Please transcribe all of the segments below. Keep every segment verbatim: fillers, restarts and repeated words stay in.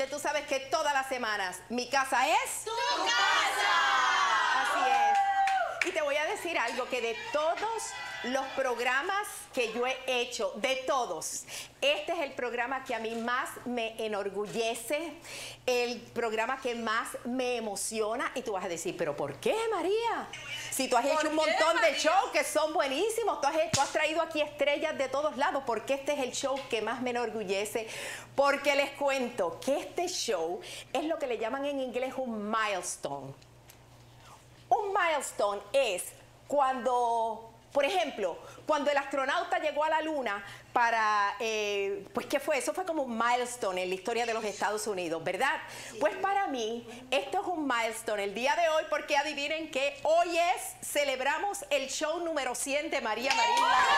donde tú sabes que todas las semanas mi casa es... ¡Tu casa! Así es. Y te voy a decir algo, que de todos los programas que yo he hecho, de todos, este es el programa que a mí más me enorgullece, el programa que más me emociona. Y tú vas a decir, ¿pero por qué, María? Si tú has hecho un montón de shows que son buenísimos, tú has, tú has traído aquí estrellas de todos lados, ¿por qué este es el show que más me enorgullece? Porque les cuento que este show es lo que le llaman en inglés un milestone. Un milestone es cuando, por ejemplo, cuando el astronauta llegó a la luna para, eh, pues ¿qué fue? Eso fue como un milestone en la historia de los Estados Unidos, ¿verdad? Sí. Pues para mí, esto es un milestone el día de hoy, porque adivinen que hoy es, celebramos el show número cien de María Marín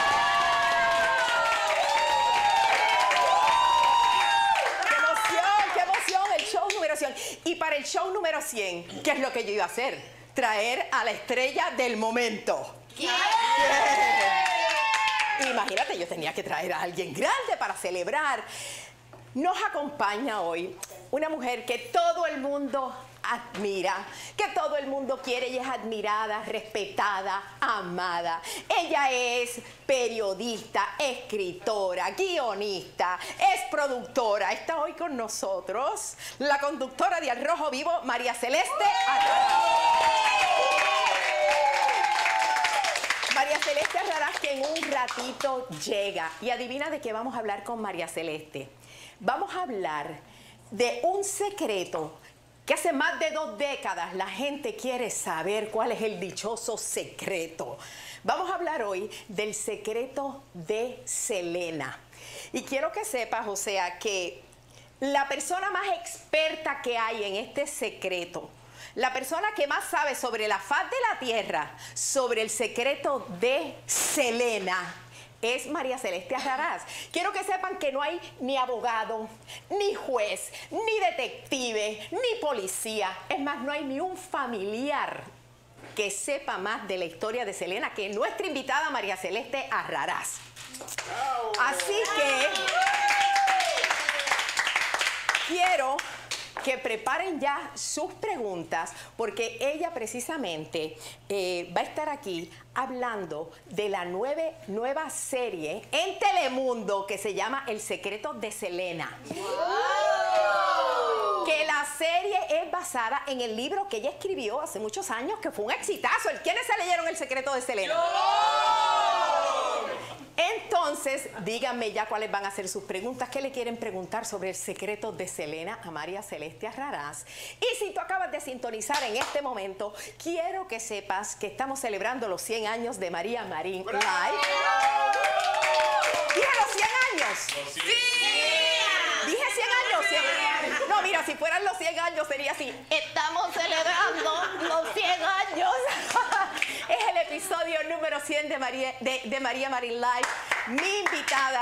¡Qué emoción, qué emoción! El show número cien. Y para el show número cien, ¿qué es lo que yo iba a hacer? Traer a la estrella del momento. ¿Qué? Imagínate, yo tenía que traer a alguien grande para celebrar. Nos acompaña hoy una mujer que todo el mundo admira, que todo el mundo quiere y es admirada, respetada, amada. Ella es periodista, escritora, guionista, es productora. Está hoy con nosotros la conductora de Al Rojo Vivo, María Celeste Arraraz. María Celeste Arraraz, que en un ratito llega. Y adivina de qué vamos a hablar con María Celeste. Vamos a hablar de un secreto que hace más de dos décadas la gente quiere saber cuál es el dichoso secreto. Vamos a hablar hoy del secreto de Selena. Y quiero que sepas, o sea, que la persona más experta que hay en este secreto, la persona que más sabe sobre la faz de la tierra, sobre el secreto de Selena, es María Celeste Arraraz. Quiero que sepan que no hay ni abogado, ni juez, ni detective, ni policía. Es más, no hay ni un familiar que sepa más de la historia de Selena que nuestra invitada María Celeste Arraraz. Así que quiero que preparen ya sus preguntas, porque ella precisamente eh, va a estar aquí hablando de la nueve, nueva serie en Telemundo que se llama El Secreto de Selena. ¡Wow! Que la serie es basada en el libro que ella escribió hace muchos años, que fue un exitazo. ¿Quiénes se leyeron El Secreto de Selena? ¡Yo! Entonces, díganme ya cuáles van a ser sus preguntas. ¿Qué le quieren preguntar sobre el secreto de Selena a María Celeste Arraraz? Y si tú acabas de sintonizar en este momento, quiero que sepas que estamos celebrando los cien años de María Marín Live. ¿Dije los cien años? ¡Sí! ¿Dije cien años? cien años. No, mira, si fueran los cien años sería así. Estamos celebrando los cien años. Es el episodio número cien de María, de, de María Marín Live. Mi invitada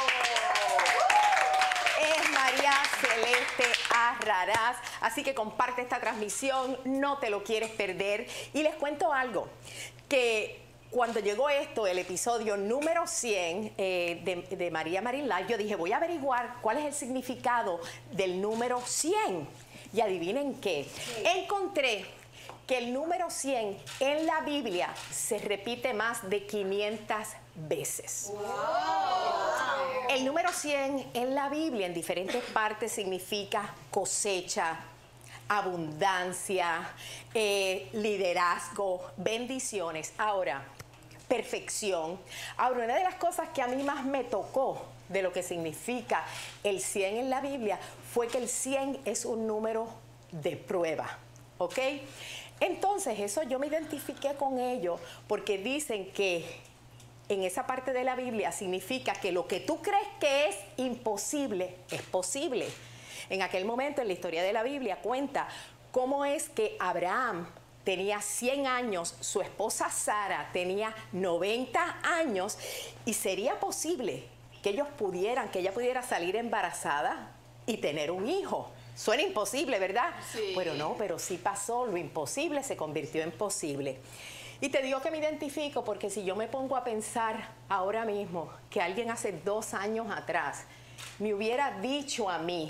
es María Celeste Arraraz. Así que comparte esta transmisión, no te lo quieres perder. Y les cuento algo, que cuando llegó esto, el episodio número cien eh, de, de María Marín Live, yo dije, voy a averiguar cuál es el significado del número cien. Y adivinen qué, encontré que el número cien en la Biblia se repite más de quinientas veces. Wow. El número cien en la Biblia en diferentes partes significa cosecha, abundancia, eh, liderazgo, bendiciones. Ahora, perfección. Ahora, una de las cosas que a mí más me tocó de lo que significa el cien en la Biblia fue que el cien es un número de prueba, ¿ok? Entonces, eso yo me identifiqué con ello porque dicen que en esa parte de la Biblia significa que lo que tú crees que es imposible, es posible. En aquel momento, en la historia de la Biblia, cuenta cómo es que Abraham tenía cien años, su esposa Sara tenía noventa años, y sería posible que ellos pudieran, que ella pudiera salir embarazada y tener un hijo. Suena imposible, ¿verdad? Sí. Pero no, pero sí pasó, lo imposible se convirtió en posible. Y te digo que me identifico porque si yo me pongo a pensar ahora mismo que alguien hace dos años atrás me hubiera dicho a mí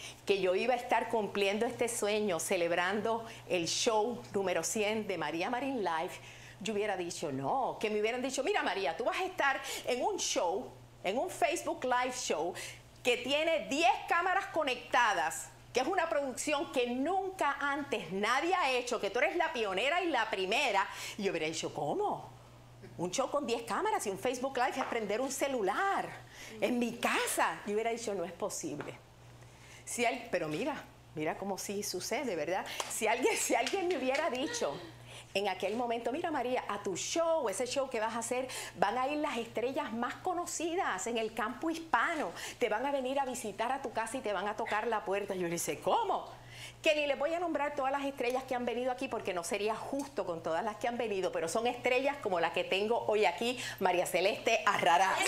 que yo iba a estar cumpliendo este sueño, celebrando el show número cien de María Marín Live, yo hubiera dicho no, que me hubieran dicho, mira María, tú vas a estar en un show, en un Facebook Live show, que tiene diez cámaras conectadas, que es una producción que nunca antes nadie ha hecho, que tú eres la pionera y la primera. Y yo hubiera dicho, ¿cómo? Un show con diez cámaras y un Facebook Live es prender un celular en mi casa. Yo hubiera dicho, no es posible. Si hay, pero mira, mira cómo sí sucede, ¿verdad? Si alguien, si alguien me hubiera dicho en aquel momento, mira María, a tu show, ese show que vas a hacer, van a ir las estrellas más conocidas en el campo hispano, te van a venir a visitar a tu casa y te van a tocar la puerta. Yo le dije, ¿cómo? Que ni les voy a nombrar todas las estrellas que han venido aquí porque no sería justo con todas las que han venido, pero son estrellas como la que tengo hoy aquí, María Celeste Arrarás.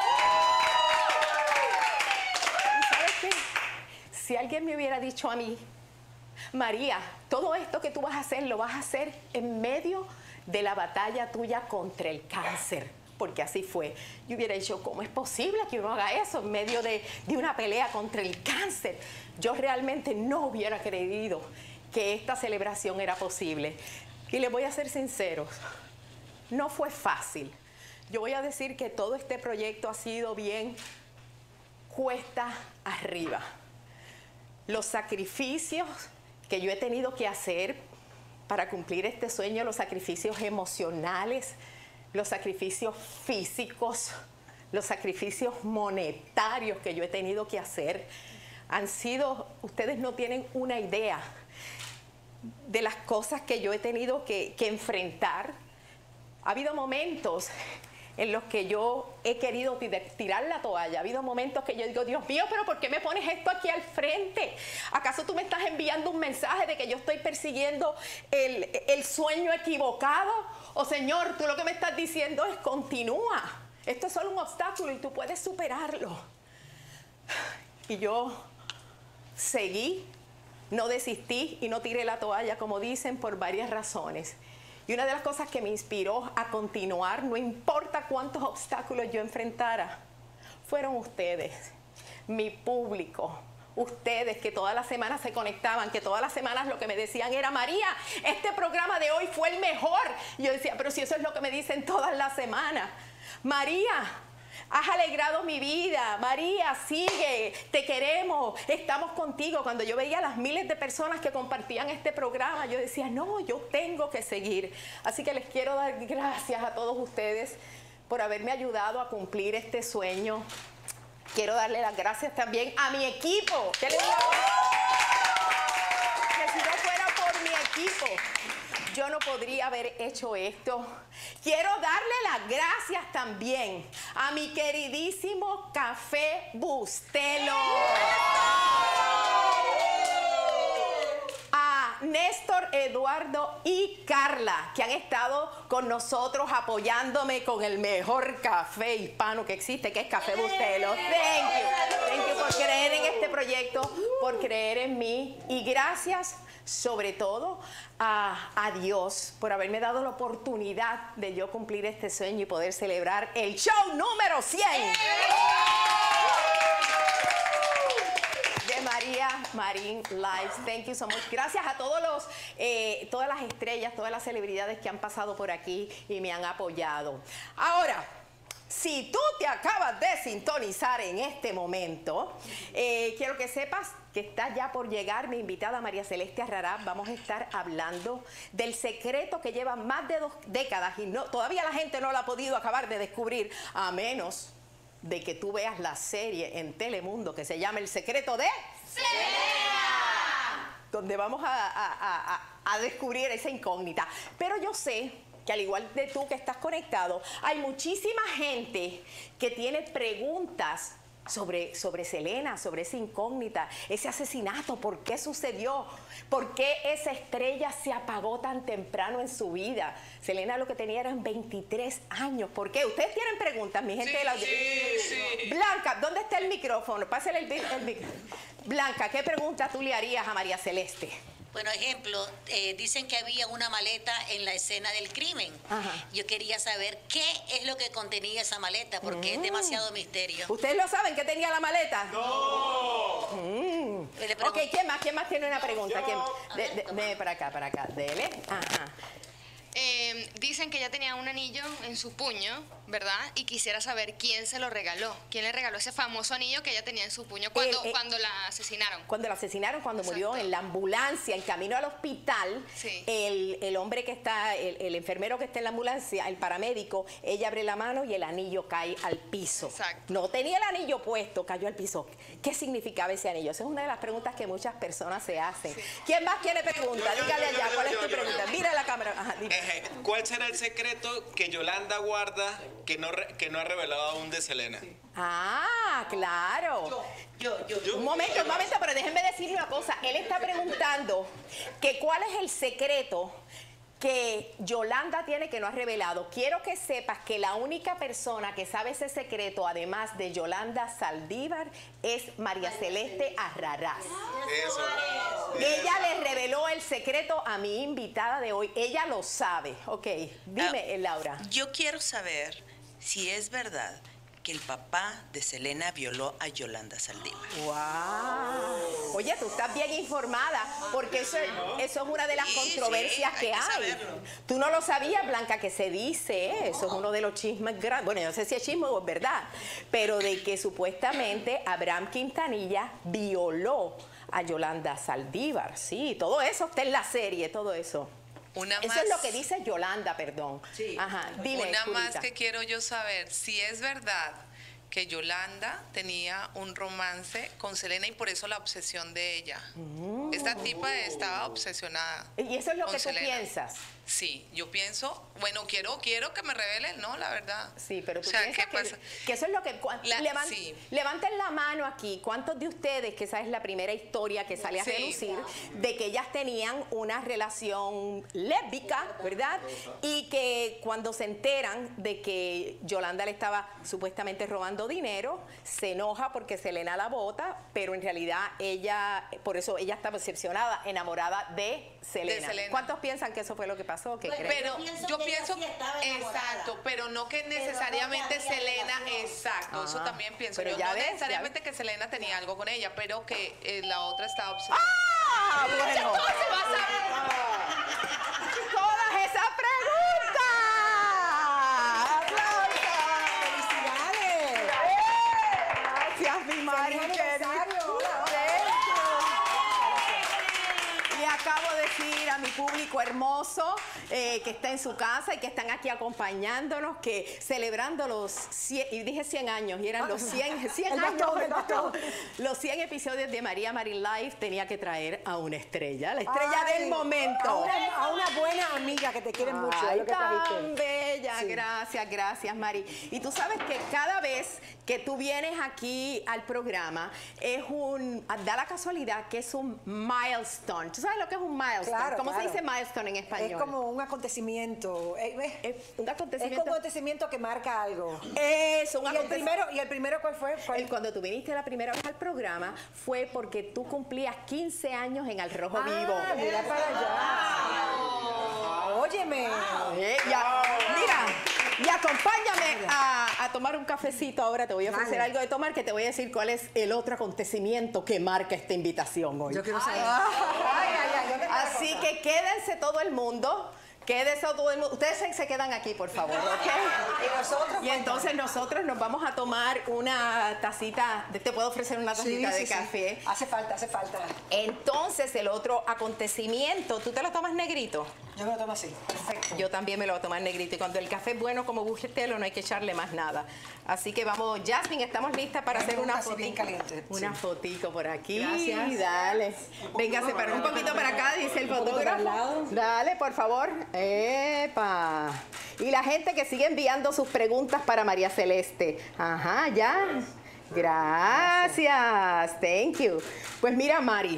¿Y sabes qué? Si alguien me hubiera dicho a mí, María, todo esto que tú vas a hacer, lo vas a hacer en medio de la batalla tuya contra el cáncer. Porque así fue. Yo hubiera dicho, ¿cómo es posible que uno haga eso en medio de, de una pelea contra el cáncer? Yo realmente no hubiera creído que esta celebración era posible. Y les voy a ser sinceros, no fue fácil. Yo voy a decir que todo este proyecto ha sido bien cuesta arriba. Los sacrificios que yo he tenido que hacer para cumplir este sueño, los sacrificios emocionales, los sacrificios físicos, los sacrificios monetarios que yo he tenido que hacer, han sido, ustedes no tienen una idea de las cosas que yo he tenido que, que enfrentar. Ha habido momentos en los que yo he querido tirar la toalla. Ha habido momentos que yo digo, Dios mío, pero ¿por qué me pones esto aquí al frente? ¿Acaso tú me estás enviando un mensaje de que yo estoy persiguiendo el, el sueño equivocado? O Señor, tú lo que me estás diciendo es continúa. Esto es solo un obstáculo y tú puedes superarlo. Y yo seguí, no desistí y no tiré la toalla, como dicen, por varias razones. Y una de las cosas que me inspiró a continuar, no importa cuántos obstáculos yo enfrentara, fueron ustedes, mi público, ustedes que todas las semanas se conectaban, que todas las semanas lo que me decían era, María, este programa de hoy fue el mejor. Y yo decía, pero si eso es lo que me dicen todas las semanas. María, has alegrado mi vida. María, sigue, te queremos, estamos contigo. Cuando yo veía las miles de personas que compartían este programa, yo decía, no, yo tengo que seguir. Así que les quiero dar gracias a todos ustedes por haberme ayudado a cumplir este sueño. Quiero darle las gracias también a mi equipo. ¿Qué les digo? Que si no fuera por mi equipo, yo no podría haber hecho esto. Quiero darle las gracias también a mi queridísimo Café Bustelo. A Néstor, Eduardo y Carla, que han estado con nosotros apoyándome con el mejor café hispano que existe, que es Café Bustelo. Thank you. Thank you por creer en este proyecto, por creer en mí. Y gracias sobre todo a, a Dios por haberme dado la oportunidad de yo cumplir este sueño y poder celebrar el show número cien de María Marín Live. Thank you so much. Gracias a todos los, eh, todas las estrellas, todas las celebridades que han pasado por aquí y me han apoyado. Ahora, si tú te acabas de sintonizar en este momento, eh, quiero que sepas que está ya por llegar mi invitada María Celeste Arrarás. Vamos a estar hablando del secreto que lleva más de dos décadas y no, todavía la gente no lo ha podido acabar de descubrir, a menos de que tú veas la serie en Telemundo que se llama El Secreto de Selena, donde vamos a, a, a, a descubrir esa incógnita. Pero yo sé que al igual de tú que estás conectado, hay muchísima gente que tiene preguntas sobre, sobre Selena, sobre esa incógnita, ese asesinato, ¿por qué sucedió? ¿Por qué esa estrella se apagó tan temprano en su vida? Selena lo que tenía eran veintitrés años. ¿Por qué? ¿Ustedes tienen preguntas, mi gente? Sí, de la... sí, sí. Blanca, ¿dónde está el micrófono? Pásale el, el micrófono. Blanca, ¿qué pregunta tú le harías a María Celeste? Bueno, ejemplo, eh, dicen que había una maleta en la escena del crimen. Ajá. Yo quería saber qué es lo que contenía esa maleta, porque mm. es demasiado misterio. ¿Ustedes lo saben qué tenía la maleta? ¡No! Mm. Le Ok, ¿quién más? ¿Quién más tiene una pregunta? ¿Quién? De, de, de, para acá, para acá. Dele. Ajá. Eh, dicen que ella tenía un anillo en su puño, ¿verdad? Y quisiera saber quién se lo regaló. ¿Quién le regaló ese famoso anillo que ella tenía en su puño cuando, El, eh, cuando la asesinaron? Cuando la asesinaron, cuando Exacto. murió en la ambulancia, en camino al hospital, Sí. el, el hombre que está, el, el enfermero que está en la ambulancia, el paramédico, ella abre la mano y el anillo cae al piso. Exacto. No tenía el anillo puesto, cayó al piso. ¿Qué significaba ese anillo? Esa es una de las preguntas que muchas personas se hacen. Sí. ¿Quién más tiene pregunta? Dígale allá, ¿cuál es tu pregunta? Mira la cámara. Ajá, dime. Eje, ¿cuál será el secreto que Yolanda guarda que no, re- que no ha revelado aún de Selena? Ah, claro. Yo, yo, yo. Un momento, un momento, pero déjenme decirle una cosa. Él está preguntando que cuál es el secreto que Yolanda tiene que no ha revelado. Quiero que sepas que la única persona que sabe ese secreto, además de Yolanda Saldívar, es María Celeste Arrarás. Eso. Ella le reveló el secreto a mi invitada de hoy. Ella lo sabe. Ok, dime, Ah, Laura. Yo quiero saber si es verdad que el papá de Selena violó a Yolanda Saldívar. Wow. Oye, tú estás bien informada, porque eso, eso es una de las Sí, controversias sí, que hay que hay. saberlo. Tú no lo sabías, Blanca, que se dice, ¿eh? Eso es uno de los chismes grandes. Bueno, yo no sé si es chisme o es verdad, pero de que supuestamente Abraham Quintanilla violó a Yolanda Saldívar. Sí, todo eso está en la serie, todo eso. Una Eso más, es lo que dice Yolanda, perdón. Sí. Ajá, dime, una más Julita. que quiero yo saber, si es verdad que Yolanda tenía un romance con Selena y por eso la obsesión de ella. Esta tipa estaba obsesionada. Y eso es lo con que tú Selena. piensas. Sí, yo pienso, bueno, quiero quiero que me revelen, ¿no? La verdad. Sí, pero tú o sea, piensas ¿qué que, pasa? que eso es lo que... cua- La- levan- sí. Levanten la mano aquí. ¿Cuántos de ustedes, que esa es la primera historia que sale a Sí. relucir, de que ellas tenían una relación lésbica, ¿verdad? Y que cuando se enteran de que Yolanda le estaba supuestamente robando dinero, se enoja porque Selena la bota, pero en realidad ella, por eso ella estaba decepcionada, enamorada de Selena. Selena. ¿Cuántos piensan que eso fue lo que pasó? ¿Qué creen? Pero pienso yo que ella pienso, sí estaba enamorada. exacto, pero no que no necesariamente que había Selena, relación. exacto, eso Ah, también pienso pero yo, ya no ves, ya necesariamente que Selena tenía algo con ella, pero que eh, la otra estaba obsesionada. ¡Ah! Bueno. Todas esas preguntas. ¡Aplausos! ¡Felicidades! Gracias, mi Mari. ¡Feliz querida. aniversario! Hola, hola. Le acabo de decir a mi público hermoso eh, que está en su casa y que están aquí acompañándonos, que celebrando los cien, y dije cien años, y eran los cien, cien El años, bastón, el bastón. los cien episodios de María Marín Live, tenía que traer a una estrella, la estrella Ay, del momento. A una, a una buena amiga que te quiere mucho. es Ay, lo que tan trajiste. bella, Sí. gracias, gracias, Mari. Y tú sabes que cada vez que tú vienes aquí al programa, es un, da la casualidad que es un milestone. ¿Tú sabes lo que es un milestone? Claro, ¿Cómo claro. se dice milestone en español? Es como un acontecimiento. eh, eh, Es un Es acontecimiento. como un acontecimiento que marca algo. Es un ¿Y el acontecimiento. primero, ¿y el primero cuál fue? ¿Cuál? El- Cuando tú viniste la primera vez al programa fue porque tú cumplías quince años en Al Rojo Vivo. Ah, mira para allá. Óyeme. Eh, ya, mira, y acompáñame a, a tomar un cafecito ahora. Te voy a ofrecer Dale. algo de tomar, que te voy a decir cuál es el otro acontecimiento que marca esta invitación hoy. Yo quiero saber. Ay, ay, ay, yo me Así que quédense todo el mundo. Quédense todo el mundo. Ustedes se, se quedan aquí, por favor, ¿ok? Y nosotros. Y entonces nosotros nos vamos a tomar una tacita, de- te puedo ofrecer una Sí, tacita sí, de sí. café. Hace falta, hace falta. Entonces el otro acontecimiento, ¿tú te lo tomas negrito? Yo me lo tomo así. Perfecto. Yo también me lo voy a tomar negrito. Y cuando el café es bueno como bujetelo, no hay que echarle más nada. Así que vamos, Jasmine, estamos listas para Me hacer una gusta así bien fotico. caliente, Una sí. fotico por aquí. Gracias. Dale. Véngase para un poquito para acá, dice el poquito para el lado. fotógrafo. Dale, por favor. Epa. Y la gente que sigue enviando sus preguntas para María Celeste. Ajá, ya. Gracias. Thank you. Pues mira, Mari.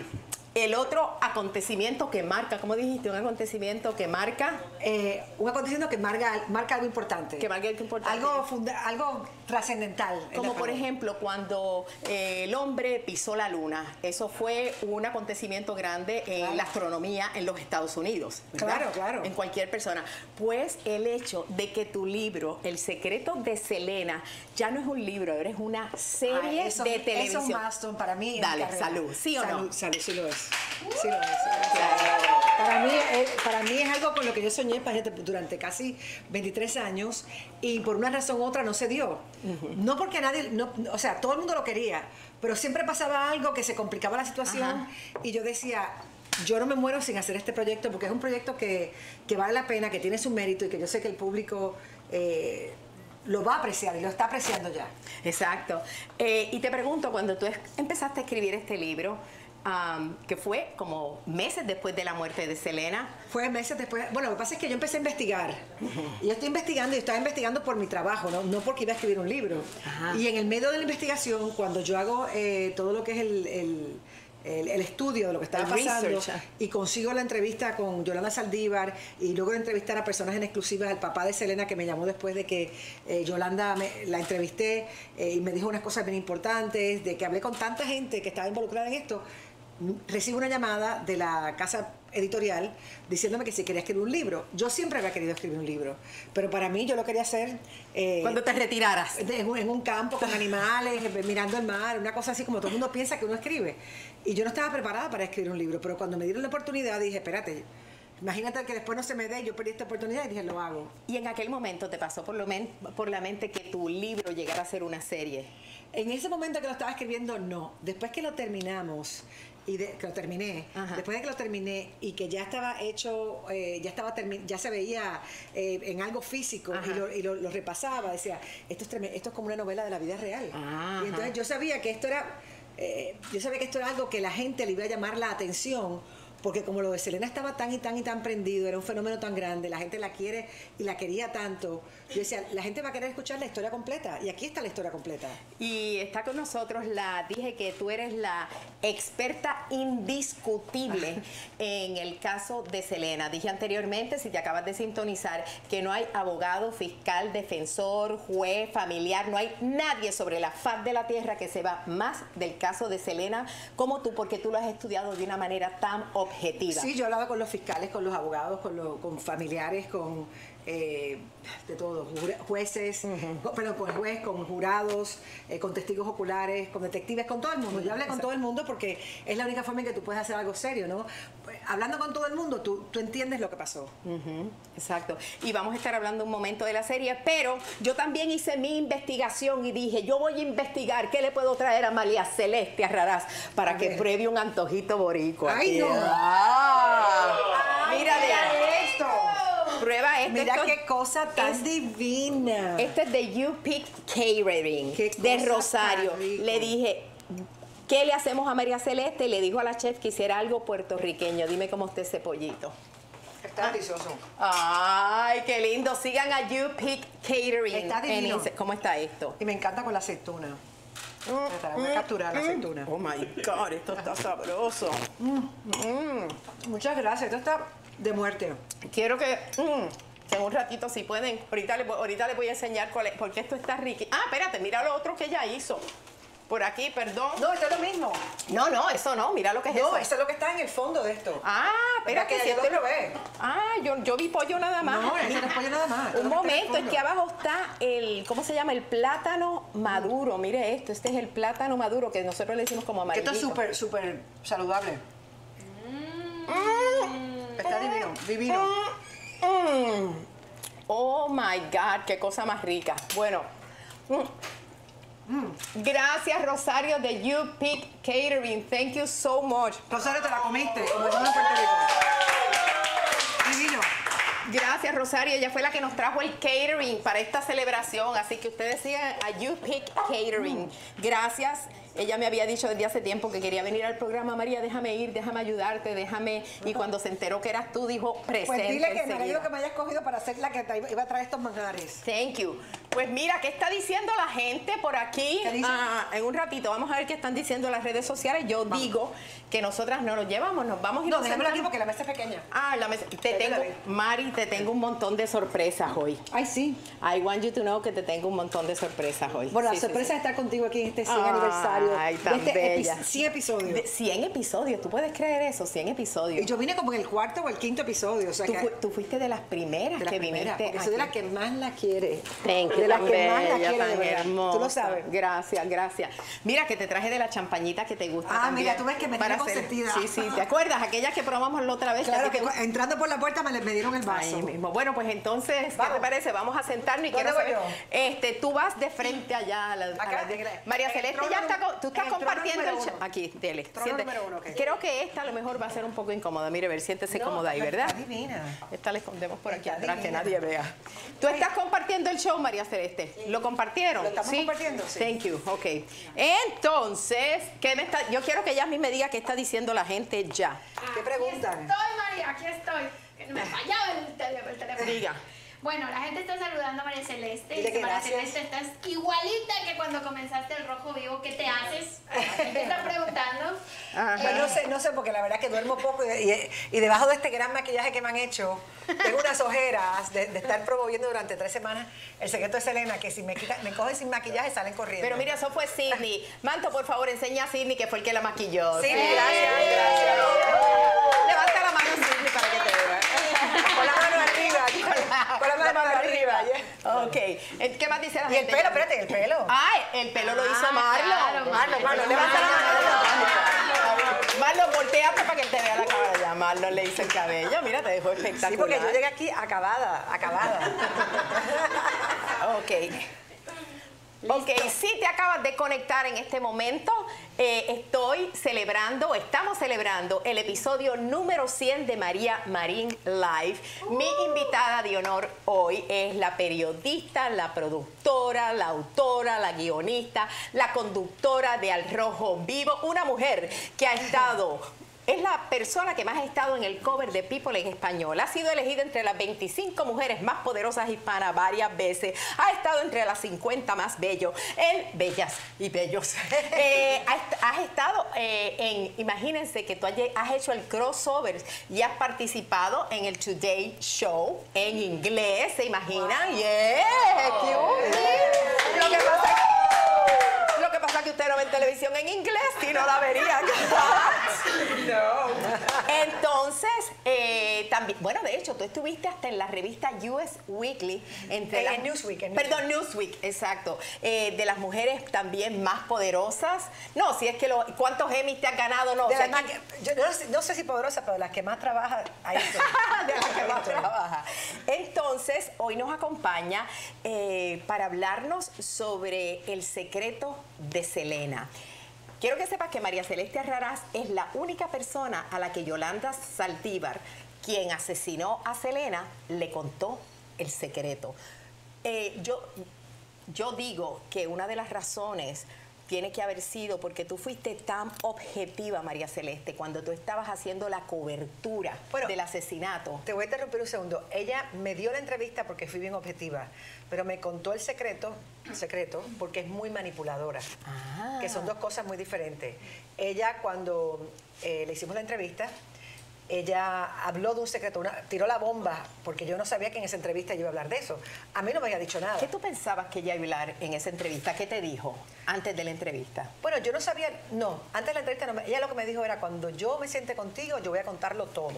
el otro acontecimiento que marca, ¿cómo dijiste? Un acontecimiento que marca... Eh, un acontecimiento que marca, marca algo importante. Que marca algo importante. Algo, funda, algo trascendental. Como por ejemplo cuando eh, el hombre pisó la luna. Eso fue un acontecimiento grande en Claro. la astronomía en los Estados Unidos, ¿verdad? Claro, claro. En cualquier persona. Pues el hecho de que tu libro, El secreto de Selena, ya no es un libro, ahora es una serie Ay, eso, de televisión. Eso es un milestone para mí. en Dale, mi carrera. salud. ¿Sí o no? Salud, salud, sí lo es. Sí lo es. Para mí, eh, para mí es algo con lo que yo soñé imagínate, durante casi veintitrés años y por una razón u otra no se dio. Uh-huh. No porque nadie, no, o sea, todo el mundo lo quería, pero siempre pasaba algo que se complicaba la situación. Ajá. Y yo decía, yo no me muero sin hacer este proyecto porque es un proyecto que, que vale la pena, que tiene su mérito y que yo sé que el público... Eh, lo va a apreciar y lo está apreciando ya. Exacto. Eh, y te pregunto, cuando tú empezaste a escribir este libro, um, que fue como meses después de la muerte de Selena. Fue meses después. Bueno, lo que pasa es que yo empecé a investigar. Y yo estoy investigando y estaba investigando por mi trabajo, no, no porque iba a escribir un libro. Ajá. Y en el medio de la investigación, cuando yo hago eh, todo lo que es el... el El, el estudio de lo que estaba el pasando research. Y consigo la entrevista con Yolanda Saldívar y luego de entrevistar a personas en exclusiva, al papá de Selena que me llamó después de que eh, Yolanda me, la entrevisté eh, y me dijo unas cosas bien importantes, de que hablé con tanta gente que estaba involucrada en esto. Recibo una llamada de la casa editorial diciéndome que si quería escribir un libro. Yo siempre había querido escribir un libro, pero para mí yo lo quería hacer... Eh, cuando te retiraras. En un, en un campo con animales, mirando el mar, una cosa así como todo el mundo piensa que uno escribe. Y yo no estaba preparada para escribir un libro, pero cuando me dieron la oportunidad dije, espérate, imagínate que después no se me dé, yo perdí esta oportunidad y dije, lo hago. Y en aquel momento te pasó por, lo men por la mente que tu libro llegara a ser una serie. En ese momento que lo estaba escribiendo, no. Después que lo terminamos... y de, que lo terminé, Ajá. después de que lo terminé y que ya estaba hecho, eh, ya estaba ya se veía eh, en algo físico Ajá. y, lo, y lo, lo repasaba, decía, esto es, tremendo, esto es como una novela de la vida real. Ajá. Y entonces yo sabía que esto era, eh, yo sabía que esto era algo que la gente le iba a llamar la atención, porque como lo de Selena estaba tan y tan y tan prendido, era un fenómeno tan grande, la gente la quiere y la quería tanto. Yo decía, la gente va a querer escuchar la historia completa, y aquí está la historia completa. Y está con nosotros la, dije que tú eres la experta indiscutible en el caso de Selena. Dije anteriormente, si te acabas de sintonizar, que no hay abogado, fiscal, defensor, juez, familiar, no hay nadie sobre la faz de la tierra que sepa más del caso de Selena como tú, porque tú lo has estudiado de una manera tan objetiva. Sí, yo hablaba con los fiscales, con los abogados, con, los, con familiares, con eh, de todo, jueces, uh-huh. con, perdón, con el juez, con jurados, eh, con testigos oculares, con detectives, con todo el mundo. Yo hablé con todo el mundo porque es la única forma en que tú puedes hacer algo serio, ¿no? Hablando con todo el mundo, tú, tú entiendes lo que pasó. Uh-huh. Exacto. Y vamos a estar hablando un momento de la serie, pero yo también hice mi investigación y dije, yo voy a investigar qué le puedo traer a María Celeste Arrarás para que pruebe un antojito boricua. ¡Ay, no! ¡Ah! Ay, mira de esto. Prueba esto. Mira esto qué cosa tan es, divina. Este es de You Pick Catering de Rosario. Le dije, ¿qué le hacemos a María Celeste? Le dijo a la chef que hiciera algo puertorriqueño. Dime cómo está ese pollito. Está delicioso. Ay, qué lindo. Sigan a You Pick Catering. Está divino. En, ¿cómo está esto? Y me encanta con la aceituna. Mm, voy a capturar mm, la aceituna. Oh my God, esto está sabroso. Mm. Mm. Muchas gracias. Esto está de muerte. Quiero que, mm, en un ratito, si pueden, ahorita le, ahorita les voy a enseñar cuál es, porque esto está rico. Ah, espérate, mira lo otro que ella hizo. Por aquí, perdón. No, esto es lo mismo. No, no, eso no, mira lo que es no, eso. No, eso es lo que está en el fondo de esto. Ah, espérate, que si yo este lo ve. Ah, yo, yo vi pollo nada más. No, ese no es pollo nada más. Un momento, es que abajo está el, ¿cómo se llama? El plátano maduro. Mire esto, este es el plátano maduro que nosotros le decimos como amarillito. Esto es súper, súper saludable. Mm. Está mm. divino, divino. Mm. Oh my God, qué cosa más rica. Bueno. Mm. Mm. Gracias, Rosario, de You Pick Catering. Thank you so much. Rosario, te la comiste, como decimos en Puerto Rico. Divino. Gracias, Rosario. Ella fue la que nos trajo el catering para esta celebración. Así que ustedes sigan a You Pick Catering. Gracias. ella me había dicho desde hace tiempo que quería venir al programa. María, déjame ir, déjame ayudarte, déjame. Y cuando se enteró que eras tú, dijo presente. Pues dile que me enseguida. alegro que me hayas cogido para ser la que te iba a traer estos manjares. Thank you. Pues mira, ¿qué está diciendo la gente por aquí? ¿Qué dice? Ah, en un ratito vamos a ver qué están diciendo las redes sociales. Yo vamos. digo que nosotras no nos llevamos, nos vamos y No, nos déjamelo aquí sentamos. porque la mesa es pequeña. Ah, la mesa. Te Déjala tengo, ver. Mari, te tengo un montón de sorpresas hoy. Ay, sí. I want you to know que te tengo un montón de sorpresas hoy. Bueno, Sí, la sí, sorpresa sí. es estar contigo aquí en este cien Ay, aniversario. tan de este bella. epi- cien episodios. De cien episodios, ¿tú puedes creer eso? cien episodios. Y yo vine como en el cuarto o el quinto episodio. O sea, Tú, que, fu- tú fuiste de las primeras de la que primera, viniste. porque soy de aquí. la que más la quiere. Thank you, de la tan que más la bella, quiere, de tan verdad. hermosa. Tú lo sabes. Gracias, gracias. Mira que te traje de la champañita que te gusta. Ah, también, mira, tú ves que me para tiene hacer- consentida. Sí, sí, ¿te acuerdas? Aquellas que probamos la otra vez. que a Claro ti que te cu- entrando por la puerta me, le- me dieron el vaso. Ahí mismo. Bueno, pues entonces, ¿qué Vamos. te parece? Vamos a sentarnos y ¿Dónde quiero saber. voy yo? Este, tú vas de frente allá a la. a Acá, la- en el- María en el Celeste trono ya está. número- co- Tú estás en el trono compartiendo el número chat. uno. Aquí, dele. Trono siente. número uno, ok. Creo que esta a lo mejor va a ser un poco incómoda. Mire, a ver, siéntese No, cómoda ahí, pero ¿verdad? está divina. Esta la escondemos por aquí Está atrás, que divina. nadie vea. ¿Tú estás compartiendo el show, María Celeste? ¿Lo compartieron? Lo estamos compartiendo, sí. Thank you, ok. Entonces, ¿qué me está, yo quiero que ella me diga qué está diciendo la gente ya. ¿Qué preguntan? Aquí estoy, María, aquí estoy. Me fallaba el teléfono. El teléfono. Diga. Bueno, la gente está saludando a María Celeste. Dile Dice, que María gracias. Celeste, estás igualita que cuando comenzaste el Rojo Vivo. ¿Qué te haces? La gente está preguntando. Pues no sé, no sé, porque la verdad que duermo poco y, y- y debajo de este gran maquillaje que me han hecho, tengo unas ojeras de, de estar promoviendo durante tres semanas el secreto de Selena, que si me, quita- me cogen sin maquillaje salen corriendo. Pero mira, eso fue Sidney. Manto, por favor, enseña a Sidney que fue el que la maquilló. Sí, gracias, gracias. Levanta la mano, Sidney, para que te vea. Con la mano arriba, con la mano arriba. ya. Ok. Eh, ¿Qué más dice la Y el gente? pelo, espérate, el pelo. Ay, el pelo lo hizo Marlon. claro, Marlon, Marlon, levanta la mano. Marlon, volteate para que te vea la cara ya. Marlon le hizo el cabello. Mira, te dejó espectacular. Sí, porque yo llegué aquí acabada, acabada. Ok. Ok, si te acabas de conectar en este momento, eh, estoy celebrando, estamos celebrando el episodio número cien de María Marín Live. Mi invitada de honor hoy es la periodista, la productora, la autora, la guionista, la conductora de Al Rojo Vivo, una mujer que ha estado... Es la persona que más ha estado en el cover de People en español. Ha sido elegida entre las veinticinco mujeres más poderosas hispanas varias veces. Ha estado entre las cincuenta más bellos, en bellas y bellos. Eh, has, has estado eh, en, imagínense que tú has, has hecho el crossover y has participado en el Today Show en inglés, ¿se imaginan? Wow. Yeah, cute. Lo que pasa es que lo que pasa es que usted no ve televisión en inglés y no la vería. No. Entonces, eh, también, bueno, de hecho, tú estuviste hasta en la revista U S Weekly. Entre En- las- en Newsweek, en Perdón, Newsweek, exacto. Eh, de las mujeres también más poderosas. No, si es que lo, ¿cuántos Emmys te has ganado? No, De o sea, las aquí- más que- yo no sé, no sé si poderosa, pero las que más trabaja, ahí estoy. de la que Ahí más estoy. trabaja. Entonces, hoy nos acompaña eh, para hablarnos sobre el secreto de Selena. Quiero que sepas que María Celeste Arrarás es la única persona a la que Yolanda Saldívar, quien asesinó a Selena, le contó el secreto. Eh, yo, yo digo que una de las razones tiene que haber sido porque tú fuiste tan objetiva, María Celeste, cuando tú estabas haciendo la cobertura Bueno, del asesinato. Te voy a interrumpir un segundo. Ella me dio la entrevista porque fui bien objetiva, pero me contó el secreto, el secreto porque es muy manipuladora, Ah. que son dos cosas muy diferentes. Ella cuando eh, le hicimos la entrevista, ella habló de un secreto, una- tiró la bomba, porque yo no sabía que en esa entrevista yo iba a hablar de eso. A mí no me había dicho nada. ¿Qué tú pensabas que ella iba a hablar en esa entrevista? ¿Qué te dijo antes de la entrevista? Bueno, yo no sabía, no, antes de la entrevista, no me- ella lo que me dijo era, cuando yo me siente contigo, yo voy a contarlo todo.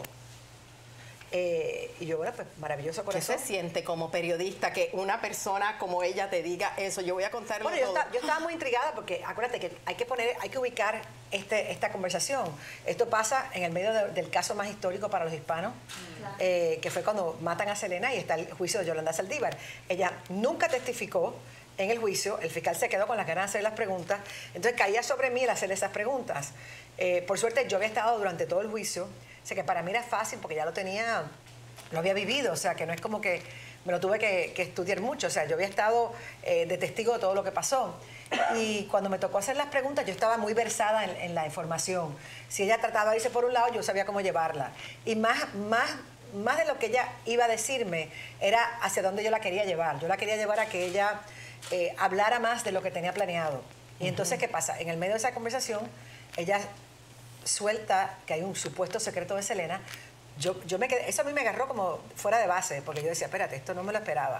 Eh, y yo, bueno, pues maravilloso ¿Qué corazón. se siente como periodista que una persona como ella te diga eso? Yo voy a contarlo Bueno, yo todo. estaba, yo estaba muy intrigada porque acuérdate que hay que poner, hay que ubicar este, esta conversación. Esto pasa en el medio de- del caso más histórico para los hispanos, eh, que fue cuando matan a Selena y está el juicio de Yolanda Saldívar. Ella nunca testificó en el juicio, el fiscal se quedó con las ganas de hacer las preguntas, entonces caía sobre mí el hacerle esas preguntas. Eh, por suerte yo había estado durante todo el juicio, o sea que para mí era fácil porque ya lo tenía, lo había vivido, o sea que no es como que me lo tuve que, que estudiar mucho, o sea, yo había estado eh, de testigo de todo lo que pasó. Y cuando me tocó hacer las preguntas, yo estaba muy versada en, en la información. Si ella trataba de irse por un lado, yo sabía cómo llevarla. Y más, más, más de lo que ella iba a decirme, era hacia dónde yo la quería llevar. Yo la quería llevar a que ella eh, hablara más de lo que tenía planeado. Y entonces, ¿qué pasa? En el medio de esa conversación, ella suelta que hay un supuesto secreto de Selena. Yo, yo me quedé, eso a mí me agarró como fuera de base, porque yo decía, espérate, esto no me lo esperaba.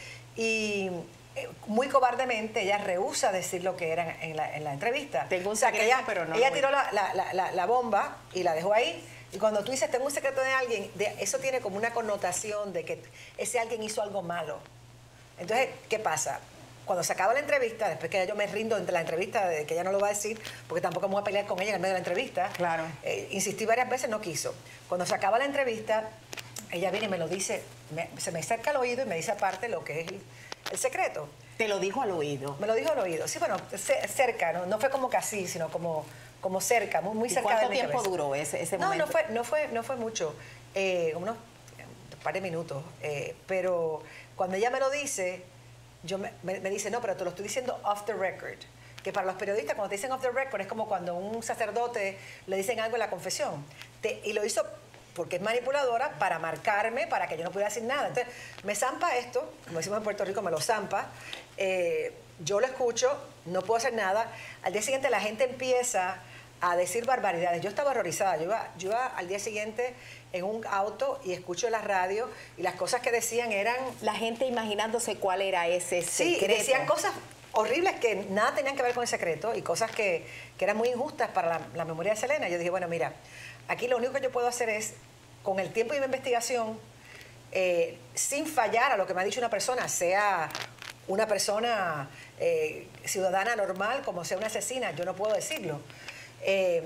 Y eh, muy cobardemente ella rehúsa decir lo que era en la, en la entrevista. Tengo un o sea, secreto, que ella, pero no ella lo tiró la, la, la, la, la bomba y la dejó ahí. Y cuando tú dices, tengo un secreto de alguien, de, eso tiene como una connotación de que ese alguien hizo algo malo. Entonces, ¿qué pasa? Cuando se acaba la entrevista, después que yo me rindo entre la entrevista, de que ella no lo va a decir, porque tampoco me voy a pelear con ella en el medio de la entrevista. Claro. Eh, insistí varias veces, no quiso. Cuando se acaba la entrevista, ella viene y me lo dice, me, se me acerca al oído y me dice aparte lo que es el, el secreto. Te lo dijo al oído. Me lo dijo al oído. Sí, bueno, cerca, no, no fue como que así, sino como, como cerca, muy, muy ¿Y cerca de mi cuánto tiempo cabeza. duró ese, ese no, momento? No, fue, no, fue, no fue mucho, eh, unos un par de minutos. Eh, pero cuando ella me lo dice, yo me, me, me dice, no, pero te lo estoy diciendo off the record. Que para los periodistas, cuando te dicen off the record, es como cuando a un sacerdote le dicen algo en la confesión. Te, y lo hizo porque es manipuladora para marcarme, para que yo no pudiera decir nada. Entonces, me zampa esto, como decimos en Puerto Rico, me lo zampa. Eh, yo lo escucho, no puedo hacer nada. Al día siguiente la gente empieza a decir barbaridades. Yo estaba horrorizada. Yo iba, yo iba al día siguiente en un auto y escucho la radio y las cosas que decían eran... La gente imaginándose cuál era ese secreto. Sí, decían cosas horribles que nada tenían que ver con el secreto y cosas que, que eran muy injustas para la, la memoria de Selena. Yo dije, bueno, mira, aquí lo único que yo puedo hacer es, con el tiempo y la investigación, eh, sin fallar a lo que me ha dicho una persona, sea una persona eh, ciudadana normal como sea una asesina, yo no puedo decirlo. Eh,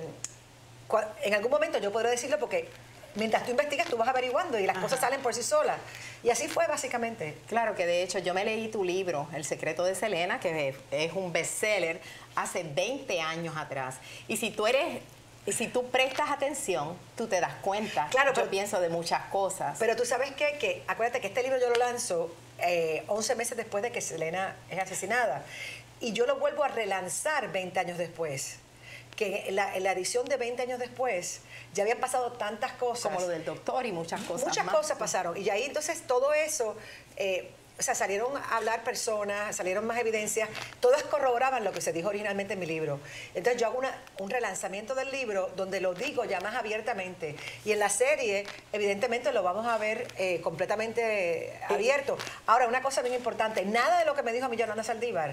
en algún momento yo podré decirlo porque mientras tú investigas tú vas averiguando y las Ajá. cosas salen por sí solas. Y así fue básicamente. Claro que de hecho yo me leí tu libro, El secreto de Selena, que es un bestseller hace veinte años atrás. Y si tú eres... Y si tú prestas atención, tú te das cuenta. Claro, yo pero, pienso de muchas cosas. Pero tú sabes qué? Que acuérdate que este libro yo lo lanzo eh, once meses después de que Selena es asesinada. Y yo lo vuelvo a relanzar veinte años después. Que en la, en la edición de veinte años después ya habían pasado tantas cosas. Como lo del doctor y muchas cosas Muchas más. cosas pasaron. Y ahí entonces todo eso... Eh, O sea, salieron a hablar personas, salieron más evidencias, todas corroboraban lo que se dijo originalmente en mi libro. Entonces yo hago una, un relanzamiento del libro donde lo digo ya más abiertamente. Y en la serie, evidentemente, lo vamos a ver eh, completamente abierto. Ahora, una cosa bien importante, nada de lo que me dijo a mí Yolanda Saldívar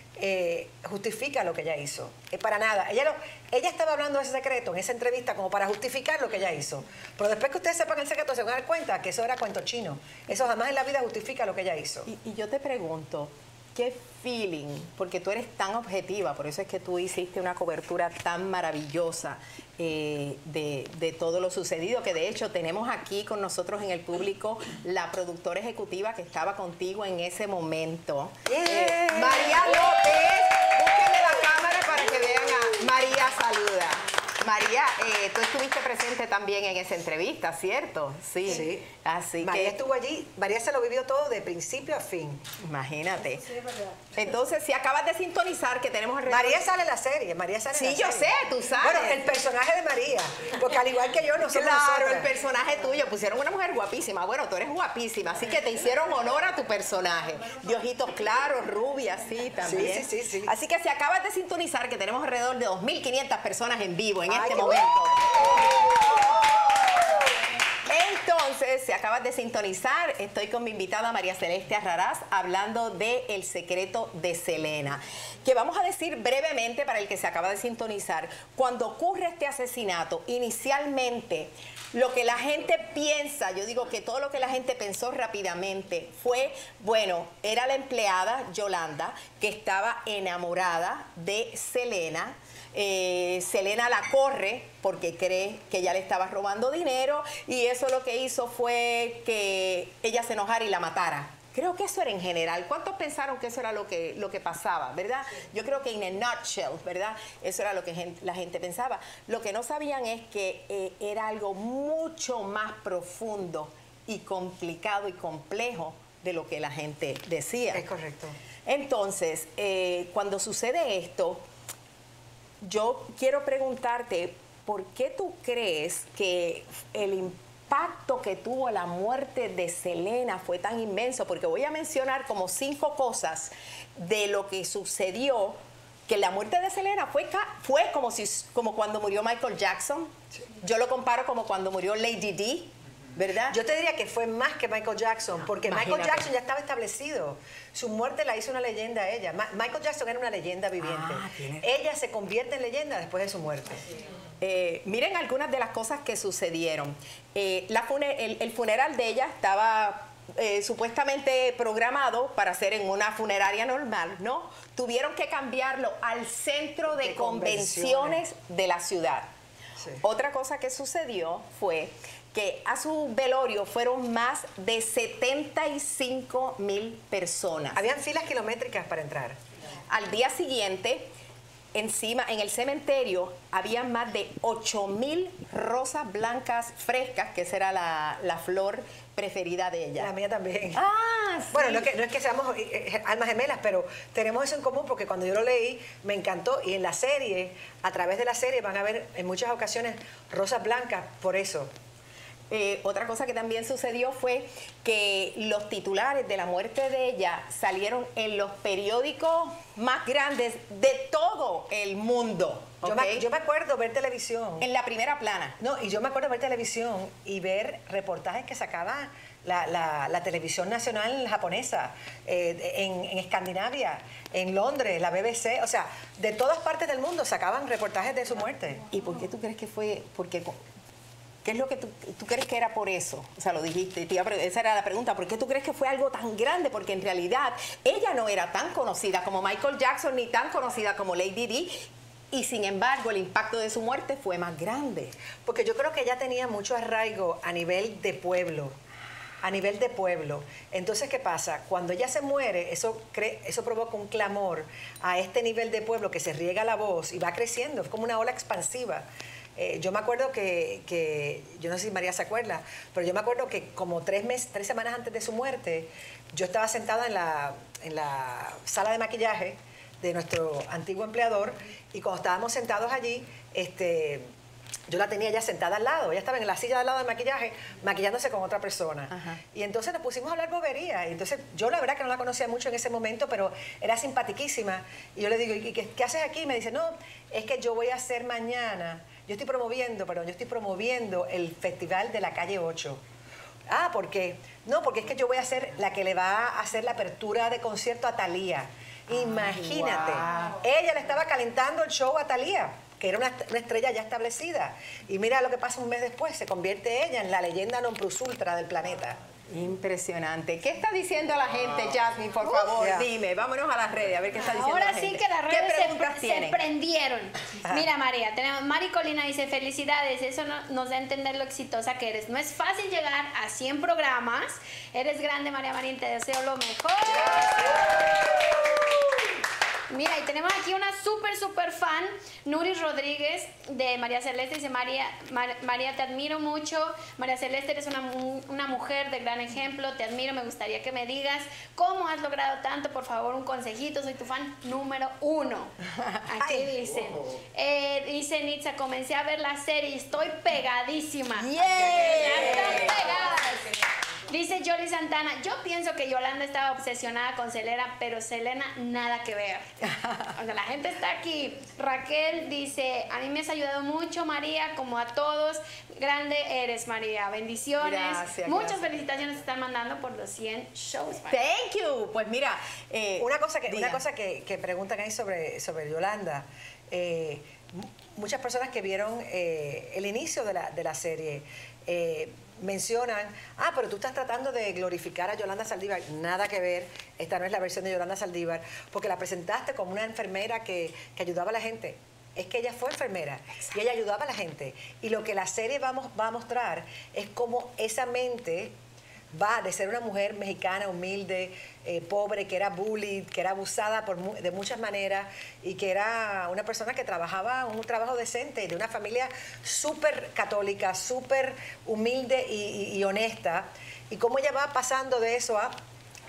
eh, justifica lo que ella hizo. Eh, para nada. Ella, lo, ella estaba hablando de ese secreto en esa entrevista como para justificar lo que ella hizo. Pero después que ustedes sepan el secreto se van a dar cuenta que eso era cuento chino. Eso jamás en la vida justifica lo que ella hizo. Y, y yo te pregunto, ¿qué feeling? Porque tú eres tan objetiva, por eso es que tú hiciste una cobertura tan maravillosa eh, de, de todo lo sucedido, que de hecho tenemos aquí con nosotros en el público la productora ejecutiva que estaba contigo en ese momento. Yeah. Eh, María López, búsquenle la cámara para que vean a María, saluda. María, eh, tú estuviste presente también en esa entrevista, ¿cierto? Sí. Sí. Así María que estuvo allí, María se lo vivió todo de principio a fin. imagínate. Sí, es verdad. Entonces, si acabas de sintonizar que tenemos alrededor... María sale en la serie, María sale en Sí, la yo serie. sé, tú sabes. Bueno, el personaje de María, porque al igual que yo no somos Claro, nosotras. el personaje tuyo. Pusieron una mujer guapísima. Bueno, tú eres guapísima, así que te hicieron honor a tu personaje. De ojitos claros, rubia, sí, también. Sí, sí, sí, sí. Así que si acabas de sintonizar que tenemos alrededor de dos mil quinientas personas en vivo en Ay, este qué momento. Entonces, si acabas de sintonizar, estoy con mi invitada María Celeste Arrarás hablando de El secreto de Selena, que vamos a decir brevemente para el que se acaba de sintonizar. Cuando ocurre este asesinato, inicialmente lo que la gente piensa, yo digo que todo lo que la gente pensó rápidamente fue, bueno, era la empleada Yolanda que estaba enamorada de Selena. Eh, Selena la corre porque cree que ella le estaba robando dinero y eso lo que hizo fue que ella se enojara y la matara. Creo que eso era en general. ¿Cuántos pensaron que eso era lo que, lo que pasaba, verdad? Yo creo que in a nutshell, ¿verdad? Eso era lo que gente, la gente pensaba. Lo que no sabían es que eh, era algo mucho más profundo y complicado y complejo de lo que la gente decía. Es correcto. Entonces, eh, cuando sucede esto, yo quiero preguntarte, ¿por qué tú crees que el impacto que tuvo la muerte de Selena fue tan inmenso? Porque voy a mencionar como cinco cosas de lo que sucedió, que la muerte de Selena fue, fue como, si, como cuando murió Michael Jackson. Yo lo comparo como cuando murió Lady Di, ¿verdad? Yo te diría que fue más que Michael Jackson, porque Imagínate. Michael Jackson ya estaba establecido. Su muerte la hizo una leyenda a ella. Ma Michael Jackson era una leyenda viviente. Ah, tiene... Ella se convierte en leyenda después de su muerte. Eh, miren algunas de las cosas que sucedieron. Eh, la el, el funeral de ella estaba eh, supuestamente programado para ser en una funeraria normal, ¿no? Tuvieron que cambiarlo al centro de, de convenciones. convenciones de la ciudad. Sí. Otra cosa que sucedió fue que a su velorio fueron más de setenta y cinco mil personas. Habían filas kilométricas para entrar. Al día siguiente, encima, en el cementerio, había más de ocho mil rosas blancas frescas, que esa era la, la flor preferida de ella. La mía también. Ah, sí. Bueno, no es que, no es que seamos eh, almas gemelas, pero tenemos eso en común porque cuando yo lo leí me encantó, y en la serie, a través de la serie van a ver en muchas ocasiones rosas blancas por eso. Eh, otra cosa que también sucedió fue que los titulares de la muerte de ella salieron en los periódicos más grandes de todo el mundo. Yo, ¿okay? me, yo me acuerdo ver televisión. En la primera plana. No, y yo me acuerdo ver televisión y ver reportajes que sacaba la, la, la televisión nacional japonesa, eh, en, en Escandinavia, en Londres, la B B C, o sea, de todas partes del mundo sacaban reportajes de su muerte. ¿Y por qué tú crees que fue? Porque... ¿Qué es lo que tú, tú crees que era por eso? O sea, lo dijiste, tía, esa era la pregunta. ¿Por qué tú crees que fue algo tan grande? Porque en realidad ella no era tan conocida como Michael Jackson ni tan conocida como Lady Di. Y sin embargo, el impacto de su muerte fue más grande. Porque yo creo que ella tenía mucho arraigo a nivel de pueblo. A nivel de pueblo. Entonces, ¿qué pasa? Cuando ella se muere, eso, cre eso provoca un clamor a este nivel de pueblo que se riega la voz y va creciendo. Es como una ola expansiva. Eh, yo me acuerdo que, que, yo no sé si María se acuerda, pero yo me acuerdo que como tres meses, tres semanas antes de su muerte, yo estaba sentada en la, en la sala de maquillaje de nuestro antiguo empleador, y cuando estábamos sentados allí, este, yo la tenía ya sentada al lado, ella estaba en la silla al lado del maquillaje, maquillándose con otra persona. Ajá. Y entonces nos pusimos a hablar bobería, y entonces yo la verdad que no la conocía mucho en ese momento, pero era simpatiquísima, y yo le digo, ¿y qué, qué haces aquí? Y me dice, no, es que yo voy a hacer mañana... Yo estoy promoviendo, perdón, yo estoy promoviendo el Festival de la Calle ocho. Ah, ¿por qué? No, porque es que yo voy a ser la que le va a hacer la apertura de concierto a Thalía. Imagínate. Wow. Ella le estaba calentando el show a Thalía, que era una, una estrella ya establecida. Y mira lo que pasa un mes después, se convierte ella en la leyenda non plus ultra del planeta. Impresionante. ¿Qué está diciendo la gente, Jasmine? Por favor, uh, yeah. dime. Vámonos a las redes a ver qué está diciendo Ahora la sí gente. que las redes ¿Qué preguntas se, tienen? se prendieron. Ajá. Mira, María, tenemos, Mari Colina dice, felicidades, eso no, nos da a entender lo exitosa que eres. No es fácil llegar a cien programas. Eres grande, María Marín, te deseo lo mejor. Gracias. Mira, y tenemos aquí una súper, súper fan, Nuri Rodríguez, de María Celeste. Dice, María, Mar, María, te admiro mucho. María Celeste, eres una, una mujer de gran ejemplo. Te admiro, me gustaría que me digas cómo has logrado tanto. Por favor, un consejito. Soy tu fan número uno. Aquí Ay, dice. Oh. Eh, dice Nitza, comencé a ver la serie y estoy pegadísima. Yeah. Ya están pegadas. Dice Yoli Santana, yo pienso que Yolanda estaba obsesionada con Selena, pero Selena nada que ver. O sea, la gente está aquí. Raquel dice, a mí me has ayudado mucho, María, como a todos. Grande eres, María. Bendiciones. Gracias, Muchas gracias. felicitaciones se están mandando por los cien shows, María. Thank you. Pues mira, eh, una cosa que, una cosa que, que preguntan ahí sobre, sobre Yolanda. Eh, muchas personas que vieron eh, el inicio de la, de la serie eh, mencionan, ah, pero tú estás tratando de glorificar a Yolanda Saldívar. Nada que ver, esta no es la versión de Yolanda Saldívar, porque la presentaste como una enfermera que, que ayudaba a la gente. Es que ella fue enfermera. Exacto. Y ella ayudaba a la gente. Y lo que la serie va, va a mostrar es cómo esa mente va de ser una mujer mexicana, humilde, eh, pobre, que era bullied, que era abusada por mu de muchas maneras, y que era una persona que trabajaba un trabajo decente, de una familia súper católica, súper humilde y, y, y honesta, y cómo ella va pasando de eso a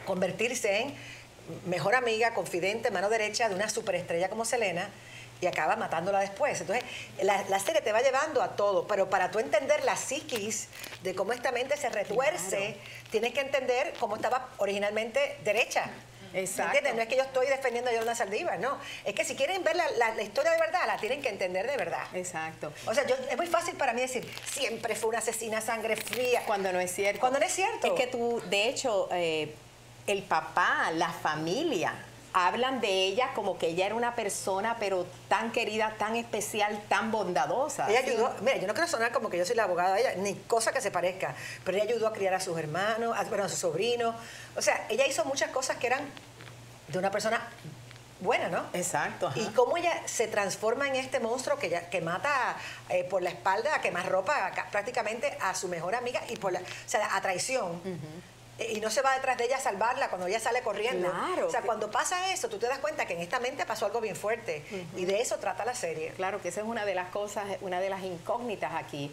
convertirse en mejor amiga, confidente, mano derecha de una superestrella como Selena, y acaba matándola después. Entonces, la, la serie te va llevando a todo, pero para tú entender la psiquis de cómo esta mente se retuerce, claro, tienes que entender cómo estaba originalmente derecha. Exacto. ¿Entiendes? No es que yo estoy defendiendo a Yolanda Saldívar, no. Es que si quieren ver la, la, la historia de verdad, la tienen que entender de verdad. Exacto. O sea, yo, es muy fácil para mí decir, siempre fue una asesina sangre fría. Cuando no es cierto. Cuando no es cierto. Es que tú, de hecho, eh, el papá, la familia, hablan de ella como que ella era una persona, pero tan querida, tan especial, tan bondadosa. Ella ayudó, mira, yo no quiero sonar como que yo soy la abogada de ella, ni cosa que se parezca, pero ella ayudó a criar a sus hermanos, a, bueno, a sus sobrinos. O sea, ella hizo muchas cosas que eran de una persona buena, ¿no? Exacto. Ajá. Y cómo ella se transforma en este monstruo que, ya, que mata eh, por la espalda, a quemar ropa a, prácticamente a su mejor amiga, y por la, o sea, a traición. Uh-huh. Y no se va detrás de ella a salvarla cuando ella sale corriendo. Claro. O sea, cuando pasa eso, tú te das cuenta que en esta mente pasó algo bien fuerte. Uh-huh. Y de eso trata la serie. Claro, que esa es una de las cosas, una de las incógnitas aquí.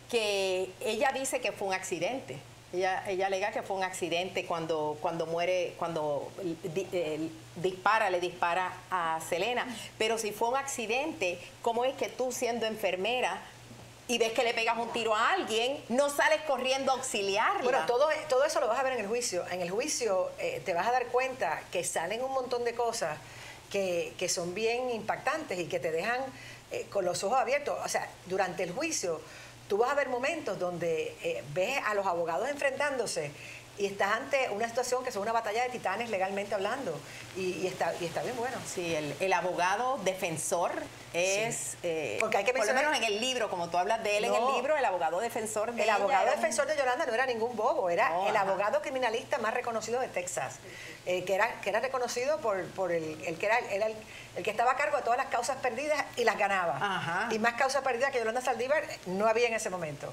Que ella dice que fue un accidente. Ella, ella alega que fue un accidente cuando, cuando muere, cuando di, eh, dispara, le dispara a Selena. Pero si fue un accidente, ¿cómo es que tú, siendo enfermera, y ves que le pegas un tiro a alguien, no sales corriendo a auxiliarla? Bueno, todo, todo eso lo vas a ver en el juicio. En el juicio eh, te vas a dar cuenta que salen un montón de cosas que, que son bien impactantes y que te dejan eh, con los ojos abiertos. O sea, durante el juicio tú vas a ver momentos donde eh, ves a los abogados enfrentándose y estás ante una situación que es una batalla de titanes legalmente hablando, y, y, está, y está bien bueno. Sí, el, el abogado defensor es, sí. eh, Porque hay que por lo menos en el libro, como tú hablas de él no, en el libro, el abogado defensor de El abogado ella defensor un... de Yolanda no era ningún bobo, era oh, el ajá. abogado criminalista más reconocido de Texas, eh, que, era, que era reconocido por, por el, el que era, era el, el que estaba a cargo de todas las causas perdidas y las ganaba. Ajá. Y más causas perdidas que Yolanda Saldívar no había en ese momento.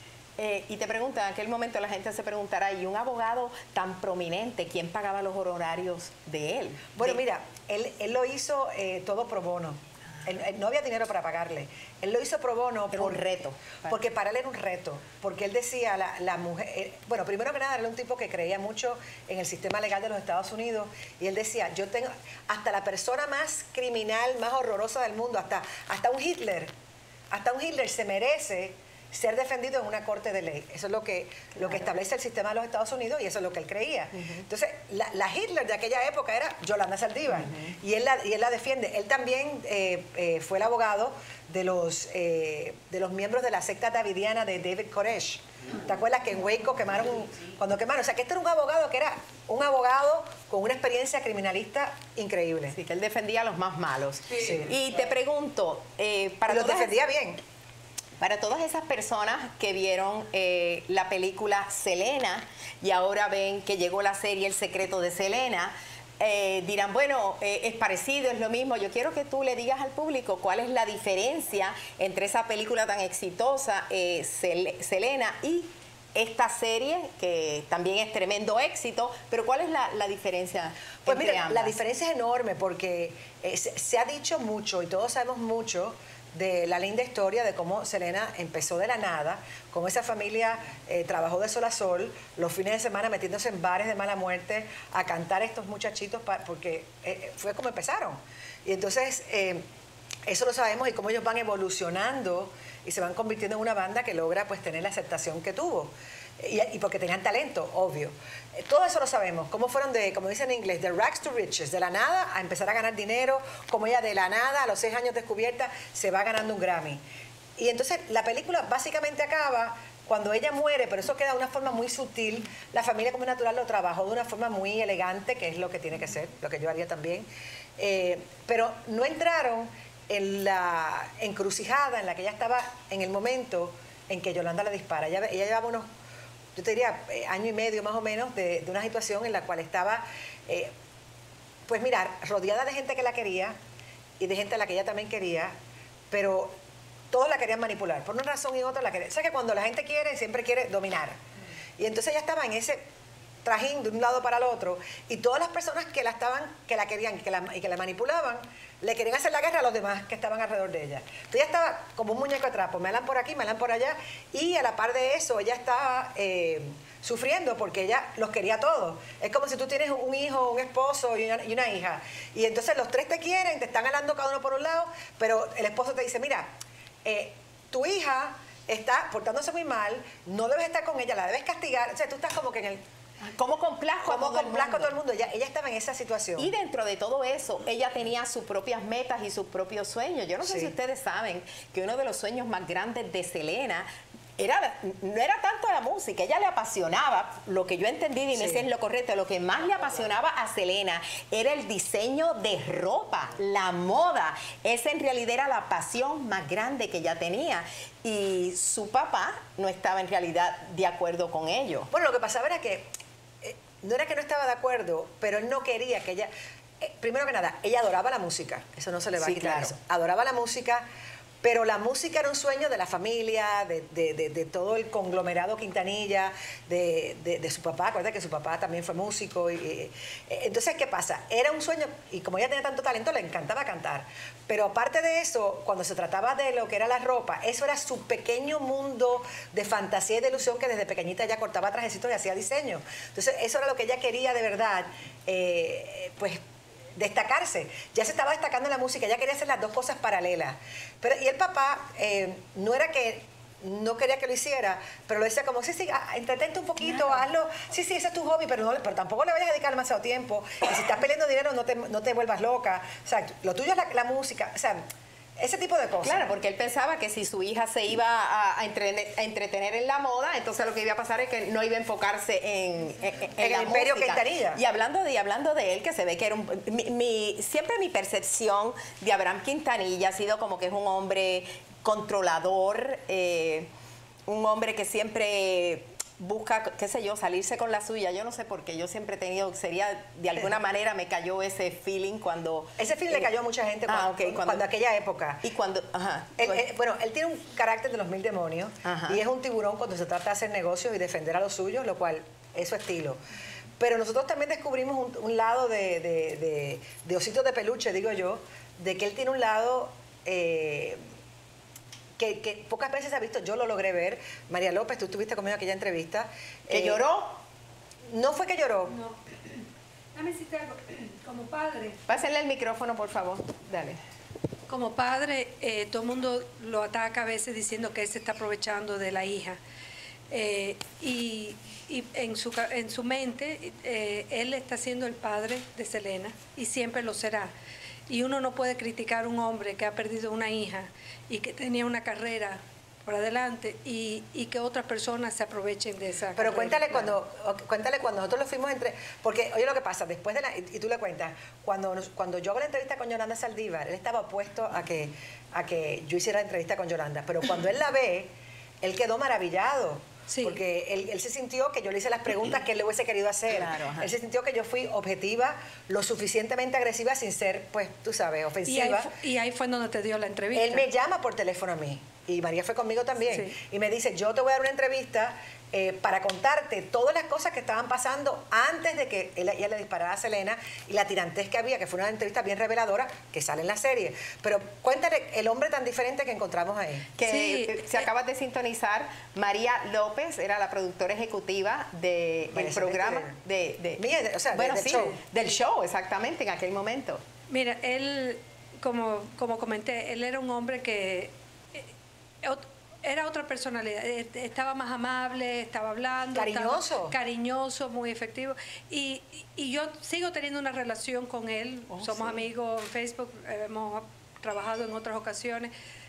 Eh, y te preguntan, en aquel momento la gente se preguntará, ¿y un abogado tan prominente, quién pagaba los honorarios de él? Bueno, de... mira, él, él lo hizo eh, todo pro bono. Él, él no había dinero para pagarle. Él lo hizo pro bono. Era por, un reto. Porque para él era un reto. Porque él decía, la, la mujer... Eh, bueno, primero que nada, era un tipo que creía mucho en el sistema legal de los Estados Unidos. Y él decía, yo tengo... Hasta la persona más criminal, más horrorosa del mundo, hasta, hasta un Hitler, hasta un Hitler se merece ser defendido en una corte de ley. Eso es lo que, claro. lo que establece el sistema de los Estados Unidos, y eso es lo que él creía. Uh-huh. Entonces, la, la Hitler de aquella época era Yolanda Saldívar, uh-huh. y, él la, y él la defiende. Él también eh, eh, fue el abogado de los, eh, de los miembros de la secta davidiana de David Koresh. ¿Te acuerdas que en Waco quemaron, cuando quemaron? O sea, que este era un abogado que era un abogado con una experiencia criminalista increíble. Sí, que él defendía a los más malos. Sí. Sí. Y te pregunto, eh, para y los todas... defendía bien. Para todas esas personas que vieron eh, la película Selena y ahora ven que llegó la serie El secreto de Selena, eh, dirán, bueno, eh, es parecido, es lo mismo. Yo quiero que tú le digas al público cuál es la diferencia entre esa película tan exitosa, eh, Sel- Selena, y esta serie, que también es tremendo éxito, pero ¿cuál es la, la diferencia pues entre mira, ambas? La diferencia es enorme porque eh, se, se ha dicho mucho y todos sabemos mucho de la linda historia de cómo Selena empezó de la nada, cómo esa familia eh, trabajó de sol a sol, los fines de semana metiéndose en bares de mala muerte a cantar a estos muchachitos, para, porque eh, fue como empezaron. Y entonces, eh, eso lo sabemos, y cómo ellos van evolucionando y se van convirtiendo en una banda que logra pues tener la aceptación que tuvo. Y, y porque tenían talento, obvio. Todo eso lo sabemos. Cómo fueron de, como dicen en inglés, de rags to riches, de la nada a empezar a ganar dinero, como ella de la nada, a los seis años descubierta, se va ganando un Grammy. Y entonces la película básicamente acaba cuando ella muere, pero eso queda de una forma muy sutil. La familia como natural lo trabajó de una forma muy elegante, que es lo que tiene que ser, lo que yo haría también. Eh, pero no entraron en la encrucijada en la que ella estaba en el momento en que Yolanda le dispara. Ella, ella llevaba unos... yo te diría, eh, año y medio más o menos, de, de una situación en la cual estaba, eh, pues mirar, rodeada de gente que la quería y de gente a la que ella también quería, pero todos la querían manipular. Por una razón y otra la querían. O sea que cuando la gente quiere, siempre quiere dominar. Y entonces ella estaba en ese trajín de un lado para el otro, y todas las personas que la estaban, que la querían que la, y que la manipulaban, le querían hacer la guerra a los demás que estaban alrededor de ella. Entonces ella estaba como un muñeco de trapo, me alan por aquí, me alan por allá, y a la par de eso ella estaba eh, sufriendo porque ella los quería a todos. Es como si tú tienes un hijo, un esposo y una, y una hija. Y entonces los tres te quieren, te están hablando cada uno por un lado, pero el esposo te dice, mira, eh, tu hija está portándose muy mal, no debes estar con ella, la debes castigar. O sea, tú estás como que en el... ¿Cómo complazco a ¿Cómo todo el complazco a mundo? todo el mundo? Ella, ella estaba en esa situación. Y dentro de todo eso, ella tenía sus propias metas y sus propios sueños. Yo no sé Sí. si ustedes saben que uno de los sueños más grandes de Selena era, no era tanto la música, ella le apasionaba, lo que yo entendí, Inés, Sí. es lo correcto, lo que más le apasionaba a Selena era el diseño de ropa, la moda. Esa en realidad era la pasión más grande que ella tenía. Y su papá no estaba en realidad de acuerdo con ello. Bueno, lo que pasaba era que, eh, no era que no estaba de acuerdo, pero él no quería que ella... eh, primero que nada, ella adoraba la música, eso no se le va Sí, a quitar. claro. Eso. Adoraba la música, pero la música era un sueño de la familia, de, de- de- de todo el conglomerado Quintanilla, de, de- de su papá. Acuérdate que su papá también fue músico. Y, y- entonces, ¿qué pasa? Era un sueño, y como ella tenía tanto talento, le encantaba cantar. Pero aparte de eso, cuando se trataba de lo que era la ropa, eso era su pequeño mundo de fantasía y de ilusión, que desde pequeñita ella cortaba trajecitos y hacía diseño. Entonces, eso era lo que ella quería de verdad, eh, pues destacarse. Ya se estaba destacando en la música, ella quería hacer las dos cosas paralelas. Pero, y el papá, eh, no era que no quería que lo hiciera, pero lo decía como, sí, sí, ah, entretente un poquito, hazlo, sí, sí, ese es tu hobby, pero, no, pero tampoco le vayas a dedicar demasiado tiempo. Y si estás peleando dinero, no te, no te vuelvas loca. O sea, lo tuyo es la, la música, o sea, ese tipo de cosas. Claro, porque él pensaba que si su hija se iba a, a entrene- a entretener en la moda, entonces lo que iba a pasar es que no iba a enfocarse en, en, en En la el imperio música. Quintanilla. Y hablando de, y hablando de él, que se ve que era un... Mi, mi- siempre mi percepción de Abraham Quintanilla ha sido como que es un hombre controlador, eh, un hombre que siempre busca, qué sé yo, salirse con la suya. Yo no sé por qué, yo siempre he tenido, sería, de alguna manera me cayó ese feeling cuando... Ese film le eh, cayó a mucha gente ah, cuando, ok, cuando- cuando aquella época. Y cuando... Ajá. Él- él- bueno, él tiene un carácter de los mil demonios. Ajá. Y es un tiburón cuando se trata de hacer negocios y defender a los suyos, lo cual es su estilo. Pero nosotros también descubrimos un, un lado de, de, de, de osito de peluche, digo yo, de que él tiene un lado eh, que, que pocas veces se ha visto. Yo lo logré ver. María López, tú estuviste conmigo en aquella entrevista. ¿Que Eh, lloró? No fue que lloró. No. Déjame decirte algo. Como padre, Pásenle el micrófono, por favor. Dale. como padre, eh, todo el mundo lo ataca a veces diciendo que él se está aprovechando de la hija. Eh, y y en, su, ca- en su mente, eh, él está siendo el padre de Selena y siempre lo será. Y uno no puede criticar a un hombre que ha perdido una hija y que tenía una carrera por adelante y, y que otras personas se aprovechen de esa Pero carrera. cuéntale cuando, o- cuéntale cuando nosotros lo fuimos entre, porque oye lo que pasa, después de la, y, y tú le cuentas, cuando, nos- cuando yo hago la entrevista con Yolanda Saldívar, él estaba opuesto a que, a que yo hiciera la entrevista con Yolanda, pero cuando él la ve, él quedó maravillado. Sí. Porque él, él se sintió que yo le hice las preguntas que él le hubiese querido hacer. Claro, ajá. Él se sintió que yo fui objetiva, lo suficientemente agresiva sin ser, pues, tú sabes, Y ahí, ofensiva. fu- y ahí fue donde te dio la entrevista. Él me llama por teléfono a mí y María fue conmigo también Sí. y me dice, yo te voy a dar una entrevista eh, para contarte todas las cosas que estaban pasando antes de que él- ella le disparara a Selena y la tirantez que había, que fue una entrevista bien reveladora que sale en la serie. Pero cuéntale el hombre tan diferente que encontramos ahí. Que Sí, eh, se eh, acabas de sintonizar, María López era la productora ejecutiva del María programa, Celeste de, de- Mía, de- o sea, de- bueno, del sí, show. del show, exactamente, en aquel momento. Mira, él, como, como comenté, él era un hombre que eh, ot- era otra personalidad. Eh, Estaba más amable, estaba hablando. Cariñoso. estaba cariñoso, muy efectivo. Y, y yo sigo teniendo una relación con él. Oh, Somos sí. amigos en Facebook, eh, hemos trabajado en otras ocasiones.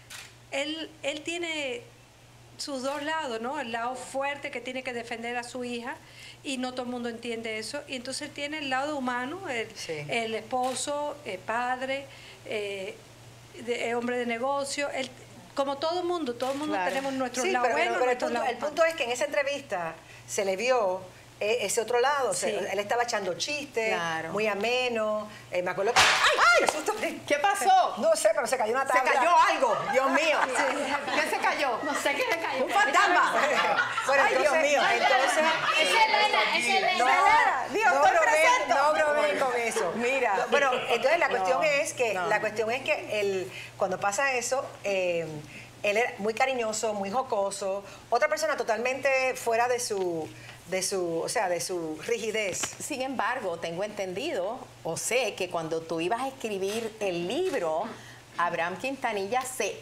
Él, él tiene sus dos lados, ¿no? El lado fuerte que tiene que defender a su hija y no todo el mundo entiende eso. Y entonces tiene el lado humano, el, Sí. el esposo, el padre, eh, de- el hombre de negocio. El, como todo el mundo, todo el mundo Claro. tenemos nuestro Sí, lado pero, bueno, pero el, nuestro punto, lado el punto es que en esa entrevista se le vio eh, ese otro lado. Se- Sí. él estaba echando chistes, Claro. muy ameno. Eh, me acuerdo que... ¡Ay! ¡Qué susto! ¿Qué pasó? No sé, pero se cayó una Se tabla. cayó algo, Dios mío. ¿Qué se cayó? No sé qué le cayó. Un fantasma. Bueno, Ay, Dios entonces- mío. entonces- Es Elena, es Elena. No, Selena, Dios, no estoy bromeen, presente. no bromeen con eso. Mira. No, bueno, entonces la No, cuestión es que no. la cuestión es que él, cuando pasa eso, eh, él era muy cariñoso, muy jocoso, otra persona totalmente fuera de su de su, o sea, de su rigidez. Sin embargo, tengo entendido, o sé, que cuando tú ibas a escribir el libro, Abraham Quintanilla se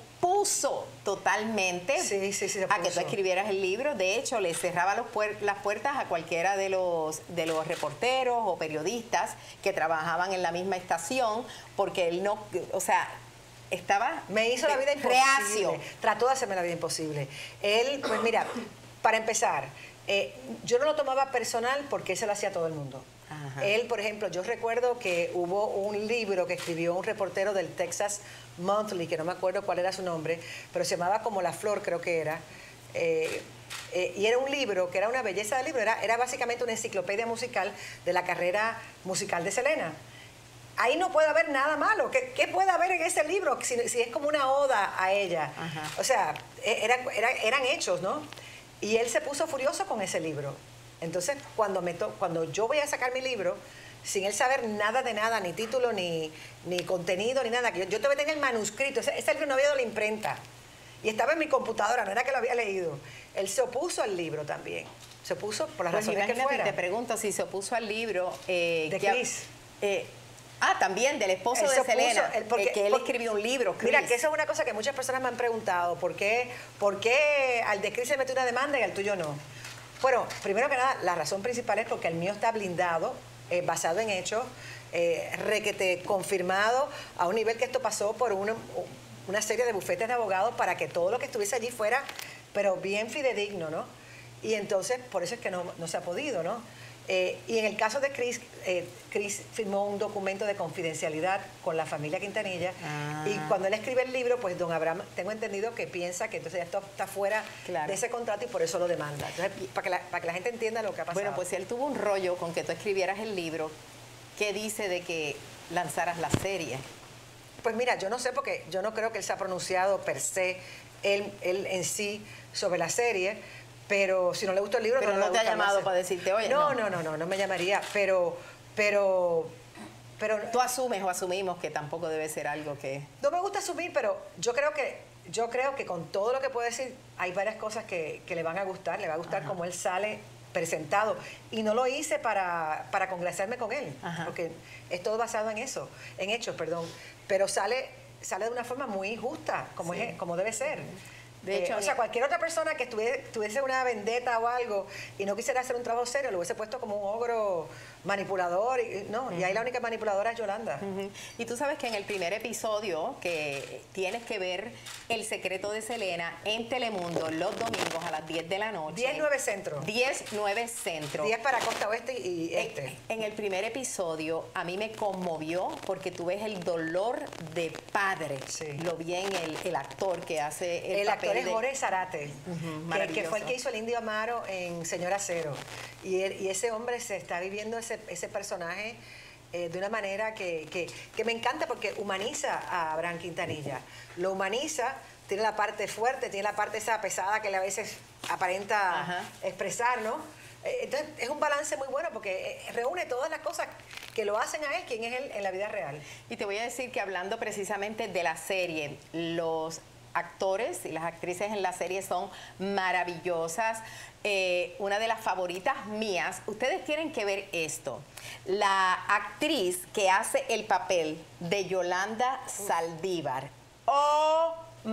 opuso totalmente sí, sí, sí, se a que tú escribieras el libro. De hecho, le cerraba los puer las puertas a cualquiera de los, de los reporteros o periodistas que trabajaban en la misma estación, porque él no, o sea, estaba me hizo la vida imposible. Reacio. Trató de hacerme la vida imposible. Él, pues mira, para empezar, eh, yo no lo tomaba personal porque él se lo hacía a todo el mundo. Ajá. Él, por ejemplo, yo recuerdo que hubo un libro que escribió un reportero del Texas Monthly, que no me acuerdo cuál era su nombre, pero se llamaba Como la Flor, creo que era. Eh, eh, y era un libro que era una belleza de libro, era, era básicamente una enciclopedia musical de la carrera musical de Selena. Ahí no puede haber nada malo. ¿Qué, qué puede haber en ese libro si, si es como una oda a ella? Ajá. O sea, era, era, eran hechos, ¿no? Y él se puso furioso con ese libro. Entonces, cuando, me to cuando yo voy a sacar mi libro, sin él saber nada de nada, ni título, ni, ni contenido, ni nada, que yo, yo todavía tenía el manuscrito, ese, ese libro no había ido a la imprenta, y estaba en mi computadora, no era que lo había leído. Él se opuso al libro también, se opuso por las pues razones que fuera. Te pregunto, si se opuso al libro... Eh, de que, Chris. Eh, ah, también, del esposo él de Selena, opuso, él, porque, eh, que él porque, escribió un libro, Chris. Mira, que eso es una cosa que muchas personas me han preguntado, ¿por qué, por qué al de Chris se metió una demanda y al tuyo no? Bueno, primero que nada, la razón principal es porque el mío está blindado, eh, basado en hechos, eh, requete confirmado a un nivel que esto pasó por una, una serie de bufetes de abogados para que todo lo que estuviese allí fuera, pero bien fidedigno, ¿no? Y entonces, por eso es que no, no se ha podido, ¿no? Eh, y en el caso de Chris, eh, Chris firmó un documento de confidencialidad con la familia Quintanilla. Ah. Y cuando él escribe el libro, pues don Abraham, tengo entendido que piensa que entonces esto está fuera claro. de ese contrato y por eso lo demanda. Entonces, para que, la, para que la gente entienda lo que ha pasado. Bueno, pues si él tuvo un rollo con que tú escribieras el libro, ¿qué dice de que lanzaras la serie? Pues mira, yo no sé porque yo no creo que él se ha pronunciado per se, él, él en sí, sobre la serie. Pero si no le gustó el libro... Pero no, no te ha llamado para decirte, oye, no, no, no, no, no me llamaría, pero, pero, pero... Tú asumes o asumimos que tampoco debe ser algo que... No me gusta asumir, pero yo creo que, yo creo que con todo lo que puedo decir, hay varias cosas que, que le van a gustar, le va a gustar Ajá. como él sale presentado. Y no lo hice para, para congraciarme con él, Ajá. porque es todo basado en eso, en hechos, perdón. Pero sale, sale de una forma muy justa, como, sí. es, como debe ser. De hecho, eh, o sea, cualquier otra persona que tuviese, tuviese una vendetta o algo y no quisiera hacer un trabajo serio, lo hubiese puesto como un ogro manipulador. Y, no, uh-huh. y ahí la única manipuladora es Yolanda. Uh-huh. Y tú sabes que en el primer episodio, que tienes que ver El secreto de Selena en Telemundo los domingos a las diez de la noche. diez nueve Centro. diez nueve Centro. diez para Costa Oeste y Este. En, en el primer episodio a mí me conmovió porque tú ves el dolor de padre. Sí. Lo bien el, el actor que hace el, el papel. El actor es Jorge Zarate, uh-huh, que, que fue el que hizo el Indio Amaro en Señora Cero. Y, él, y ese hombre se está viviendo ese, ese personaje eh, de una manera que, que, que me encanta porque humaniza a Abraham Quintanilla. Lo humaniza, tiene la parte fuerte, tiene la parte esa pesada que a veces aparenta Ajá. expresar, ¿no? Entonces es un balance muy bueno porque reúne todas las cosas que lo hacen a él, quien es él en la vida real. Y te voy a decir que hablando precisamente de la serie, los actores y las actrices en la serie son maravillosas. Eh, una de las favoritas mías, ustedes tienen que ver esto. La actriz que hace el papel de Yolanda Saldívar. ¡Oh,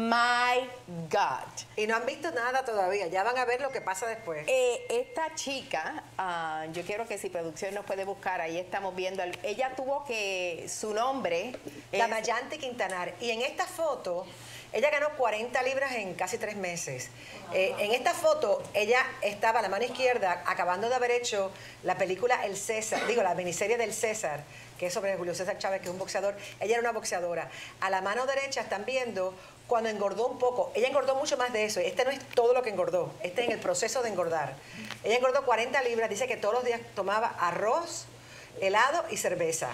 my God! Y no han visto nada todavía, ya van a ver lo que pasa después. Eh, esta chica, uh, yo quiero que si producción nos puede buscar, ahí estamos viendo, el, ella tuvo que, su nombre... Damayanti Quintanar. Y en esta foto... Ella ganó cuarenta libras en casi tres meses. Eh, en esta foto, ella estaba a la mano izquierda acabando de haber hecho la película El César, digo, la miniserie del César, que es sobre Julio César Chávez, que es un boxeador. Ella era una boxeadora. A la mano derecha están viendo cuando engordó un poco. Ella engordó mucho más de eso. Este no es todo lo que engordó. Este es en el proceso de engordar. Ella engordó cuarenta libras. Dice que todos los días tomaba arroz, helado y cerveza.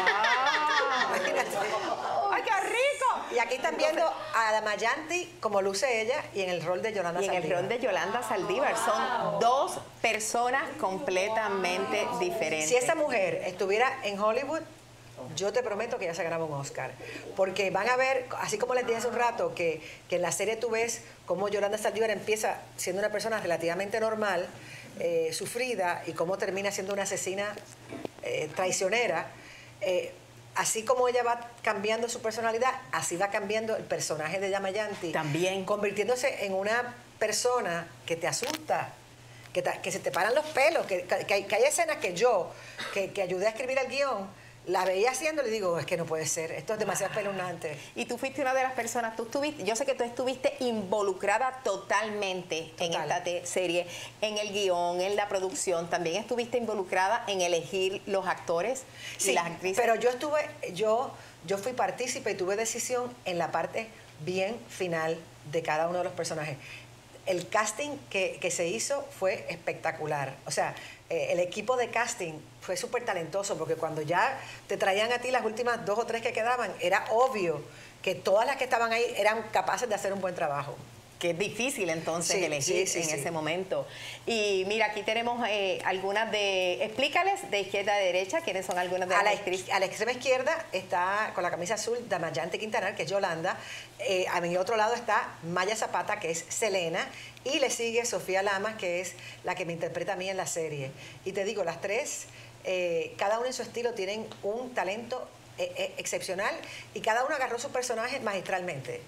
Ah. ¡Ay, qué rico! Y aquí están viendo a Damayanti como luce ella y en el rol de Yolanda Saldívar. Y en el rol de Yolanda Saldívar son dos personas completamente diferentes. Si esa mujer estuviera en Hollywood, yo te prometo que ya se ganaba un Oscar. Porque van a ver, así como les dije hace un rato, que, que en la serie tú ves cómo Yolanda Saldívar empieza siendo una persona relativamente normal, eh, sufrida y cómo termina siendo una asesina eh, traicionera, eh, así como ella va cambiando su personalidad, así va cambiando el personaje de Damayanti. También. Convirtiéndose en una persona que te asusta, que, te, que se te paran los pelos, que, que, hay, que hay escenas que yo, que, que ayudé a escribir el guión, la veía haciendo y le digo, es que no puede ser, esto es demasiado espeluznante. Y tú fuiste una de las personas, tú estuviste, yo sé que tú estuviste involucrada totalmente Total. en esta te- serie, en el guión, en la producción, también estuviste involucrada en elegir los actores Sí, y las actrices. pero yo estuve, yo, yo fui partícipe y tuve decisión en la parte bien final de cada uno de los personajes. El casting que, que se hizo fue espectacular. O sea, eh, el equipo de casting fue súper talentoso porque cuando ya te traían a ti las últimas dos o tres que quedaban, era obvio que todas las que estaban ahí eran capaces de hacer un buen trabajo. Que es difícil entonces Sí, elegir sí, sí, en sí. ese momento. Y mira, aquí tenemos eh, algunas de... Explícales de izquierda a derecha quiénes son algunas de A las la, actrices. a la extrema izquierda está con la camisa azul Damayanti Quintanar, que es Yolanda. Eh, a mi otro lado está Maya Zapata, que es Selena. Y le sigue Sofía Lamas, que es la que me interpreta a mí en la serie. Y te digo, las tres, eh, cada una en su estilo, tienen un talento eh, eh, excepcional y cada una agarró su personaje magistralmente.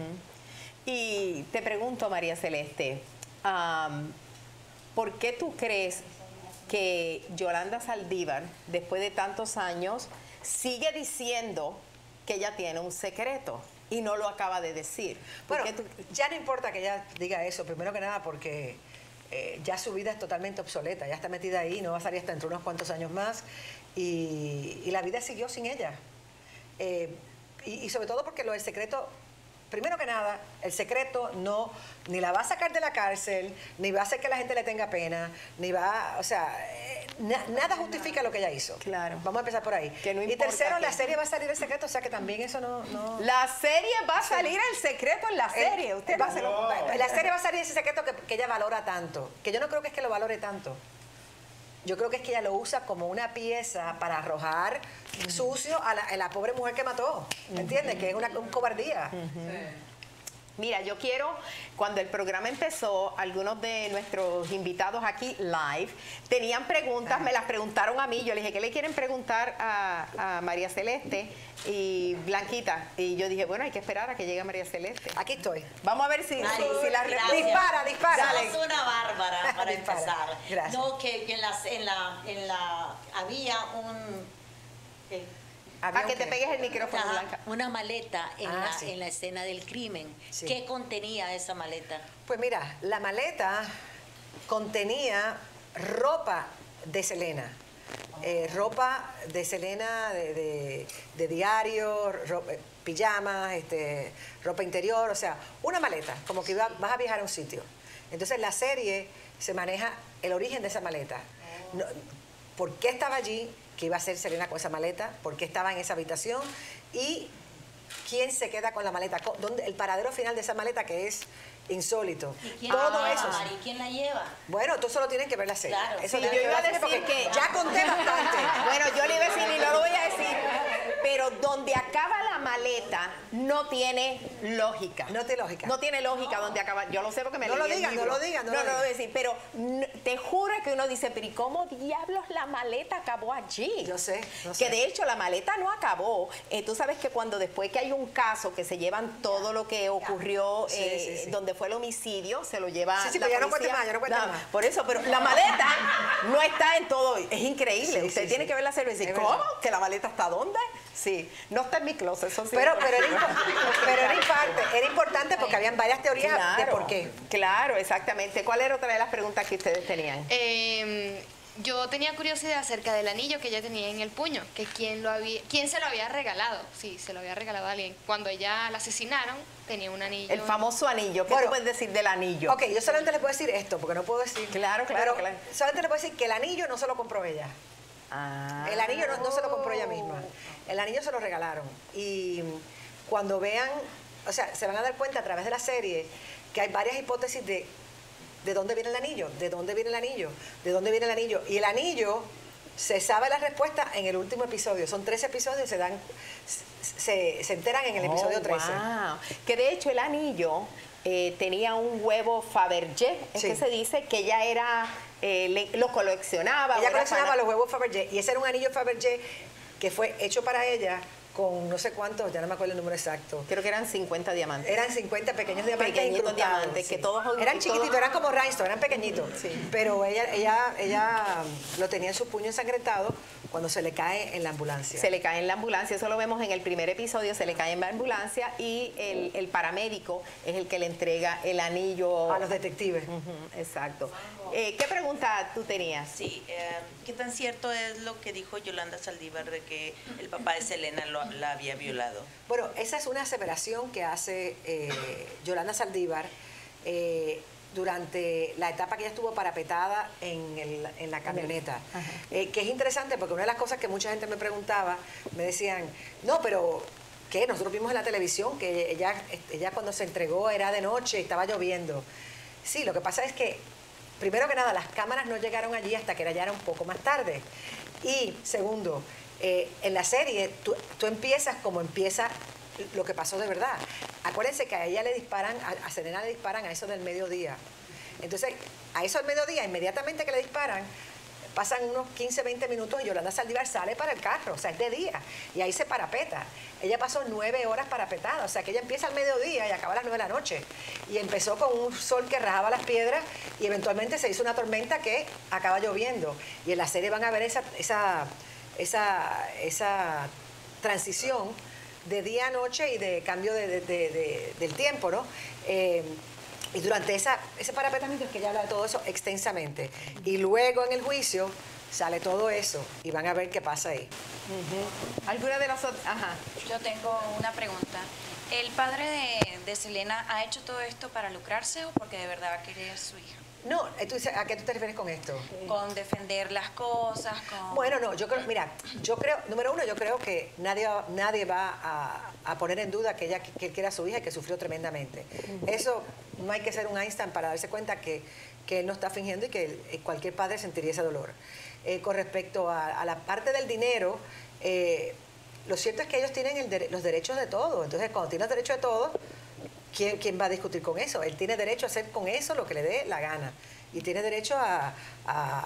Y te pregunto, María Celeste, um, ¿por qué tú crees que Yolanda Saldívar, después de tantos años, sigue diciendo que ella tiene un secreto y no lo acaba de decir? ¿Por Bueno, qué tú- ya no importa que ella diga eso, primero que nada porque eh, ya su vida es totalmente obsoleta, ya está metida ahí, no va a salir hasta dentro de unos cuantos años más y, y la vida siguió sin ella. Eh, y, y sobre todo porque lo del secreto, primero que nada, el secreto no, ni la va a sacar de la cárcel, ni va a hacer que la gente le tenga pena, ni va, o sea, eh, na- nada justifica lo que ella hizo. Claro. Vamos a empezar por ahí. Que no y importa tercero, que- la serie va a salir el secreto, o sea que también eso no... no La serie va a salir el secreto en la serie. eh, Usted va- no se lo- La serie va a salir ese secreto que, que ella valora tanto. Que yo no creo que es que lo valore tanto. Yo creo que es que ella lo usa como una pieza para arrojar sucio a la, a la pobre mujer que mató. ¿Me entiendes? Que es una un cobardía. Mira, yo quiero, cuando el programa empezó, algunos de nuestros invitados aquí live tenían preguntas, me las preguntaron a mí, yo le dije, ¿qué le quieren preguntar a, a María Celeste y Blanquita? Y yo dije, bueno, hay que esperar a que llegue María Celeste. Aquí estoy. Vamos a ver si, Ay, si, si la gracias. respuesta- Dispara, dispara. Sos una bárbara para Dispara. empezar. Gracias. No, que que en la, en la, en la, había un... ¿qué? A que te pegues el micrófono, Ajá, Blanca. una maleta en, Ah, la, sí. en la escena del crimen. Sí. ¿Qué contenía esa maleta? Pues mira, la maleta contenía ropa de Selena. Eh, ropa de Selena de, de- de diario, ro- eh, pijamas, este, ropa interior, o sea, una maleta, como que iba- vas a viajar a un sitio. Entonces la serie se maneja el origen de esa maleta. No, ¿por qué estaba allí? ¿Qué iba a hacer Selena con esa maleta? ¿Por qué estaba en esa habitación? Y quién se queda con la maleta, Co- ¿dónde- el paradero final de esa maleta que es insólito. ¿Y quién Todo la eso. lleva, Mari? ¿Quién la lleva? Bueno, tú solo tienes que ver la serie. Claro. Eso Sí, tienes yo que iba a ver la serie decir porque que- ya conté bastante. Bueno, yo le iba a decir y no lo voy a decir, pero donde acaba la maleta no tiene lógica. No tiene lógica. No tiene lógica donde acaba. Yo lo sé porque me No leí lo el digas, no libro. lo digas, no No, lo no lo voy a digas. decir, pero n- te juro que uno dice, pero ¿y cómo diablos la maleta acabó allí? Yo sé, yo Que sé. de hecho la maleta no acabó. Eh, tú sabes que cuando después que hay un caso que se llevan todo lo que ocurrió, Sí, eh, sí, sí. donde fue el homicidio, se lo lleva Sí, sí, la pero ya no policía. cuentes más, ya no cuentes más. Por eso, pero la maleta no está en todo. Es increíble. Sí, Usted sí, tiene sí. que ver la serie y decir, Es ¿cómo? verdad. ¿Que la maleta está dónde? Sí, no está en mi closet, eso sí. Pero, pero, era, impo- pero era, imparte- era importante porque habían varias teorías claro, de por qué. Claro, exactamente. ¿Cuál era otra de las preguntas que ustedes tenían? Eh, yo tenía curiosidad acerca del anillo que ella tenía en el puño, que quién, lo había, quién se lo había regalado. Sí, se lo había regalado a alguien. Cuando ella la asesinaron, tenía un anillo. El famoso anillo. ¿Qué Bueno, tú puedes decir del anillo? Ok, yo solamente les puedo decir esto, porque no puedo decir. Claro, claro, pero claro. solamente les puedo decir que el anillo no se lo compró ella. Ah. El anillo no, no se lo compró ella misma. El anillo se lo regalaron. Y cuando vean, o sea, se van a dar cuenta a través de la serie que hay varias hipótesis de de dónde viene el anillo, de dónde viene el anillo, de dónde viene el anillo. Y el anillo, se sabe la respuesta en el último episodio. Son tres episodios y se dan, se, se enteran en el episodio Oh, trece. wow. Que de hecho el anillo eh, tenía un huevo Fabergé, es Sí. que se dice que ella era eh, le- lo coleccionaba. Ella o era coleccionaba fana- los huevos Fabergé y ese era un anillo Fabergé que fue hecho para ella con no sé cuántos, ya no me acuerdo el número exacto. Creo que eran cincuenta diamantes. Eran cincuenta pequeños diamantes Pequeñitos incrustados, diamantes, sí. que todos- eran todos- chiquititos, eran como rhinestone, eran pequeñitos. Sí. Pero ella, ella, ella lo tenía en su puño ensangrentado cuando se le cae en la ambulancia. Se le cae en la ambulancia, eso lo vemos en el primer episodio, se le cae en la ambulancia y el, el paramédico es el que le entrega el anillo a los detectives. Ujú, exacto. Eh, ¿Qué pregunta tú tenías? Sí, eh, ¿qué tan cierto es lo que dijo Yolanda Saldívar de que el papá de Selena lo- la había violado? Bueno, esa es una aseveración que hace eh, Yolanda Saldívar eh, durante la etapa que ella estuvo parapetada en, el- en la camioneta. Eh, que es interesante porque una de las cosas que mucha gente me preguntaba, me decían, no, pero ¿qué? Nosotros vimos en la televisión que ella, ella cuando se entregó era de noche y estaba lloviendo. Sí, lo que pasa es que, primero que nada, las cámaras no llegaron allí hasta que ya era un poco más tarde. Y segundo, eh, en la serie tú, tú empiezas como empieza lo que pasó de verdad. Acuérdense que a ella le disparan, a, a Selena le disparan a eso del mediodía. Entonces, a eso del mediodía, inmediatamente que le disparan, pasan unos quince, veinte minutos y Yolanda Saldívar sale para el carro, o sea, es de día, y ahí se parapeta. Ella pasó nueve horas parapetada, o sea, que ella empieza al mediodía y acaba a las nueve de la noche. Y empezó con un sol que rajaba las piedras y eventualmente se hizo una tormenta que acaba lloviendo. Y en la serie van a ver esa, esa, esa, esa transición de día a noche y de cambio de, de- de- de- del tiempo, ¿no? Eh, y durante esa, ese parapetamiento es que ella habla de todo eso extensamente. Y luego en el juicio sale todo eso y van a ver qué pasa ahí. ¿Alguna de las otras? Ajá. Yo tengo una pregunta. ¿El padre de, de Selena ha hecho todo esto para lucrarse o porque de verdad va a querer a su hija? No, eh, tú dices, ¿a qué tú te refieres con esto? Con defender las cosas, con... Bueno, no, yo creo, mira, yo creo, número uno, yo creo que nadie, va- nadie va a, a poner en duda que ella que él quiera a su hija y que sufrió tremendamente. Eso no hay que ser un Einstein para darse cuenta que, que él no está fingiendo y que él- cualquier padre sentiría ese dolor. Eh, con respecto a, a la parte del dinero, eh, lo cierto es que ellos tienen el dere- los derechos de todo. Entonces, cuando tienes los derechos de todo, ¿quién, ¿quién va a discutir con eso? Él tiene derecho a hacer con eso lo que le dé la gana. Y tiene derecho a, a-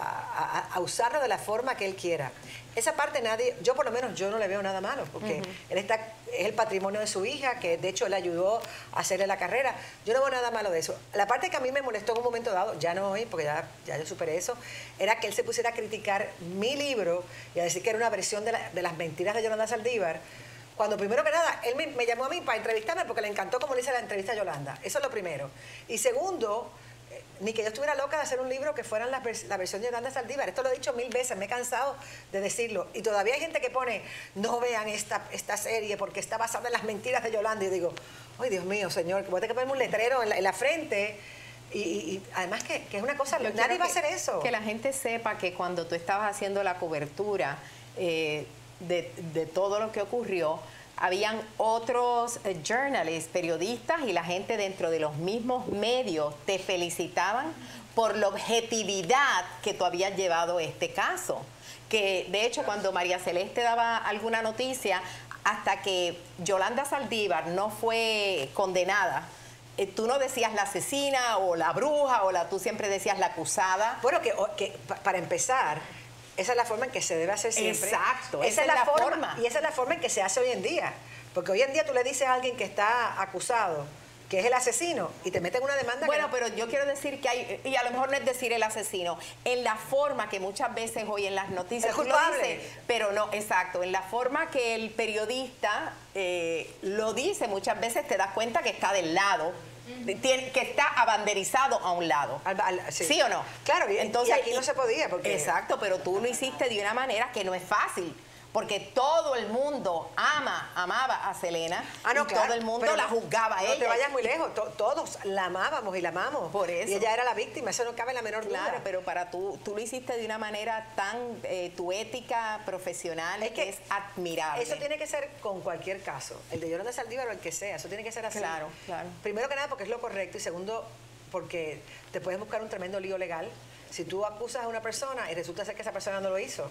a- a usarlo de la forma que él quiera. Esa parte nadie, yo por lo menos yo no le veo nada malo, porque Ujú. él está, es el patrimonio de su hija, que de hecho le ayudó a hacerle la carrera. Yo no veo nada malo de eso. La parte que a mí me molestó en un momento dado, ya no hoy, porque ya, ya yo superé eso, era que él se pusiera a criticar mi libro y a decir que era una versión de, la- de las mentiras de Yolanda Saldívar. Cuando primero que nada, él me, me llamó a mí para entrevistarme porque le encantó cómo le hice la entrevista a Yolanda. Eso es lo primero. Y segundo, eh, ni que yo estuviera loca de hacer un libro que fueran la, vers- la versión de Yolanda Saldívar. Esto lo he dicho mil veces, me he cansado de decirlo. Y todavía hay gente que pone, no vean esta, esta serie porque está basada en las mentiras de Yolanda. Y yo digo, ay Dios mío, señor, que voy a tener que ponerme un letrero en la, en la frente. Y, y- y además que, que es una cosa, Yo nadie quiero va a que- hacer eso. Que la gente sepa que cuando tú estabas haciendo la cobertura eh, de, de todo lo que ocurrió, habían otros eh, journalists, periodistas y la gente dentro de los mismos medios te felicitaban por la objetividad que tú habías llevado este caso. Que de hecho cuando María Celeste daba alguna noticia, hasta que Yolanda Saldívar no fue condenada, eh, tú no decías la asesina o la bruja o la, tú siempre decías la acusada. Bueno, que, o- que pa- para empezar, esa es la forma en que se debe hacer siempre. Exacto, esa, es la, forma, forma. Y esa es la forma en que se hace hoy en día. Porque hoy en día tú le dices a alguien que está acusado, que es el asesino, y te meten una demanda. Bueno, que pero yo quiero decir que hay, y a lo mejor no es decir el asesino, en la forma que muchas veces hoy en las noticias El tú lo culpable. dices, pero no, exacto, en la forma que el periodista eh, lo dice, muchas veces te das cuenta que está del lado, tiene- que está abanderizado a un lado. Al- al- sí. sí. o no? Claro, y- Entonces, y aquí no se podía, porque- Exacto, pero tú lo hiciste de una manera que no es fácil. Porque todo el mundo ama, amaba a Selena Ah, no, y claro, todo el mundo pero la no- juzgaba a no ella. te vayas muy lejos, to- todos la amábamos y la amamos. Por eso. Y ella era la víctima, eso no cabe en la menor Claro, duda. pero para tú, tú lo hiciste de una manera tan, eh, tu ética profesional Es es que que es admirable. Eso tiene que ser con cualquier caso, el de Yolanda Saldívar o el que sea, eso tiene que ser así. Claro, claro. Primero que nada porque es lo correcto y segundo porque te puedes buscar un tremendo lío legal si tú acusas a una persona y resulta ser que esa persona no lo hizo.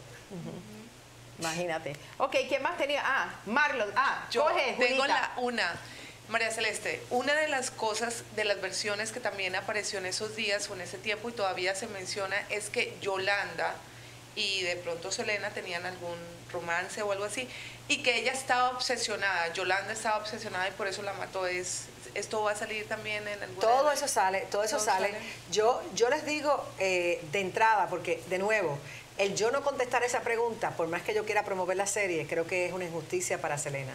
Imagínate. Ok, ¿quién más tenía? Ah, Marlon. Ah, Yo coge, tengo Julita. la una. María Celeste, una de las cosas, de las versiones que también apareció en esos días o en ese tiempo y todavía se menciona, es que Yolanda y de pronto Selena tenían algún romance o algo así, y que ella estaba obsesionada, Yolanda estaba obsesionada y por eso la mató. Es, ¿esto va a salir también en algún Todo eso sale, todo eso ¿Todo sale. sale? Yo, yo les digo eh, de entrada, porque de nuevo, el yo no contestar esa pregunta, por más que yo quiera promover la serie, creo que es una injusticia para Selena.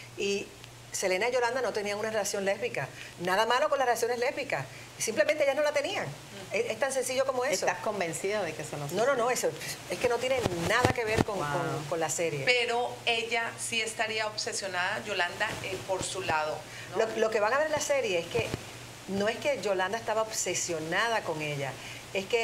Y Selena y Yolanda no tenían una relación lésbica. Nada malo con las relaciones lésbicas. Simplemente ellas no la tenían. Es, es tan sencillo como eso. ¿Estás convencida de que eso no No, no, no, eso es que no tiene nada que ver con, Wow. con- con la serie. Pero ella sí estaría obsesionada, Yolanda, eh, por su lado, ¿no? Lo, lo que van a ver en la serie es que no es que Yolanda estaba obsesionada con ella, es que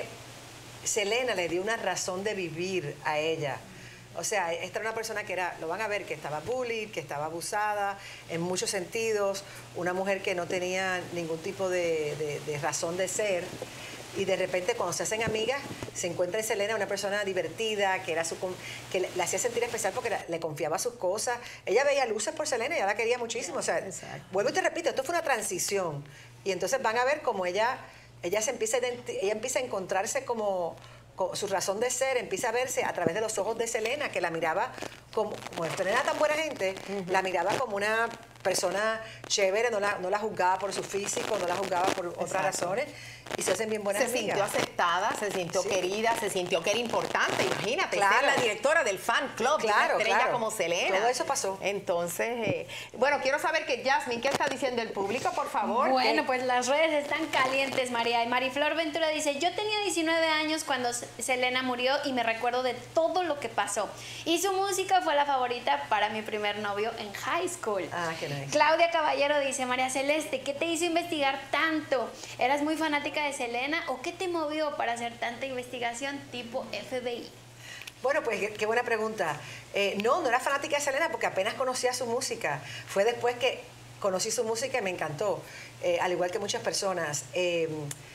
Selena le dio una razón de vivir a ella. O sea, esta era una persona que era, lo van a ver, que estaba bullied, que estaba abusada en muchos sentidos, una mujer que no tenía ningún tipo de, de- de razón de ser. Y de repente cuando se hacen amigas, se encuentra en Selena una persona divertida, que era su con- que le, le hacía sentir especial porque la- le confiaba sus cosas. Ella veía luces por Selena y ella la quería muchísimo. O sea, vuelvo y te repito, esto fue una transición. Y entonces van a ver cómo ella, ella se empieza a identi- ella empieza a encontrarse como, como su razón de ser, empieza a verse a través de los ojos de Selena, que la miraba como, como Selena era tan buena gente, la miraba como una persona chévere, no la, no la juzgaba por su físico, no la juzgaba por otras Exacto. razones, y se hacen bien buenas Se sintió amigas. aceptada, se sintió Sí. querida, se sintió que era importante. Imagínate, Claro. ser la directora del fan club de una Claro, estrella claro. como Selena. Todo eso pasó. Entonces, eh, bueno, quiero saber que Jasmine, ¿qué está diciendo el público, por favor? Bueno, ¿Qué- pues las redes están calientes, María. Y Mariflor Ventura dice, yo tenía diecinueve años cuando S- Selena murió y me recuerdo de todo lo que pasó. Y su música fue la favorita para mi primer novio en high school. Ah, qué nice. Claudia Caballero dice, María Celeste, ¿qué te hizo investigar tanto? ¿Eras muy fanática de Selena o qué te movió para hacer tanta investigación tipo F B I? Bueno, pues qué, qué buena pregunta. Eh, no, no era fanática de Selena porque apenas conocía su música. Fue después que conocí su música y me encantó, eh, al igual que muchas personas. Eh,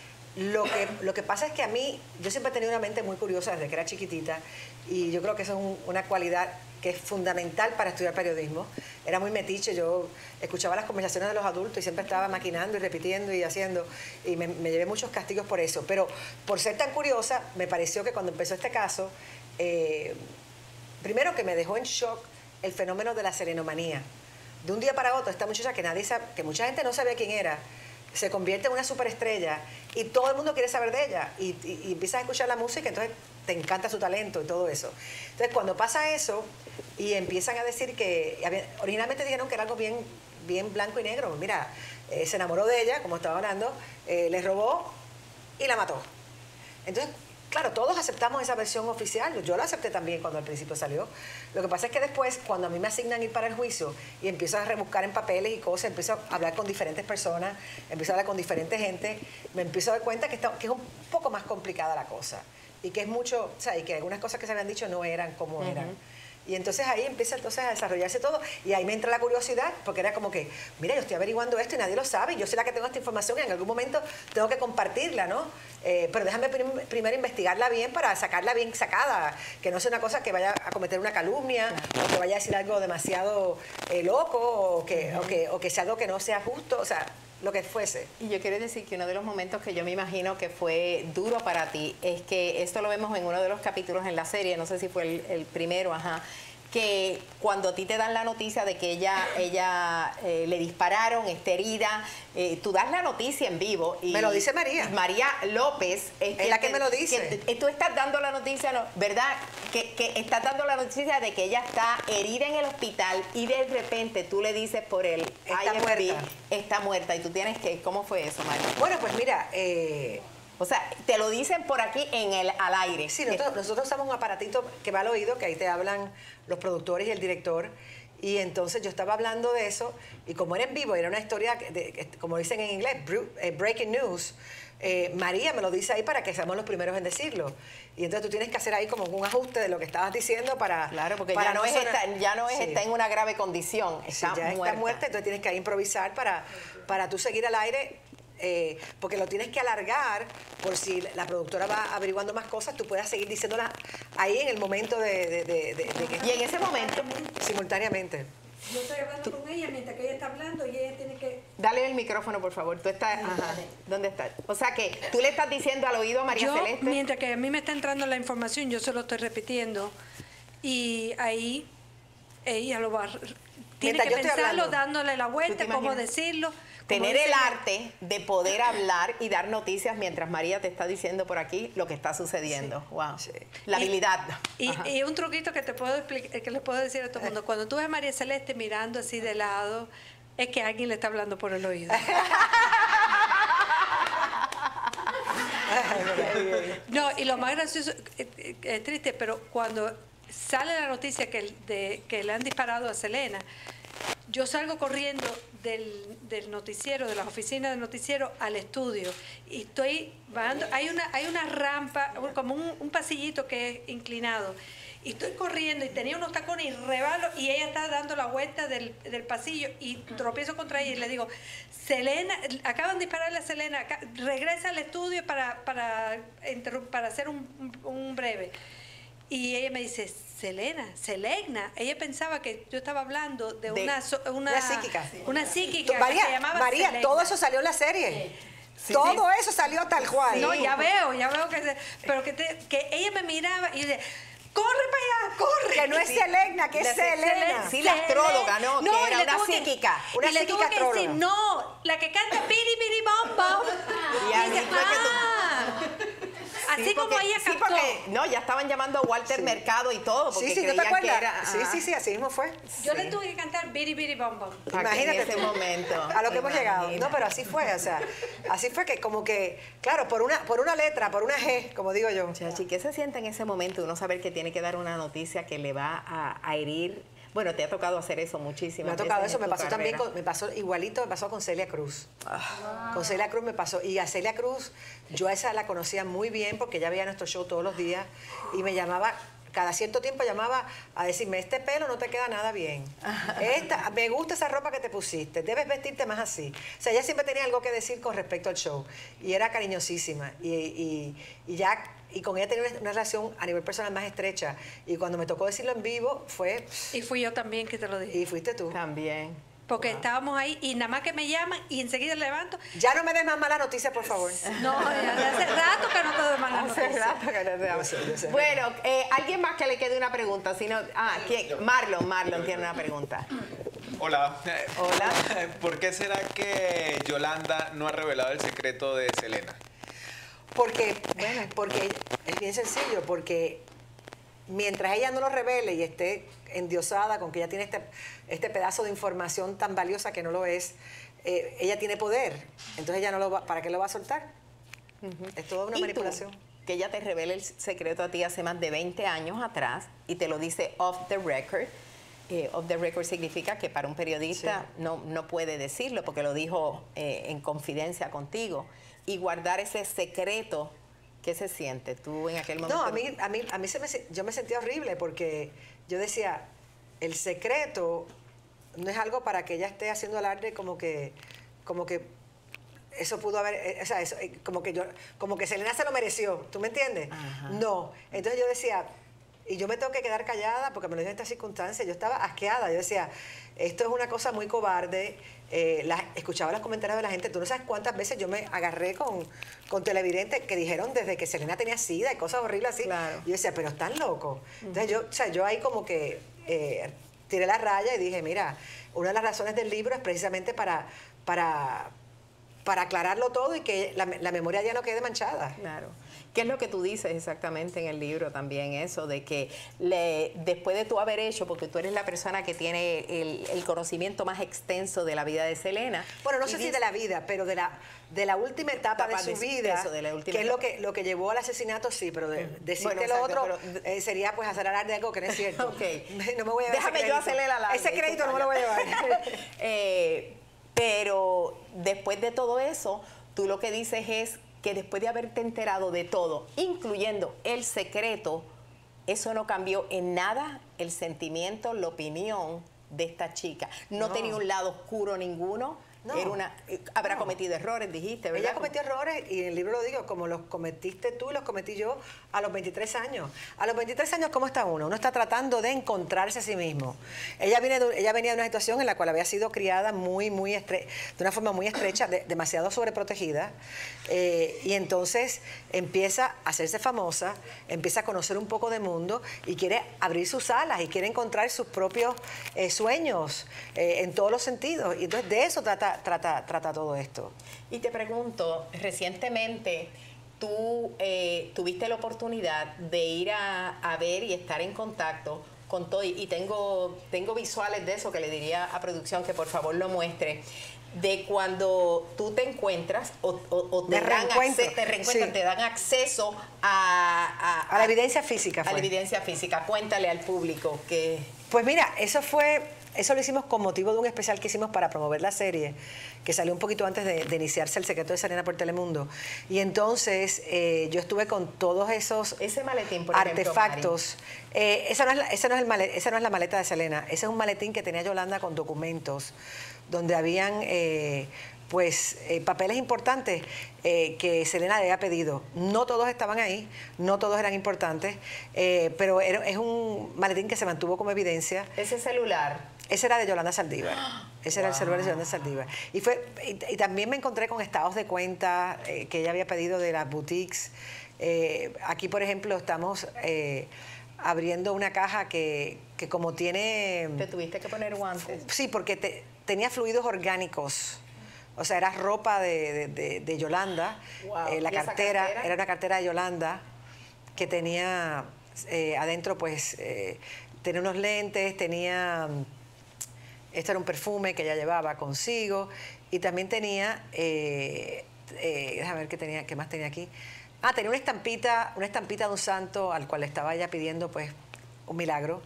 lo, que, lo que pasa es que a mí, yo siempre he tenido una mente muy curiosa desde que era chiquitita y yo creo que eso es un- una cualidad que es fundamental para estudiar periodismo. Era muy metiche, yo escuchaba las conversaciones de los adultos y siempre estaba maquinando y repitiendo y haciendo, y me, me llevé muchos castigos por eso. Pero por ser tan curiosa, me pareció que cuando empezó este caso, eh, primero que me dejó en shock el fenómeno de la serenomanía. De un día para otro, esta muchacha que nadie sabe, que mucha gente no sabía quién era, se convierte en una superestrella y todo el mundo quiere saber de ella y, y, y empiezas a escuchar la música, entonces te encanta su talento y todo eso. Entonces cuando pasa eso y empiezan a decir que, había- originalmente dijeron que era algo bien, bien blanco y negro, mira, eh, se enamoró de ella, como estaba hablando, eh, le robó y la mató. Entonces, claro, todos aceptamos esa versión oficial. Yo la acepté también cuando al principio salió. Lo que pasa es que después, cuando a mí me asignan ir para el juicio y empiezo a rebuscar en papeles y cosas, empiezo a hablar con diferentes personas, empiezo a hablar con diferente gente, me empiezo a dar cuenta que, está, que es un poco más complicada la cosa. Y que es mucho, o sea, y que algunas cosas que se habían dicho no eran como eran. Y entonces ahí empieza entonces a desarrollarse todo y ahí me entra la curiosidad porque era como que, mira, yo estoy averiguando esto y nadie lo sabe, y yo soy la que tengo esta información y en algún momento tengo que compartirla, ¿no? Eh, pero déjame prim- primero investigarla bien para sacarla bien sacada, que no sea una cosa que vaya a cometer una calumnia o que vaya a decir algo demasiado eh, loco o que, o, que, o que sea algo que no sea justo, o sea, lo que fuese. Y yo quiero decir que uno de los momentos que yo me imagino que fue duro para ti es que esto lo vemos en uno de los capítulos en la serie, no sé si fue el, el primero, ajá, que cuando a ti te dan la noticia de que ella, ella eh, le dispararon, está herida, eh, tú das la noticia en vivo. Y Me lo dice María. María López. Es la que me lo dice. Que tú estás dando la noticia, ¿no? ¿Verdad? Que, que estás dando la noticia de que ella está herida en el hospital y de repente tú le dices por el Está I F B, muerta. está muerta y tú tienes que, ¿cómo fue eso, María? Bueno, pues mira, eh, O sea, te lo dicen por aquí en el al aire. sí, nosotros, nosotros usamos un aparatito que va al oído, que ahí te hablan los productores y el director. Y entonces yo estaba hablando de eso, y como era en vivo, era una historia, de, de- como dicen en inglés, bru- eh, breaking news, eh, María me lo dice ahí para que seamos los primeros en decirlo. Y entonces tú tienes que hacer ahí como un ajuste de lo que estabas diciendo para... Claro, porque para ya no, es sonar- está, ya no es Sí. está en una grave condición, Sí, está ya muerta. está muerta, entonces tienes que ahí improvisar para, para tú seguir al aire, eh, porque lo tienes que alargar por si la productora va averiguando más cosas, tú puedas seguir diciéndolas ahí en el momento de, de- de- de- de que... Y en ese momento, simultáneamente. Yo estoy hablando con ella mientras que ella está hablando y ella tiene que... Dale el micrófono, por favor. Tú estás... Ajá. ¿Dónde estás? O sea que tú le estás diciendo al oído a María yo, Celeste. Mientras que a mí me está entrando la información, yo se lo estoy repitiendo. Y ahí ella lo va... Tiene Mientras que yo estoy pensarlo, hablando. dándole la ¿Tú vuelta, te cómo imaginas? decirlo. Tener cómo el decirlo. arte de poder hablar y dar noticias mientras María te está diciendo por aquí lo que está sucediendo. Sí. Wow. Sí. La Y- habilidad. Y, Ajá. y un truquito que te puedo explicar, que les puedo decir a todo el mundo, cuando tú ves a María Celeste mirando así de lado, es que alguien le está hablando por el oído. No, y lo más gracioso, es, es triste, pero cuando sale la noticia que, el- de, que le han disparado a Selena, yo salgo corriendo del, del noticiero, de las oficinas del noticiero al estudio y estoy bajando, hay una, hay una rampa, como un, un pasillito que es inclinado y estoy corriendo y tenía unos tacones y rebalo y ella está dando la vuelta del, del pasillo y tropiezo contra ella y le digo, Selena, acaban de dispararle a Selena, acá- regresa al estudio para, para, interrum- para hacer un, un breve. Y ella me dice, Selena, Selena. Ella pensaba que yo estaba hablando de, De- una, so- una, una psíquica. Una psíquica María, que se llamaba María, Selena. todo eso salió en la serie. Sí, todo sí. eso salió tal cual. No, ya veo, ya veo que... se- pero que, te- que ella me miraba y yo decía, corre para allá, corre. Que no es Sí. Selena, que es La- Selena. Sí, la astróloga, ¿no? Que y era le una tuve que- psíquica, una y le psíquica tuve que decir, astróloga. no, la que canta Piri Piri Bom Bom. Y así dice, fue que tú- "Ah". Así Sí, como porque- ella sí, captó. porque, no, ya estaban llamando a Walter Sí. Mercado y todo, porque Sí, sí, ¿no te creían que acuerdas? era... Sí, ajá. sí, sí, así mismo fue. Yo le tuve que cantar Biri Biri Bom Bom. Para que Imagínate en ese tú, momento. a lo que hemos llegado. Imagina. No, pero así fue, o sea, así fue que como que, claro, por una, por una letra, por una G, como digo yo. Chachi, ¿qué se siente en ese momento uno saber que tiene que dar una noticia que le va a, a herir? Bueno, te ha tocado hacer eso muchísimo. Me ha tocado eso, me pasó también, con- me pasó igualito, me pasó con Celia Cruz. Con Celia Cruz me pasó, y a Celia Cruz, yo a esa la conocía muy bien porque ella veía nuestro show todos los días y me llamaba, cada cierto tiempo llamaba a decirme, este pelo no te queda nada bien. Esta, me gusta esa ropa que te pusiste, debes vestirte más así. O sea, ella siempre tenía algo que decir con respecto al show y era cariñosísima y, y, y ya... Y con ella tenía una, una relación a nivel personal más estrecha. Y cuando me tocó decirlo en vivo, fue... Y fui yo también que te lo dije. Y fuiste tú. También. Porque estábamos ahí y nada más que me llaman y enseguida levanto. Ya no me des más mala noticia, por favor. No, ya hace rato que no te doy mala Hace noticia. rato que no te Yo sé, yo sé. Bueno, eh, alguien más que le quede una pregunta. Si no, ah, ¿quién? Marlon, Marlon tiene una pregunta. Hola. Hola. ¿Por qué será que Yolanda no ha revelado el secreto de Selena? Porque, bueno, porque es bien sencillo, porque mientras ella no lo revele y esté endiosada con que ella tiene este, este pedazo de información tan valiosa que no lo es, eh, ella tiene poder. Entonces ella no lo va, ¿para qué lo va a soltar? Es toda una ¿Y tú? manipulación. Que ella te revele el secreto a ti hace más de veinte años atrás y te lo dice off the record. Eh, off the record significa que para un periodista Sí. no, no puede decirlo porque lo dijo eh, en confidencia contigo. Y guardar ese secreto, ¿qué se siente tú en aquel momento? No, a mí, a mí, a mí se me, se- yo me sentía horrible porque yo decía, el secreto no es algo para que ella esté haciendo alarde como que, como que eso pudo haber, eh, o sea, eso, eh, como que yo, como que Selena se lo mereció, ¿tú me entiendes? Ajá. No. Entonces yo decía, y yo me tengo que quedar callada porque me lo dijo en esta circunstancia, yo estaba asqueada, yo decía, esto es una cosa muy cobarde. Eh, la- escuchaba los comentarios de la gente, tú no sabes cuántas veces yo me agarré con, con televidentes que dijeron desde que Selena tenía sida y cosas horribles así. Claro. Yo decía, pero están locos. Entonces yo, o sea, yo ahí como que eh, tiré la raya y dije, mira, una de las razones del libro es precisamente para, para, para aclararlo todo y que la, la memoria ya no quede manchada. Claro. ¿Qué es lo que tú dices exactamente en el libro también? Eso de que le, después de tú haber hecho, porque tú eres la persona que tiene el, el conocimiento más extenso de la vida de Selena. Bueno, no y sé si dices- de la vida, pero de la, de la última etapa, Etapa de su de su- vida, eso, de la última que es lo etapa. que, lo que llevó al asesinato, sí, pero de, decirte Bueno, lo exacto, otro pero- eh, sería pues hacer hablar de algo que no es cierto. Ok. No me voy a llevar Déjame ese yo crédito. hacerle la larga. Ese y tú crédito no me lo voy a llevar. Eh, pero después de todo eso, tú lo que dices es que después de haberte enterado de todo, incluyendo el secreto, eso no cambió en nada el sentimiento, la opinión de esta chica. No, No. tenía un lado oscuro ninguno. No. Era una, habrá No. cometido errores, dijiste, ¿verdad? Ella cometió errores y en el libro lo digo, como los cometiste tú y los cometí yo a los veintitrés años. A los veintitrés años, ¿cómo está uno? Uno está tratando de encontrarse a sí mismo. Ella, viene de, ella venía de una situación en la cual había sido criada muy, muy estre de una forma muy estrecha, de, demasiado sobreprotegida, eh, y entonces empieza a hacerse famosa, empieza a conocer un poco de mundo y quiere abrir sus alas y quiere encontrar sus propios eh, sueños eh, en todos los sentidos. Y entonces de eso trata Trata, trata todo esto. Y te pregunto, recientemente tú eh, tuviste la oportunidad de ir a, a ver y estar en contacto con todo, y tengo, tengo visuales de eso que le diría a producción que por favor lo muestre, de cuando tú te encuentras o, o, o te, Me dan reencuentro, acce- te reencuentran, sí. te dan acceso a, A la evidencia física A fue. la evidencia física. Cuéntale al público que... Pues mira, eso fue, eso lo hicimos con motivo de un especial que hicimos para promover la serie, que salió un poquito antes de, de iniciarse El secreto de Selena por Telemundo. Y entonces eh, yo estuve con todos esos Ese maletín, por artefactos. Eh, esa, no es la, esa, no es el male- esa no es la maleta de Selena, ese es un maletín que tenía Yolanda con documentos, donde habían... Eh, pues eh, papeles importantes eh, que Selena le había pedido. No todos estaban ahí, no todos eran importantes, eh, pero era, es un maletín que se mantuvo como evidencia. Ese celular. Ese era de Yolanda Saldívar. Ese era el Wow. celular de Yolanda Saldívar. Y, fue, y, y también me encontré con estados de cuenta eh, que ella había pedido de las boutiques. Eh, aquí, por ejemplo, estamos eh, abriendo una caja que, que como tiene... Te tuviste que poner guantes. Sí, porque te- tenía fluidos orgánicos. O sea, era ropa de, de- de- de Yolanda. Wow. Eh, la ¿Y esa cartera, cartera? era una cartera de Yolanda que tenía eh, adentro, pues, eh, tenía unos lentes, tenía... Este era un perfume que ella llevaba consigo. Y también tenía... Eh, eh, déjame ver qué, tenía, qué más tenía aquí. Ah, tenía una estampita, una estampita de un santo al cual le estaba ella pidiendo, pues, un milagro.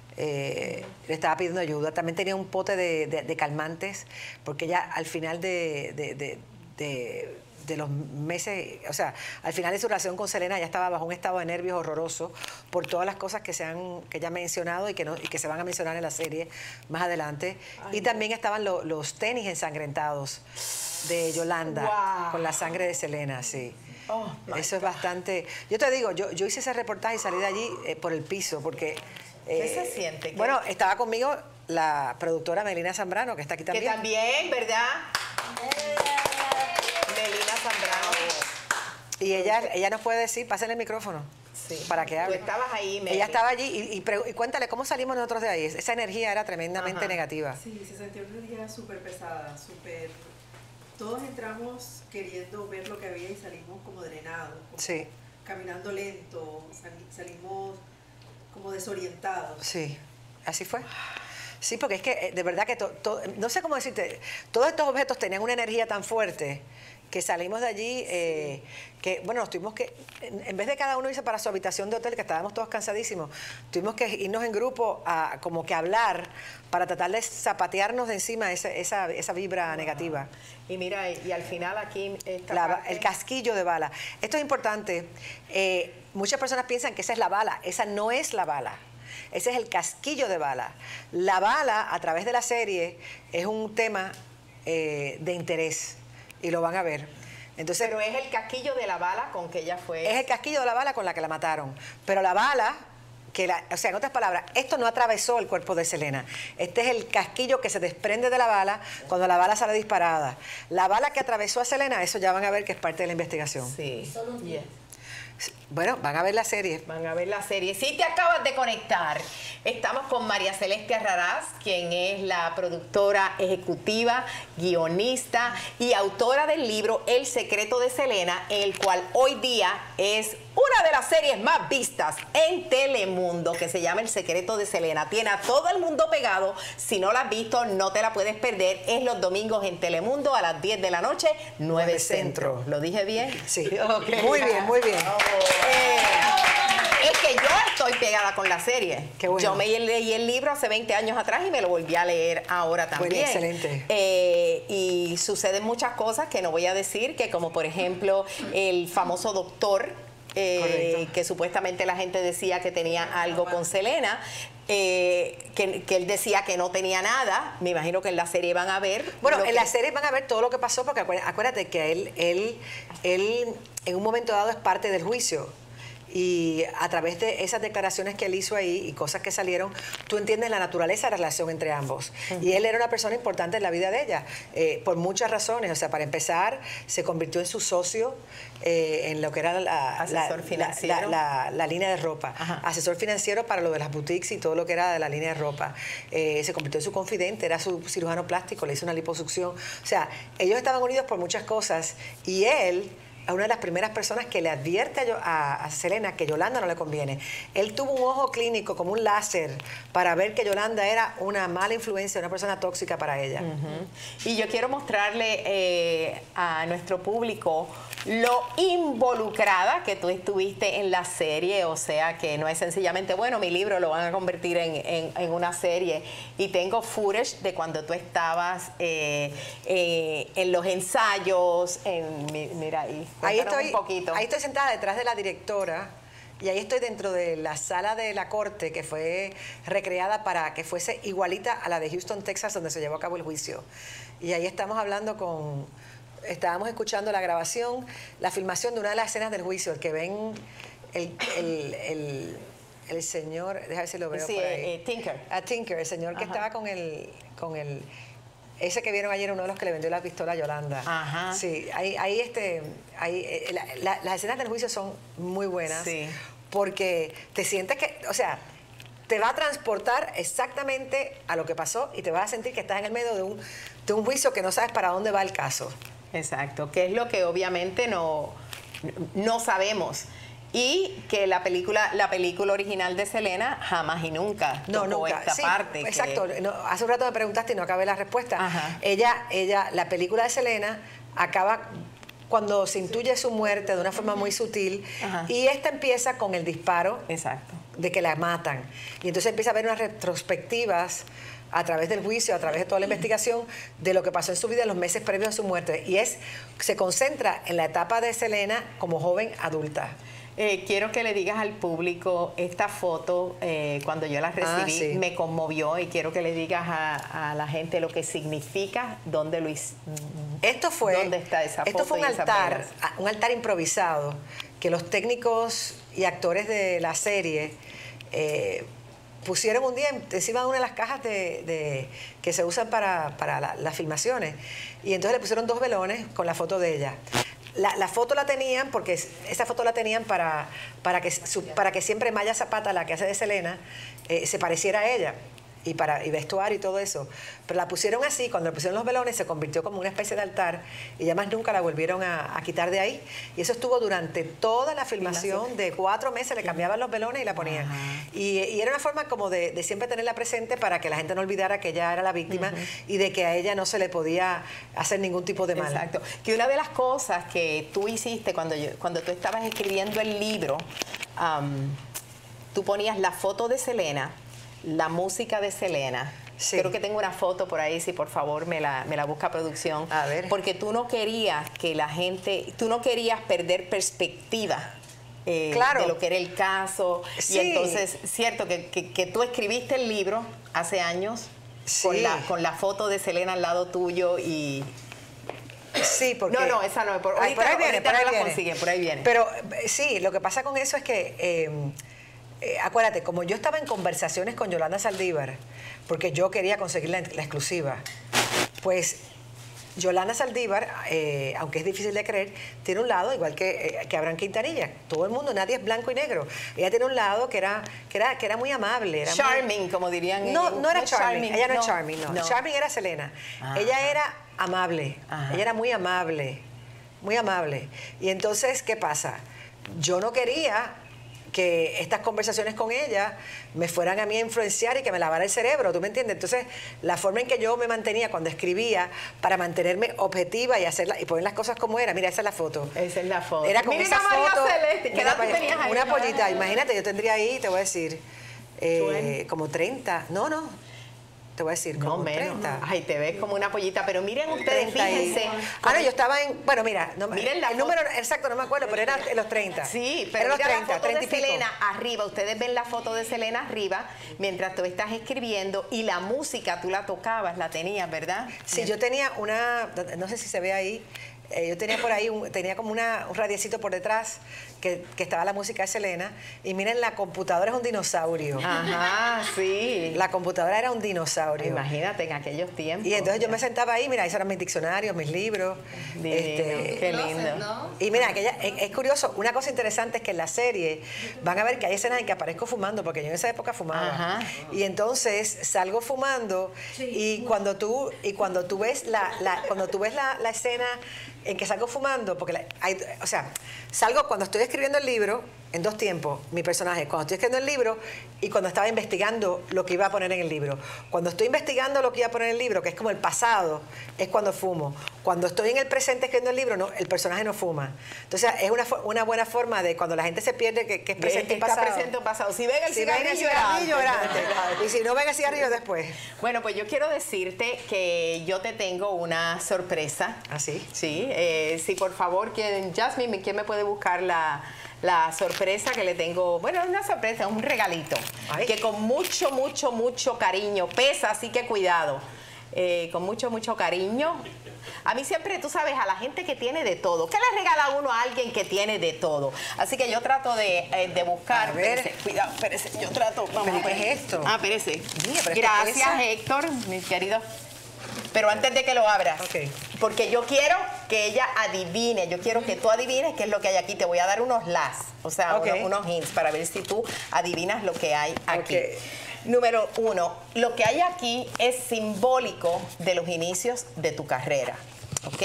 Eh, le estaba pidiendo ayuda. También tenía un pote de, de- de calmantes, porque ella al final de, de- de- de- de los meses, o sea, al final de su relación con Selena, ella estaba bajo un estado de nervios horroroso por todas las cosas que se han, que ella ha mencionado y que, no, y que se van a mencionar en la serie más adelante. Ay, y también estaban lo- los tenis ensangrentados de Yolanda, Wow. con la sangre de Selena, sí. Oh, my Eso es bastante... Yo te digo, yo, yo hice ese reportaje y salí de allí eh, por el piso, porque... ¿Qué eh, se siente? ¿Qué- Bueno, estaba conmigo la productora Melina Zambrano, que está aquí Que también. también, ¿verdad? Melina Zambrano. Y ella, ella nos puede decir, pásenle el micrófono. Sí. Para que hable. Tú estabas ahí, Meli. Ella estaba allí y, y pregu- y cuéntale cómo salimos nosotros de ahí. Esa energía era tremendamente Ajá. negativa. Sí, se sentía una energía súper pesada, súper... Todos entramos queriendo ver lo que había y salimos como drenados, como Sí, caminando lento, sali- salimos como desorientados. sí, así fue. Sí, porque es que eh, de verdad que to- to- no sé cómo decirte, todos estos objetos tenían una energía tan fuerte que salimos de allí, eh, que bueno, nos tuvimos que, en, en vez de cada uno irse para su habitación de hotel, que estábamos todos cansadísimos, tuvimos que irnos en grupo a como que hablar para tratar de zapatearnos de encima esa, esa, esa vibra negativa. Y mira, y al final aquí esta La ba- parte- el casquillo de bala. Esto es importante. Eh, muchas personas piensan que esa es la bala. Esa no es la bala. Ese es el casquillo de bala. La bala, a través de la serie, es un tema eh, de interés. Y lo van a ver. Entonces, Pero es el casquillo de la bala con que ella fue. es el casquillo de la bala con la que la mataron. Pero la bala, que la, o sea, en otras palabras, esto no atravesó el cuerpo de Selena. Este es el casquillo que se desprende de la bala cuando la bala sale disparada. La bala que atravesó a Selena, eso ya van a ver que es parte de la investigación. Sí. Yeah. Bueno, van a ver la serie. Van a ver la serie. Si te acabas de conectar, estamos con María Celeste Arraraz, quien es la productora ejecutiva, guionista y autora del libro El secreto de Selena, el cual hoy día es una de las series más vistas en Telemundo, que se llama El secreto de Selena. Tiene a todo el mundo pegado. Si no la has visto, no te la puedes perder. Es los domingos en Telemundo a las diez de la noche, nueve Centro. ¿Lo dije bien? Sí. Ok. Muy bien, muy bien. Eh, es que yo estoy pegada con la serie. Qué bueno. Yo me leí el libro hace veinte años atrás y me lo volví a leer ahora también. Bueno, excelente. Eh, y suceden muchas cosas que no voy a decir, que como por ejemplo el famoso doctor, eh, Correcto. que supuestamente la gente decía que tenía algo con Selena, eh, que, que él decía que no tenía nada. Me imagino que en la serie van a ver. Bueno, en que... la serie van a ver todo lo que pasó, porque acuérdate que él, él, él en un momento dado es parte del juicio. Y a través de esas declaraciones que él hizo ahí y cosas que salieron, tú entiendes la naturaleza de la relación entre ambos. Uh-huh. Y él era una persona importante en la vida de ella, eh, por muchas razones. O sea, para empezar, se convirtió en su socio eh, en lo que era la, asesor la, financiero. La, la, la, la línea de ropa. Ajá. Asesor financiero para lo de las boutiques y todo lo que era de la línea de ropa. Eh, se convirtió en su confidente, era su cirujano plástico, le hizo una liposucción. O sea, ellos estaban unidos por muchas cosas y él... a una de las primeras personas que le advierte a, a, a Selena que Yolanda no le conviene. Él tuvo un ojo clínico como un láser para ver que Yolanda era una mala influencia, una persona tóxica para ella. Uh-huh. Y yo quiero mostrarle eh, a nuestro público lo involucrada que tú estuviste en la serie, o sea que no es sencillamente, bueno, mi libro lo van a convertir en, en, en una serie. Y tengo footage de cuando tú estabas eh, eh, en los ensayos, en, mira ahí. Ahí estoy, un poquito. ahí estoy sentada detrás de la directora y ahí estoy dentro de la sala de la corte que fue recreada para que fuese igualita a la de Houston, Texas, donde se llevó a cabo el juicio. Y ahí estamos hablando con... Estábamos escuchando la grabación, la filmación de una de las escenas del juicio, el que ven el, el, el, el señor, déjame ver si lo veo sí, por ahí. Eh, Tinker. A Tinker, el señor que Ajá. estaba con el... Con el ese que vieron ayer, uno de los que le vendió la pistola a Yolanda. Ajá. Sí, ahí, ahí este, ahí, la, la, las escenas del juicio son muy buenas. Sí. Porque te sientes que, o sea, te va a transportar exactamente a lo que pasó y te vas a sentir que estás en el medio de un, de un juicio que no sabes para dónde va el caso. Exacto, que es lo que obviamente no, no sabemos. Y que la película, la película original de Selena jamás y nunca no, tocó nunca. esta sí, parte. Exacto. Que... No, hace un rato me preguntaste y no acabé la respuesta. Ajá. Ella, ella, la película de Selena acaba cuando se intuye su muerte de una forma muy sutil. Ajá. Y esta empieza con el disparo. Exacto. De que la matan. Y entonces empieza a haber unas retrospectivas a través del juicio, a través de toda la investigación de lo que pasó en su vida en los meses previos a su muerte. Y es se concentra en la etapa de Selena como joven adulta. Eh, quiero que le digas al público esta foto, eh, cuando yo la recibí, ah, sí. me conmovió y quiero que le digas a, a la gente lo que significa, dónde lo hizo. Esto fue, ¿Dónde está esa esto foto fue un y esas altar, velas? un altar improvisado que los técnicos y actores de la serie eh, pusieron un día encima de una de las cajas de, de, que se usan para, para la, las filmaciones. Y entonces le pusieron dos velones con la foto de ella. La, la foto la tenían, porque esa foto la tenían para, para, que, su, para que siempre Maya Zapata, la que hace de Selena, eh, se pareciera a ella. Y, para, y vestuario y todo eso. Pero la pusieron así, cuando le pusieron los velones se convirtió como una especie de altar y ya más nunca la volvieron a, a quitar de ahí. Y eso estuvo durante toda la filmación de cuatro meses, le cambiaban los velones y la ponían. Y, y era una forma como de, de siempre tenerla presente para que la gente no olvidara que ella era la víctima uh-huh. y de que a ella no se le podía hacer ningún tipo de mal. Exacto. Que una de las cosas que tú hiciste cuando, yo, cuando tú estabas escribiendo el libro, um, tú ponías la foto de Selena, la música de Selena. Sí. Creo que tengo una foto por ahí, si por favor me la, me la busca producción. A ver. Porque tú no querías que la gente, tú no querías perder perspectiva eh, claro. de lo que era el caso. Sí. Y entonces, cierto, que, que, que tú escribiste el libro hace años sí. con, la, con la foto de Selena al lado tuyo y... Sí, porque... No, no, esa no. Por, Ay, ahorita, por ahí viene, por ahí la viene. consiguen, por ahí viene. Pero sí, lo que pasa con eso es que... Eh, Eh, acuérdate, como yo estaba en conversaciones con Yolanda Saldívar, porque yo quería conseguir la, la exclusiva, pues Yolanda Saldívar, eh, aunque es difícil de creer, tiene un lado igual que, eh, que Abraham Quintanilla. Todo el mundo, nadie es blanco y negro. Ella tiene un lado que era, que era, que era muy amable. Era charming, muy... como dirían. No, no era no charming. charming. Ella no, no es charming, no. no. Charming era Selena. Ajá. Ella era amable. Ajá. Ella era muy amable. Muy amable. Y entonces, ¿qué pasa? Yo no quería que estas conversaciones con ella me fueran a mí a influenciar y que me lavara el cerebro, ¿tú me entiendes? Entonces, la forma en que yo me mantenía cuando escribía para mantenerme objetiva y hacerla y poner las cosas como era, mira, esa es la foto. Esa es la foto. Era como Mira esa María foto. Celeste, ¿qué edad tú tenías ahí? Una pollita, imagínate, yo tendría ahí, te voy a decir, eh, como treinta, no, no, te voy a decir, como No menos. treinta. Ay, te ves como una pollita. Pero miren ustedes, treinta y- fíjense. Ah, no, yo estaba en, bueno, mira, no, Miren la el número exacto no me acuerdo, pero era en los treinta. Sí, pero era mira los la treinta, foto de treinta y pico. Selena arriba. Ustedes ven la foto de Selena arriba mientras tú estás escribiendo y la música tú la tocabas, la tenías, ¿verdad? Sí, yo tenía una, no sé si se ve ahí, eh, yo tenía por ahí, un- tenía como una, un radiecito por detrás que, que estaba la música de Selena. Y miren, la computadora es un dinosaurio. Ajá, sí. La computadora era un dinosaurio. Imagínate en aquellos tiempos. Y entonces yo me sentaba ahí, mira, esos eran mis diccionarios, mis libros. Divino, qué lindo. Y mira, aquella, es, es curioso, una cosa interesante es que en la serie van a ver que hay escenas en que aparezco fumando, porque yo en esa época fumaba. Ajá. Y entonces salgo fumando y cuando tú y cuando tú ves la, la- cuando tú ves la, la escena en que salgo fumando, porque la- hay, o sea, salgo cuando estoy escribiendo el libro en dos tiempos, mi personaje, cuando estoy escribiendo el libro y cuando estaba investigando lo que iba a poner en el libro. Cuando estoy investigando lo que iba a poner en el libro, que es como el pasado, es cuando fumo. Cuando estoy en el presente escribiendo el libro, no, el personaje no fuma. Entonces es una, fo- una buena forma de cuando la gente se pierde que, que es presente y Está pasado. presente o pasado. Si ven el Si ven el cigarrillo, era cigarrillo, antes. era antes. Y si no ven el cigarrillo, después. Bueno, pues yo quiero decirte que yo te tengo una sorpresa. ¿Ah, sí? Sí, eh, sí, por favor, ¿quién, Jasmine, ¿quién me puede buscar la, la sorpresa que le tengo? Bueno, es una sorpresa, es un regalito. Ay. Que con mucho, mucho, mucho cariño, pesa, así que cuidado. Eh, con mucho, mucho cariño. A mí siempre, tú sabes, a la gente que tiene de todo. ¿Qué le regala uno a alguien que tiene de todo? Así que yo trato de, eh, de buscar. A ver. Espérese, cuidado, espérese. Yo trato. Vamos ¿Pero a ver. qué es esto? Ah, espérese. Mira, pero esta Gracias, pesa. Héctor, mi querido. Pero antes de que lo abras, Ok. porque yo quiero que ella adivine, yo quiero que tú adivines qué es lo que hay aquí. Te voy a dar unos las, o sea, Ok. unos, unos hints para ver si tú adivinas lo que hay aquí. Ok. Número uno, lo que hay aquí es simbólico de los inicios de tu carrera, ¿ok?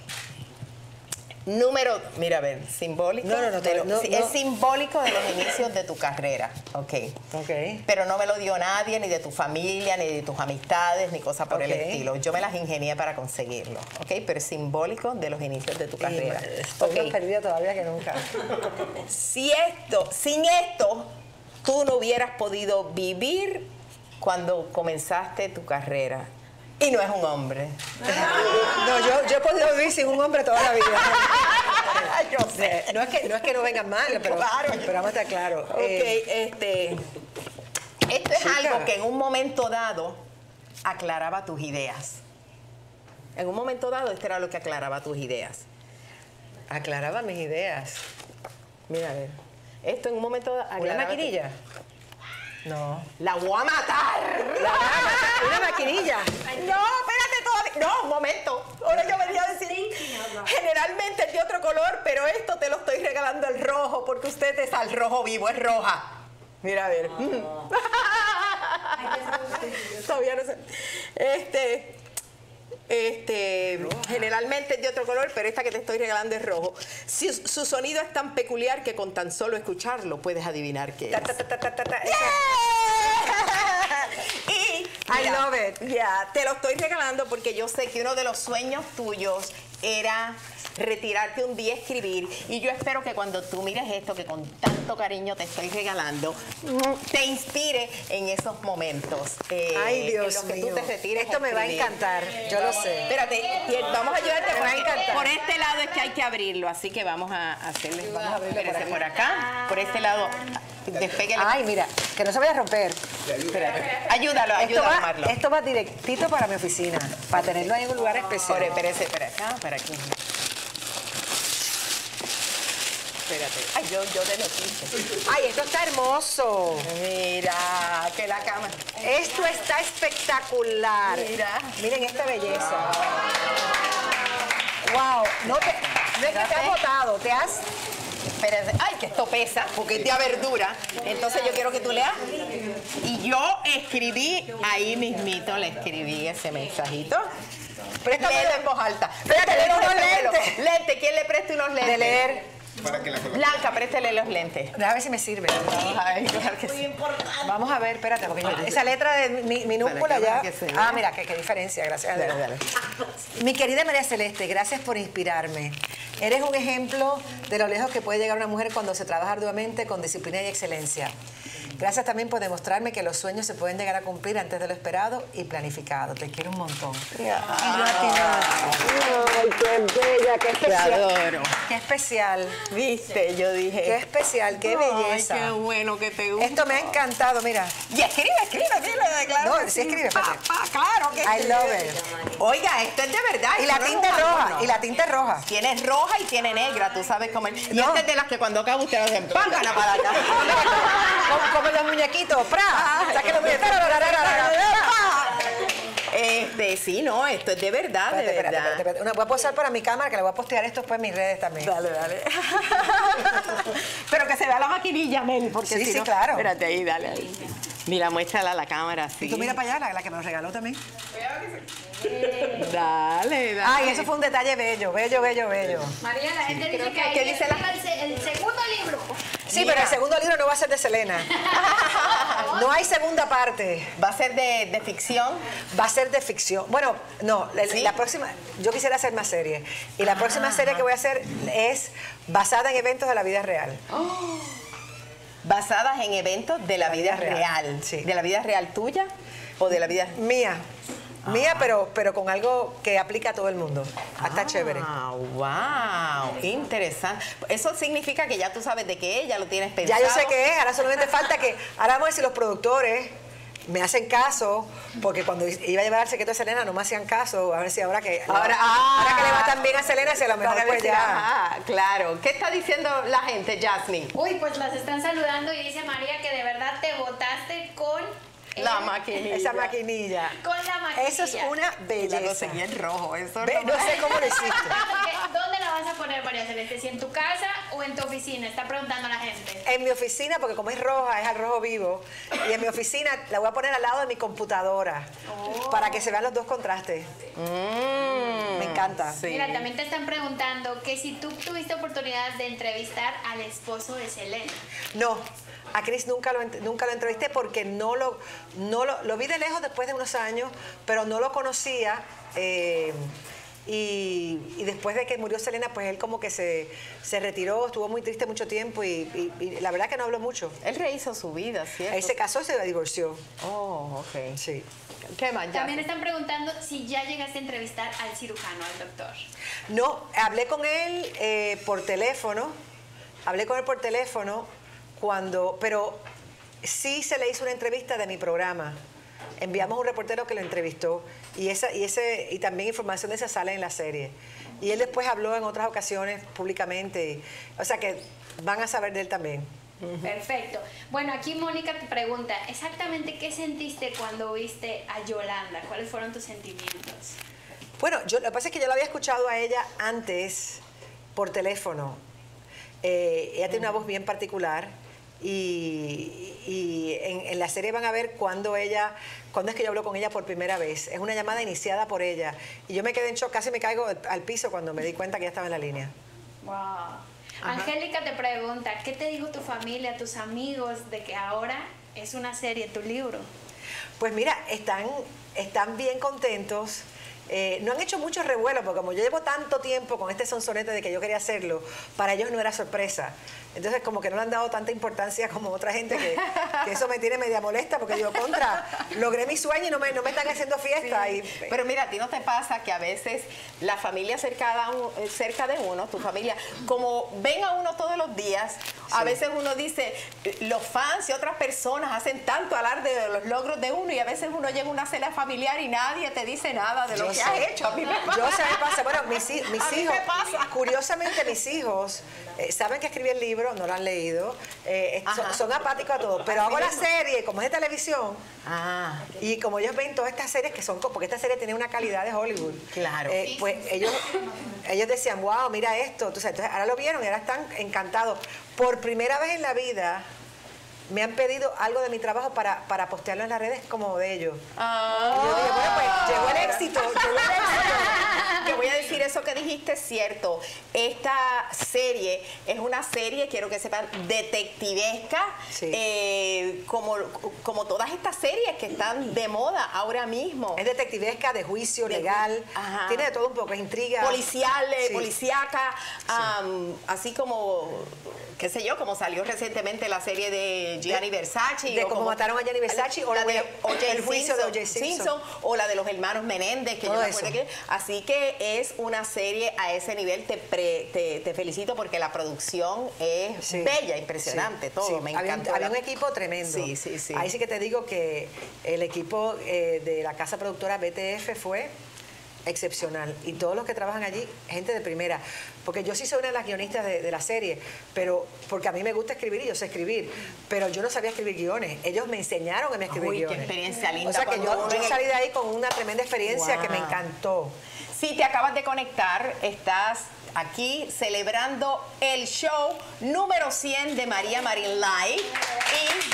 Número, mira a ver, simbólico. No, no, no, de lo- no, sí, no. Es simbólico de los inicios de tu carrera, ¿ok? Ok. Pero no me lo dio nadie, ni de tu familia, ni de tus amistades, ni cosa por el Ok. estilo. Yo me las ingenié para conseguirlo, ¿ok? Pero es simbólico de los inicios de tu carrera. Y estoy Ok. más perdida todavía que nunca. Si esto, sin esto, tú no hubieras podido vivir cuando comenzaste tu carrera. Y no es un hombre. No, yo, yo he podido vivir sin un hombre toda la vida. Yo sé. No es que no, es que no vengan mal, pero, Claro. pero vamos a estar claros. Ok, Eh, este. Esto es chica. algo que en un momento dado aclaraba tus ideas. En un momento dado, esto era lo que aclaraba tus ideas. aclaraba mis ideas. Mira, a ver. Esto en un momento dado ¿Una aclaraba maquinilla? tu- No. La voy a matar. ¿Una maquinilla? No, espérate todavía. No, un momento. Ahora yo venía a decir, generalmente es de otro color, pero esto te lo estoy regalando el rojo, porque usted es al rojo vivo, es roja. Mira, a ver. Todavía no sé. Este, este, generalmente es de otro color, pero esta que te estoy regalando es rojo. Si, su sonido es tan peculiar que con tan solo escucharlo puedes adivinar qué es. Ta, ta, ta, ta, ta, ta, ta. ¡Yeah! Y I love it. Ya, te lo estoy regalando porque yo sé que uno de los sueños tuyos era retirarte un día a escribir, y yo espero que cuando tú mires esto que con tanto cariño te estoy regalando, te inspire en esos momentos. eh, Ay, en Dios los que mío. tú te retires Esto me va a escribir. encantar, yo lo sé. Espérate, y vamos a ayudarte Me va a porque encantar. por este lado es que hay que abrirlo, así que vamos a hacerle, vamos a abrirlo por, por acá, por este lado, despéguele. Ay, mira, que no se vaya a romper. Espérate. Ayúdalo, Esto ayúdalo a va, armarlo. esto va directito para mi oficina, para tenerlo ahí en un lugar especial. Por, espérese, para acá, para aquí. Espérate. Ay, yo, yo de noticias. Ay, esto está hermoso. Mira, que la cama. Esto está espectacular. Mira. Miren esta belleza. Wow, no, te, no es que te has botado, te has... Espérate. Ay, que esto pesa, porque es de verdura. Entonces yo quiero que tú leas. Y yo escribí, ahí mismito le escribí ese mensajito. Préstame Léelo los- en voz alta. Espérate, Léelo, unos léelo. lentes. Lente, ¿quién le presta unos lentes? De leer. Blanca, préstele los lentes. Déjame ver si me sirve. Ay, claro que sí. Vamos a ver, espérate, porque esa letra de mi, minúscula Para que ya... vean que se vea. Ah, mira, qué, qué diferencia, gracias a Dios. Dale, dale. Mi querida María Celeste, gracias por inspirarme. Eres un ejemplo de lo lejos que puede llegar una mujer cuando se trabaja arduamente con disciplina y excelencia. Gracias también por demostrarme que los sueños se pueden llegar a cumplir antes de lo esperado y planificado. Te quiero un montón. Ay, qué bella, qué especial. Te adoro. Qué especial. Viste, yo dije. Qué especial, qué belleza. Ay, qué bueno que te gusta. Esto me ha encantado, mira. Y escribe, escribe, escribe, claro. No, sí escribe, espérate. Ah, claro que I love it. Oiga, esto es de verdad. Y la tinta es roja, y la tinta es roja. Tiene roja y tiene negra, tú sabes cómo es. Y esta es de las que cuando acaba usted lo hacen, ¡pángala para acá! como, como los muñequitos, ¡pra! O sea, que los muñequitos... Este, sí, no, esto es de verdad, espérate, de espérate, verdad. espérate, espérate. Una, voy a posar para mi cámara, que le voy a postear esto después en mis redes también. Dale, dale. Pero que se vea la maquinilla, Mel, porque sí, si sí, no... claro. Espérate ahí, dale ahí. Mira, muéstrala a la cámara, sí. Y tú mira para allá, la, la que me lo regaló también. Dale, dale. Ay, eso fue un detalle bello, bello, bello, bello. María, la gente dice que, que ahí dice la- el, se- el segundo libro. Sí, Mira. pero el segundo libro no va a ser de Selena. No hay segunda parte. ¿Va a ser de, de ficción? Va a ser de ficción. Bueno, no, la, ¿Sí? la próxima, yo quisiera hacer más series. Y la próxima serie que voy a hacer es basada en eventos de la vida real. Basadas en eventos de la, La vida, vida real, real. sí. ¿De la vida real tuya o de la vida...? Mía. Mía, pero, pero con algo que aplica a todo el mundo. Está chévere. Ah, wow, interesante. Eso significa que ya tú sabes de que ella lo tienes Ya pensado. yo sé qué es, ahora solamente falta que, ahora vamos a ver si los productores me hacen caso, porque cuando iba a llevar al secreto de Selena no me hacían caso, a ver si ahora que Ahora, ahora ah, que le va tan bien a Selena, si a lo mejor para pues decir, ya. ajá, claro. ¿Qué está diciendo la gente, Jasmine? Uy, pues las están saludando y dice María que de verdad te votaste con... La el- maquinilla. Esa maquinilla. Con la maquinilla. Eso es una La belleza. conseguí en rojo. Eso Ve, no sé cómo lo hiciste. ¿Dónde la vas a poner, María Celeste? ¿Si en tu casa o en tu oficina? Está preguntando la gente. En mi oficina, porque como es roja, es al rojo vivo, y en mi oficina la voy a poner al lado de mi computadora, Oh. para que se vean los dos contrastes. Mm, Me encanta. sí. Mira, también te están preguntando que si tú tuviste oportunidad de entrevistar al esposo de Selena. No, a Chris nunca lo, ent- nunca lo entrevisté porque no lo, no lo, lo vi de lejos después de unos años, pero no lo conocía. eh, y, y después de que murió Selena, pues él como que se, se retiró, estuvo muy triste mucho tiempo y, y- y la verdad que no habló mucho. Él rehizo su vida, ¿cierto? Él se casó y se divorció. Oh, ok. Sí. ¿Qué más, Jasmine? También están preguntando si ya llegaste a entrevistar al cirujano, al doctor. No, hablé con él eh, por teléfono, hablé con él por teléfono cuando, pero sí se le hizo una entrevista de mi programa. Enviamos un reportero que lo entrevistó y esa y ese y también información de esa sale en la serie. Y él después habló en otras ocasiones públicamente, y- o sea que van a saber de él también. Perfecto. Bueno, aquí Mónica te pregunta, exactamente qué sentiste cuando viste a Yolanda, ¿cuáles fueron tus sentimientos? Bueno, yo, lo que pasa es que yo la había escuchado a ella antes por teléfono. Eh, ella tiene una voz bien particular y, y en, en la serie van a ver cuándo ella, cuándo es que yo hablo con ella por primera vez. Es una llamada iniciada por ella. Y yo me quedé en shock, casi me caigo al piso cuando me di cuenta que ella estaba en la línea. Wow. Angélica te pregunta, ¿qué te dijo tu familia, tus amigos de que ahora es una serie tu libro? Pues mira, están, están bien contentos. Eh, no han hecho mucho revuelo, porque como yo llevo tanto tiempo con este sonsonete de que yo quería hacerlo, para ellos no era sorpresa. Entonces, como que no le han dado tanta importancia como otra gente, que, que eso me tiene media molesta, porque digo, contra, logré mi sueño y no me, no me están haciendo fiesta. Sí. Y, Pero mira, a ti no te pasa que a veces la familia cerca de, un- cerca de uno, tu familia, como ven a uno todos los días, a Sí. veces uno dice, los fans y otras personas hacen tanto alarde de los logros de uno y a veces uno llega a una cena familiar y nadie te dice nada de lo Yo que sé. has hecho. A mí me pasa. Yo sé, me pasa. Bueno, mis, hi- mis A mí hijos, me pasa. curiosamente mis hijos, eh, saben que escribí el libro, no lo han leído, eh, son, Ajá. son apáticos a todo, pero hago la serie, como es de televisión, Ah, y como ellos ven todas estas series que son, co- porque esta serie tiene una calidad de Hollywood. Claro. eh, pues ellos, ellos decían, wow, mira esto. Entonces, entonces ahora lo vieron y ahora están encantados. Por primera vez en la vida me han pedido algo de mi trabajo para, para postearlo en las redes como de ellos. Ah. Y yo dije, bueno, pues llegó el éxito, llegó el éxito. Te voy a decir eso que dijiste dijiste es cierto. Esta serie es una serie, quiero que sepan, detectivesca, Sí. eh, como, como todas estas series que están de moda ahora mismo. Es detectivesca, de juicio, De- legal, Ajá. tiene de todo un poco, es intriga. Policial, eh, Sí. policíaca, am, así como, qué sé yo, como salió recientemente la serie de Gianni Versace. de o cómo mataron a Gianni Versace, o la de O J. el juicio de O J. Simpson, Simpson. o la de los hermanos Menéndez, que Todo yo me eso. acuerdo que... Así que es una serie a ese nivel, te, pre- te, te felicito porque la producción es Sí. bella, impresionante, Sí, todo, sí. me Había, encantó. había la- un equipo tremendo. Sí, sí, sí. Ahí sí que te digo que el equipo eh, de la casa productora B T F fue excepcional. Y todos los que trabajan allí, gente de primera. Porque yo sí soy una de las guionistas de, de la serie, pero porque a mí me gusta escribir y yo sé escribir, pero yo no sabía escribir guiones. Ellos me enseñaron a mí a escribir Uy, qué guiones. experiencia linda O sea que cuando yo, uno yo en el- salí de ahí con una tremenda experiencia que me Wow. encantó. Si te acabas de conectar, estás aquí celebrando el show número cien de María Marín Live y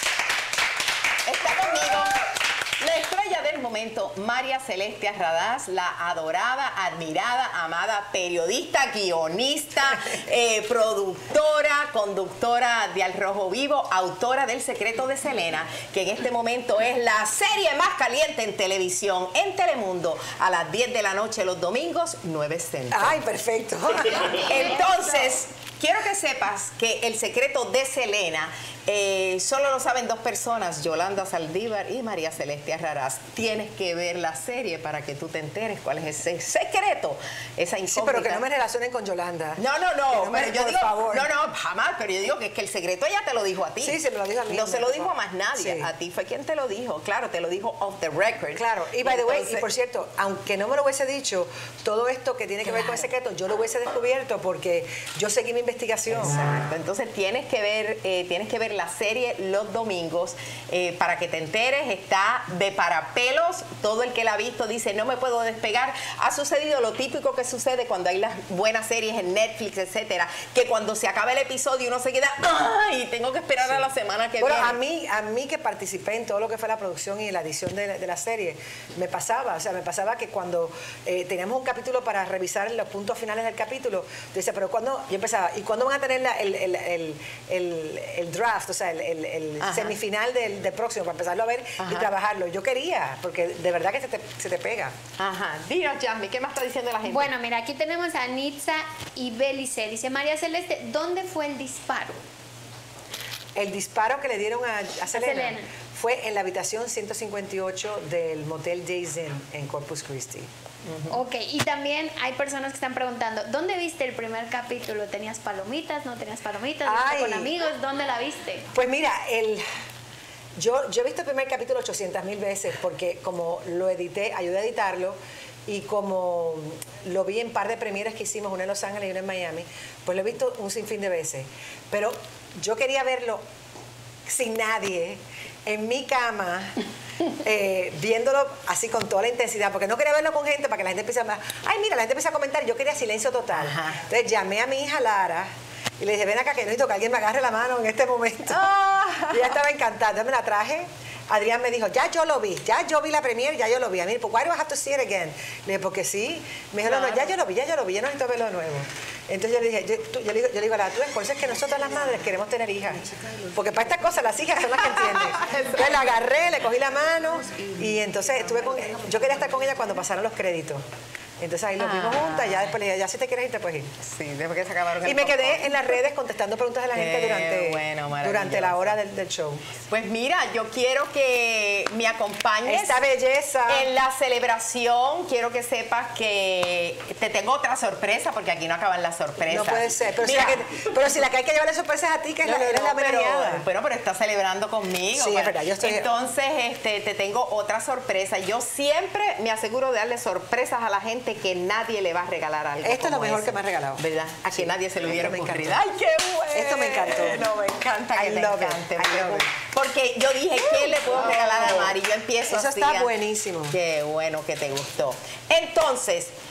está conmigo la estrella del momento, María Celeste Arradaz, la adorada, admirada, amada periodista, guionista, eh, productora, conductora de Al Rojo Vivo, autora del Secreto de Selena, que en este momento es la serie más caliente en televisión, en Telemundo, a las diez de la noche los domingos, nueve Centro. Ay, perfecto. Entonces, quiero que sepas que el secreto de Selena eh, solo lo saben dos personas, Yolanda Saldívar y María Celeste Arraraz. Tienes que ver la serie para que tú te enteres cuál es ese secreto, esa Sí, incógnita. pero que no me relacionen con Yolanda. No, no, Que no, no me- pero yo por digo, favor. no, no, jamás, pero yo digo que es que el secreto ella te lo dijo a ti. Sí, se me lo dijo a mí, No se me lo dijo dijo. a más nadie, Sí. a ti fue quien te lo dijo, claro, te lo dijo off the record. Claro, y by the way, y entonces- por cierto, aunque no me lo hubiese dicho, todo esto que tiene que ver con el secreto, yo lo hubiese descubierto porque yo seguí mi investigación. Exacto. Entonces tienes que ver, eh, tienes que ver la serie los domingos eh, para que te enteres. Está de parapelos. Todo el que la ha visto dice no me puedo despegar. Ha sucedido lo típico que sucede cuando hay las buenas series en Netflix, etcétera, que cuando se acaba el episodio uno se queda ¡ay! Tengo que esperar a la semana que Bueno, viene. a mí, a mí que participé en todo lo que fue la producción y la edición de, de la serie, me pasaba, o sea, me pasaba que cuando eh, teníamos un capítulo para revisar los puntos finales del capítulo, yo decía, pero cuando, yo empezaba, ¿y cuándo van a tener la- el, el, el, el- el draft, o sea, el, el- el Ajá. semifinal del, del próximo, para empezarlo a ver y Ajá. trabajarlo? Yo quería, porque de verdad que se te, se te pega. Ajá. Dinos, Jasmine, ¿qué más está diciendo la gente? Bueno, mira, aquí tenemos a Nitza y Belice. Dice María Celeste, ¿dónde fue el disparo? El disparo que le dieron a, a Selena, Selena. fue en la habitación ciento cincuenta y ocho del Motel Days Inn en Corpus Christi. Ok, y también hay personas que están preguntando, ¿dónde viste el primer capítulo? ¿Tenías palomitas? ¿No tenías palomitas? ¿Viste Ay. con amigos? ¿Dónde la viste? Pues mira, el, yo, yo he visto el primer capítulo ochocientas mil veces porque como lo edité, ayudé a editarlo y como lo vi en par de premieres que hicimos, una en Los Ángeles y una en Miami, pues lo he visto un sinfín de veces. Pero yo quería verlo sin nadie, en mi cama, eh, viéndolo así con toda la intensidad, porque no quería verlo con gente para que la gente empiece a... Ay, mira, la gente empieza a comentar, yo quería silencio total. Ajá. Entonces llamé a mi hija Lara y le dije, ven acá que necesito que alguien me agarre la mano en este momento. Ah. Y ella estaba encantada, entonces me la traje. Adrián me dijo, ya yo lo vi, ya yo vi la premiere, ya yo lo vi. A mí, pues, why do I have to see it again? Le dije, porque sí. Me dijo, no, no, ya yo lo vi, ya yo lo vi, ya no necesito verlo de nuevo. Entonces yo le dije, yo, tú- yo le digo, yo le digo a la tú ves, por eso es que nosotras las madres queremos tener hijas. Porque para estas cosas las hijas son las que entienden. Entonces la agarré, le cogí la mano y entonces estuve con yo quería estar con ella cuando pasaron los créditos. Entonces ahí los vimos Ah. juntas y ya después le dije, ya si te quieres ir, te puedes ir. Sí, después que se acabaron Y el me quedé popcorn. en las redes contestando preguntas de la gente Qué durante, bueno, durante la maravilloso. hora del, del show. Pues mira, yo quiero que me acompañes. Esta belleza. En la celebración, quiero que sepas que te tengo otra sorpresa, porque aquí no acaban las sorpresas. No puede ser. Pero, si Mira, la, que, pero si la que hay que llevarle sorpresas a ti, que es no, la, no, eres no, la pero, premiada. bueno, pero está celebrando conmigo. Sí, es Bueno, verdad, yo estoy- Entonces, este, te tengo otra sorpresa. Yo siempre me aseguro de darle sorpresas a la gente que nadie le va a regalar algo. Esto es lo como mejor ese. que me has regalado. ¿Verdad? A que nadie se le hubiera Esto me ocurrido. encantó. ¡Ay, qué bueno! Esto me encantó. No, me encanta que I te love it. encante. I porque- love it. Porque yo dije, ¿qué le puedo regalar a Mari? Yo empiezo Eso así. está a- buenísimo. Qué bueno que te gustó. Entonces,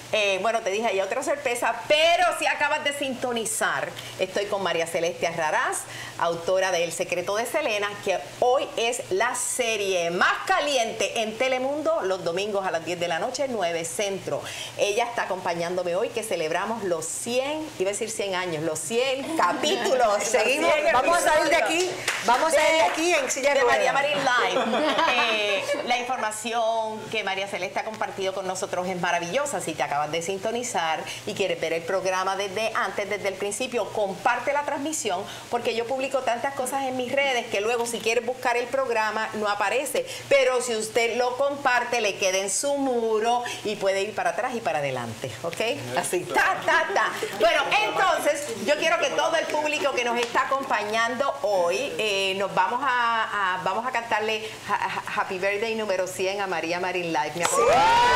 Eh, bueno, te dije, hay otra sorpresa, pero si acabas de sintonizar, estoy con María Celeste Arrarás, autora de El secreto de Selena, que hoy es la serie más caliente en Telemundo, los domingos a las diez de la noche, nueve Centro. Ella está acompañándome hoy, que celebramos los cien, iba a decir cien años, los cien capítulos. Seguimos, cien vamos a salir de episodios. aquí, vamos a salir de aquí en silla de de María ruedas. Marín Live. Eh, la información que María Celeste ha compartido con nosotros es maravillosa. Si te acabas de sintonizar y quieres ver el programa desde antes, desde el principio, comparte la transmisión, porque yo publico tantas cosas en mis redes que luego si quieres buscar el programa no aparece. Pero si usted lo comparte, le queda en su muro y puede ir para atrás y para adelante, ¿ok? Así, ta, ta, ta. Bueno, entonces, yo quiero que todo el público que nos está acompañando hoy, eh, nos vamos a, a- vamos a cantarle ha- ha- Happy Birthday número cien a María Marín Live, mi amor.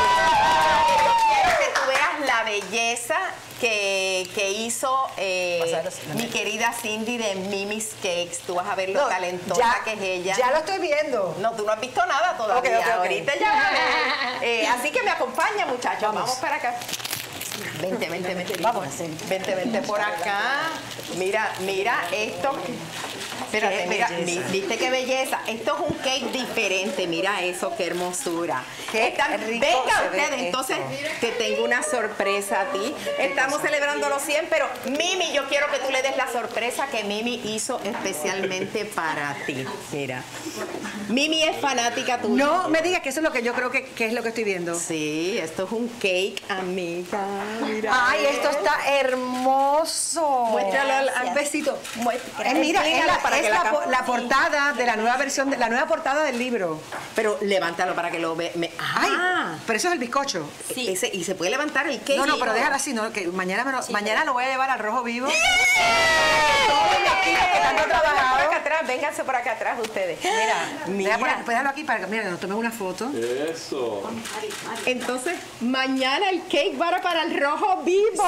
Yo quiero que tú veas la belleza que, que hizo eh, mi querida Cindy de Mimi's Cakes. Tú vas a ver lo No, talentosa ya- que es ella. ya lo estoy viendo. No, tú no has visto nada todavía. Ok, ok, ok. Ahorita ya vas a ver. Eh, así que me acompaña, muchachos. Vamos, Vamos. para acá. Vente, vente, vente. Vamos. Vente, vente por acá. Mira, mira esto. Espérate, Qué mira, belleza. mi- viste qué belleza. Esto es un cake diferente. Mira eso, qué hermosura. Qué Están- rico venga se ve ustedes, esto. entonces te tengo una sorpresa a ti. Estamos celebrando los cien, pero Mimi, yo quiero que tú le des la sorpresa que Mimi hizo especialmente para ti. Mira. Mimi es fanática tuya. No me digas que eso es lo que yo creo que, que es lo que estoy viendo. Sí, esto es un cake, amiga. Mira. Ay, esto está hermoso. Muéstralo al- al Un besito. Muestra- Eh, mira, es, explícala la, para es que la la po- cam- la portada de la nueva versión, de la nueva portada del libro. Pero levántalo para que lo vea. Ay, Ah, pero eso es el bizcocho. sí. Ese- y se puede levantar el cake. No, no, y- pero déjalo así, no, que mañana, me lo, mañana lo voy a llevar al Rojo Vivo. ¡Eh! Todos los kilos que tanto he Por trabajado. acá atrás, vénganse por acá atrás ustedes. Mira, Mira. mira, pues déjalo aquí para que, mira, que nos tomemos una foto. Eso. Entonces, mañana el cake va para el Rojo Vivo.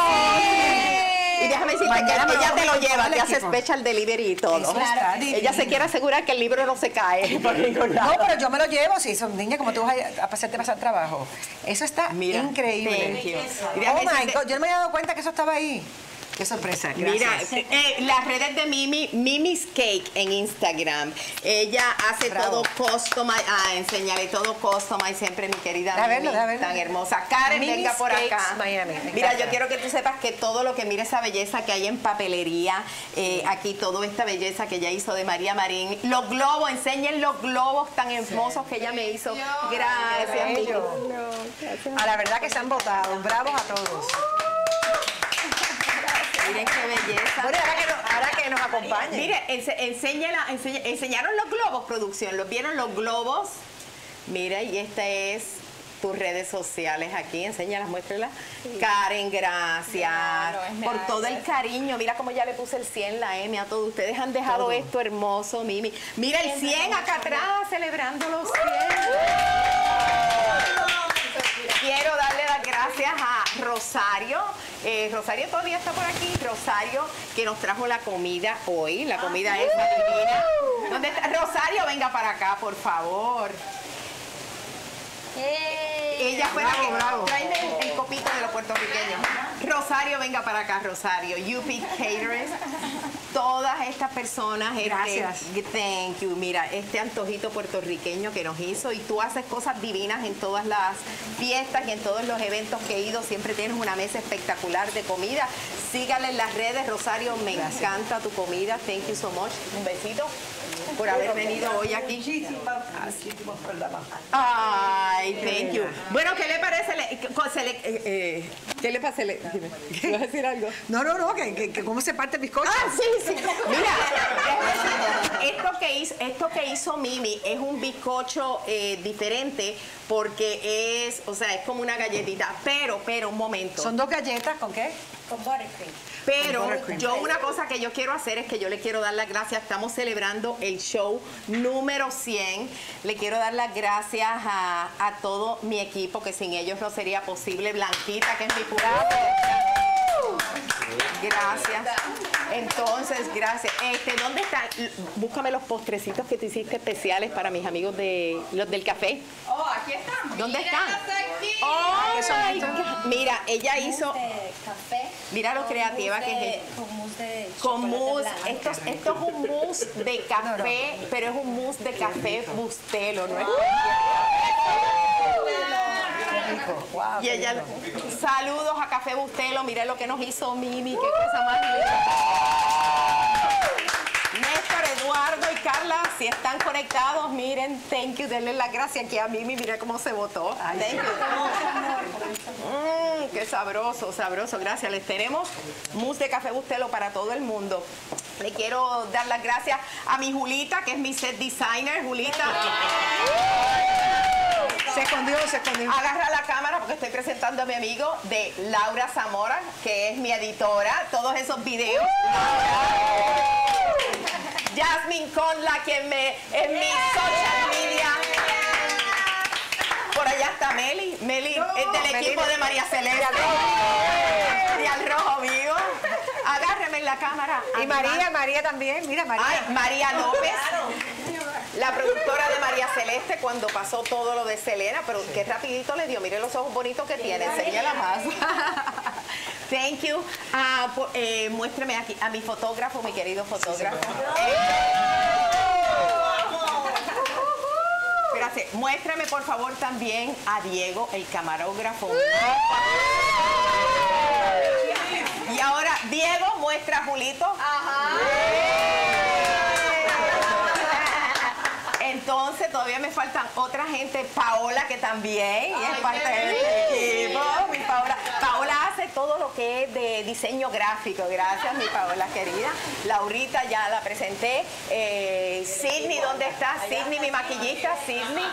Y déjame decirte Mañana que me ella lo te lo vamos a lleva, llevar te al hace equipo. special delivery y todo. Eso está Ella divino. se quiere asegurar que el libro no se cae por ningún No, lado. pero yo me lo llevo, si son niñas como tú vas a, a hacerte pasar trabajo. Eso está Mira, increíble. thank you. Oh Déjame my decirte- God, yo no me había dado cuenta que eso estaba ahí. Qué sorpresa, gracias. Mira, eh, las redes de Mimi, Mimi's Cake en Instagram. Ella hace Bravo. todo customize, ah, enseñarle todo customize siempre, mi querida Deja Mimi, verlo, deja verlo. tan hermosa. Karen, Mimi's venga por Cakes acá. Miami, me Mira, encanta. yo quiero que tú sepas que todo lo que, mira esa belleza que hay en papelería, eh, aquí toda esta belleza que ella hizo de María Marín. Los globos, enseñen los globos tan hermosos que ella me hizo. Gracias, Mimi. Bello. A la verdad que se han votado. Bravos a todos. Miren qué belleza. Bueno, ahora que, no- ahora que nos acompañen. Mire, ense- enséñela- enseña- enseñaron los globos, producción. ¿Los vieron los globos? Mira, y esta es tus redes sociales aquí. Enséñalas, muéstralas. Karen, gracias Claro, es por nada, todo el gracias. cariño. Mira cómo ya le puse el cien, la M a todos. Ustedes han dejado Todo. esto hermoso, Mimi. Mira el cien acá atrás, celebrando los cien. Quiero darle las gracias a Rosario. Eh, Rosario todavía está por aquí. Rosario, que nos trajo la comida hoy. La comida es divina. ¿Dónde está? Rosario, venga para acá, por favor. Ella fue la que trae el, el copito de los puertorriqueños. Rosario, venga para acá, Rosario. U P Caterers. Todas estas personas. este, Gracias. thank you. Mira, este antojito puertorriqueño que nos hizo y tú haces cosas divinas en todas las fiestas y en todos los eventos que he ido. Siempre tienes una mesa espectacular de comida. Síganle en las redes. Rosario, me encanta tu comida. Thank you so much. Un besito por haber venido hoy aquí. Ay, thank you. Bueno, ¿qué le parece? Le- co- se le- eh, eh, ¿Qué le pasa? Le- dime, ¿vas a decir algo? No, no, no, que, que- que cómo se parte el bizcocho. Ah, sí, sí. Mira, esto que hizo, esto que hizo Mimi es un bizcocho eh, diferente porque es, o sea, es como una galletita. Pero, pero, un momento. Son dos galletas, ¿con qué? Con buttercream. Pero Con buttercream. yo una cosa que yo quiero hacer es que yo le quiero dar las gracias. Estamos celebrando el show número cien. Le quiero dar las gracias a, a todo mi equipo, que sin ellos no sería posible. Blanquita, que es mi pura. Gracias. Entonces, gracias. Este, ¿dónde están? Búscame los postrecitos que tú hiciste especiales para mis amigos de los del café. Oh, aquí están. ¿Dónde Míralas están? aquí. Oh, ¿Qué son my estos? God. Mira, ella hizo... de café. Mira lo con creativa mousse que de- es. Con mousse de Con chocolate mousse, blanco. esto, es- esto es un mousse de café, pero es un mousse de café Bustelo, ¿no es? Y ella, saludos a Café Bustelo, mire lo que nos hizo Mimi, qué cosa más linda. Néstor, Eduardo y Carla, si están conectados, miren, thank you, denle las gracias aquí a Mimi, mira cómo se votó. Thank you. Mm, qué sabroso, sabroso, gracias. Les tenemos mousse de Café Bustelo para todo el mundo. Le quiero dar las gracias a mi Julita, que es mi set designer. Julita. Se escondió, se escondió. Agarra la cámara porque estoy presentando a mi amigo de Laura Zamora, que es mi editora. Todos esos videos. Jasmine Conla, quien me es mi social media. Por allá está Meli. Meli es del equipo de María Celeste. Y al rojo, amigo. Agárreme en la cámara. Y María, María también, mira, María. Ay, María López, la productora de María Celeste, cuando pasó todo lo de Selena, pero qué rapidito le dio. Mire los ojos bonitos que tiene, enséñala más. Thank you. Ah, po- eh, muéstreme aquí a mi fotógrafo, mi querido fotógrafo. Espérate, muéstrame por favor también a Diego, el camarógrafo. Y ahora, Diego, muestra a Julito. Entonces, todavía me faltan otra gente. Paola, que también es parte del equipo. Mi Paola. Paola hace todo lo que es de diseño gráfico. Gracias, mi Paola querida. Laurita, ya la presenté. Eh, Sidney, ¿dónde está? Sidney, mi maquillista. Sidney.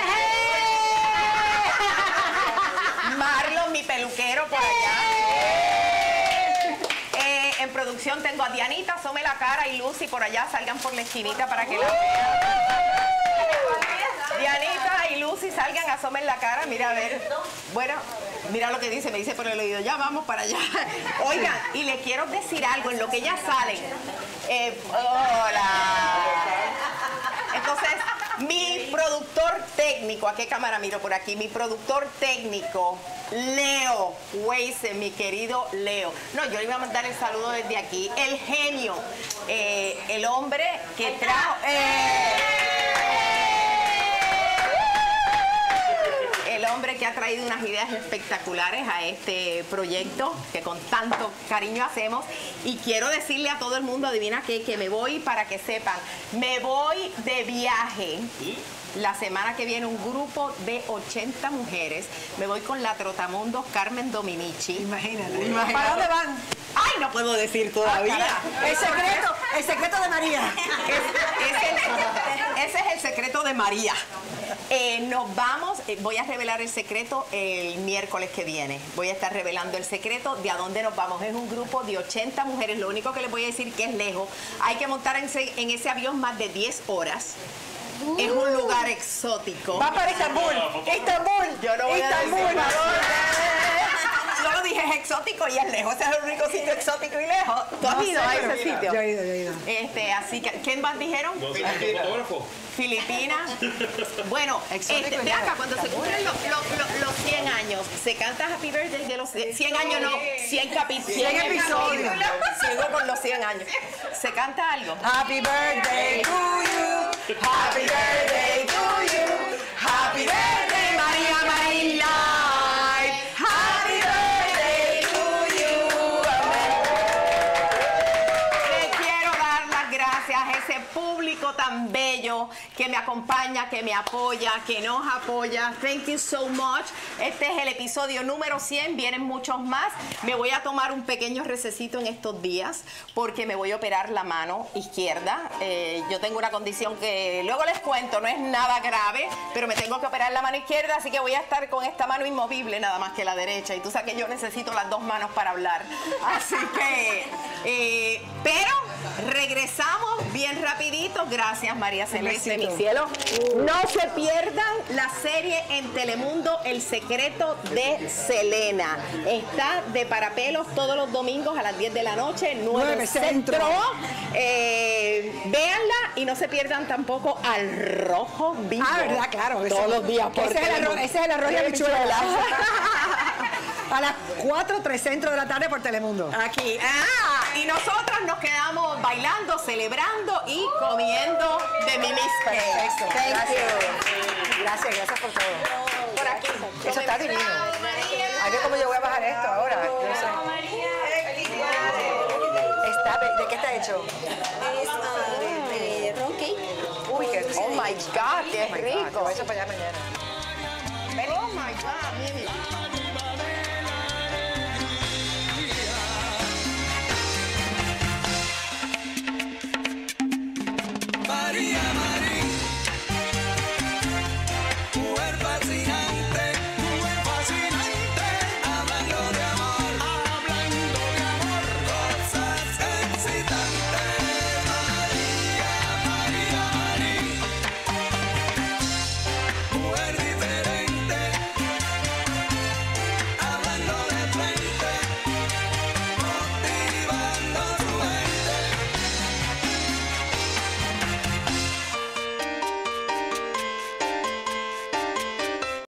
Marlon, mi peluquero, por allá. Eh, en producción tengo a Dianita, Asome la Cara y Lucy por allá, salgan por la esquinita para que la vean. Dianita y Lucy salgan, asomen la cara, mira a ver. Bueno, mira lo que dice, me dice por el oído, ya vamos para allá. Oigan, y les quiero decir algo, en lo que ellas salen. Eh, hola. Entonces, mi productor técnico, ¿a qué cámara miro por aquí? Mi productor técnico, Leo Weise, mi querido Leo. No, yo le iba a mandar el saludo desde aquí. El genio, eh, el hombre que trajo... Eh, el hombre que ha traído unas ideas espectaculares a este proyecto que con tanto cariño hacemos. Y quiero decirle a todo el mundo, adivina qué, que me voy, para que sepan, me voy de viaje. La semana que viene un grupo de ochenta mujeres. Me voy con la Trotamundos Carmen Dominici. Imagínate. ¿Para dónde van? Ay, no puedo decir todavía. El secreto, el secreto de María. Es- es el- ese es el secreto de María. Eh, nos vamos, eh, voy a revelar el secreto el miércoles que viene. Voy a estar revelando el secreto de a dónde nos vamos. Es un grupo de ochenta mujeres. Lo único que les voy a decir que es lejos. Hay que montar en ese, en ese avión más de diez horas. Es un lugar exótico. Va para Estambul. Estambul. Yo no voy a decir Estambul. Solo dije es exótico y es lejos. Ese es el único sitio exótico y lejos. ¿Tú has No ido sé, a pero ese sitio? yo he ido, yo he ido. Este, así que, ¿quién más dijeron? fotógrafo. Filipinas. Bueno, Exótico este, y ve acá, lejos. cuando se cumplen los, los, los, los cien años, se canta Happy Birthday de los cien años, no, cien capítulos. cien episodios. Sigo con los cien años. ¿Se canta algo? Happy birthday to you. Happy birthday to you. Happy birthday, María Marila. Happy birthday to you. Le quiero dar las gracias a ese público tan bello que me acompaña, que me apoya, que nos apoya. Thank you so much. Este es el episodio número cien, vienen muchos más. Me voy a tomar un pequeño recesito en estos días porque me voy a operar la mano izquierda. Eh, yo tengo una condición que luego les cuento, no es nada grave, pero me tengo que operar la mano izquierda, así que voy a estar con esta mano inmovible nada más que la derecha. Y tú sabes que yo necesito las dos manos para hablar. Así que, eh, pero regresamos bien rapidito. Gracias, María Celeste, mi cielo. No se pierdan la serie en Telemundo El Secreto de Selena. Está de Parapelos todos los domingos a las diez de la noche, nueve nueve Centro. Centro. Eh, véanla y no se pierdan tampoco Al Rojo Vivo. Ah, ¿verdad? Claro. Todos los días por Ese es el arroz, Telemundo. ese es el arroz y habichuelas. A las cuatro, tres centro de la tarde por Telemundo. Aquí. Ah, y nosotras nos quedamos bailando, celebrando y comiendo de mi mister. Perfecto. Thank Gracias. you. Gracias, gracias por todo. Por aquí. Eso está divino. A ver cómo yo voy a bajar esto ahora. Yo no sé. Está, ¿de qué está hecho? Es de ron cake. Uy, qué rico. Oh my God, qué Oh my God, rico. te voy a echar para allá mañana. Oh my God, Mimi.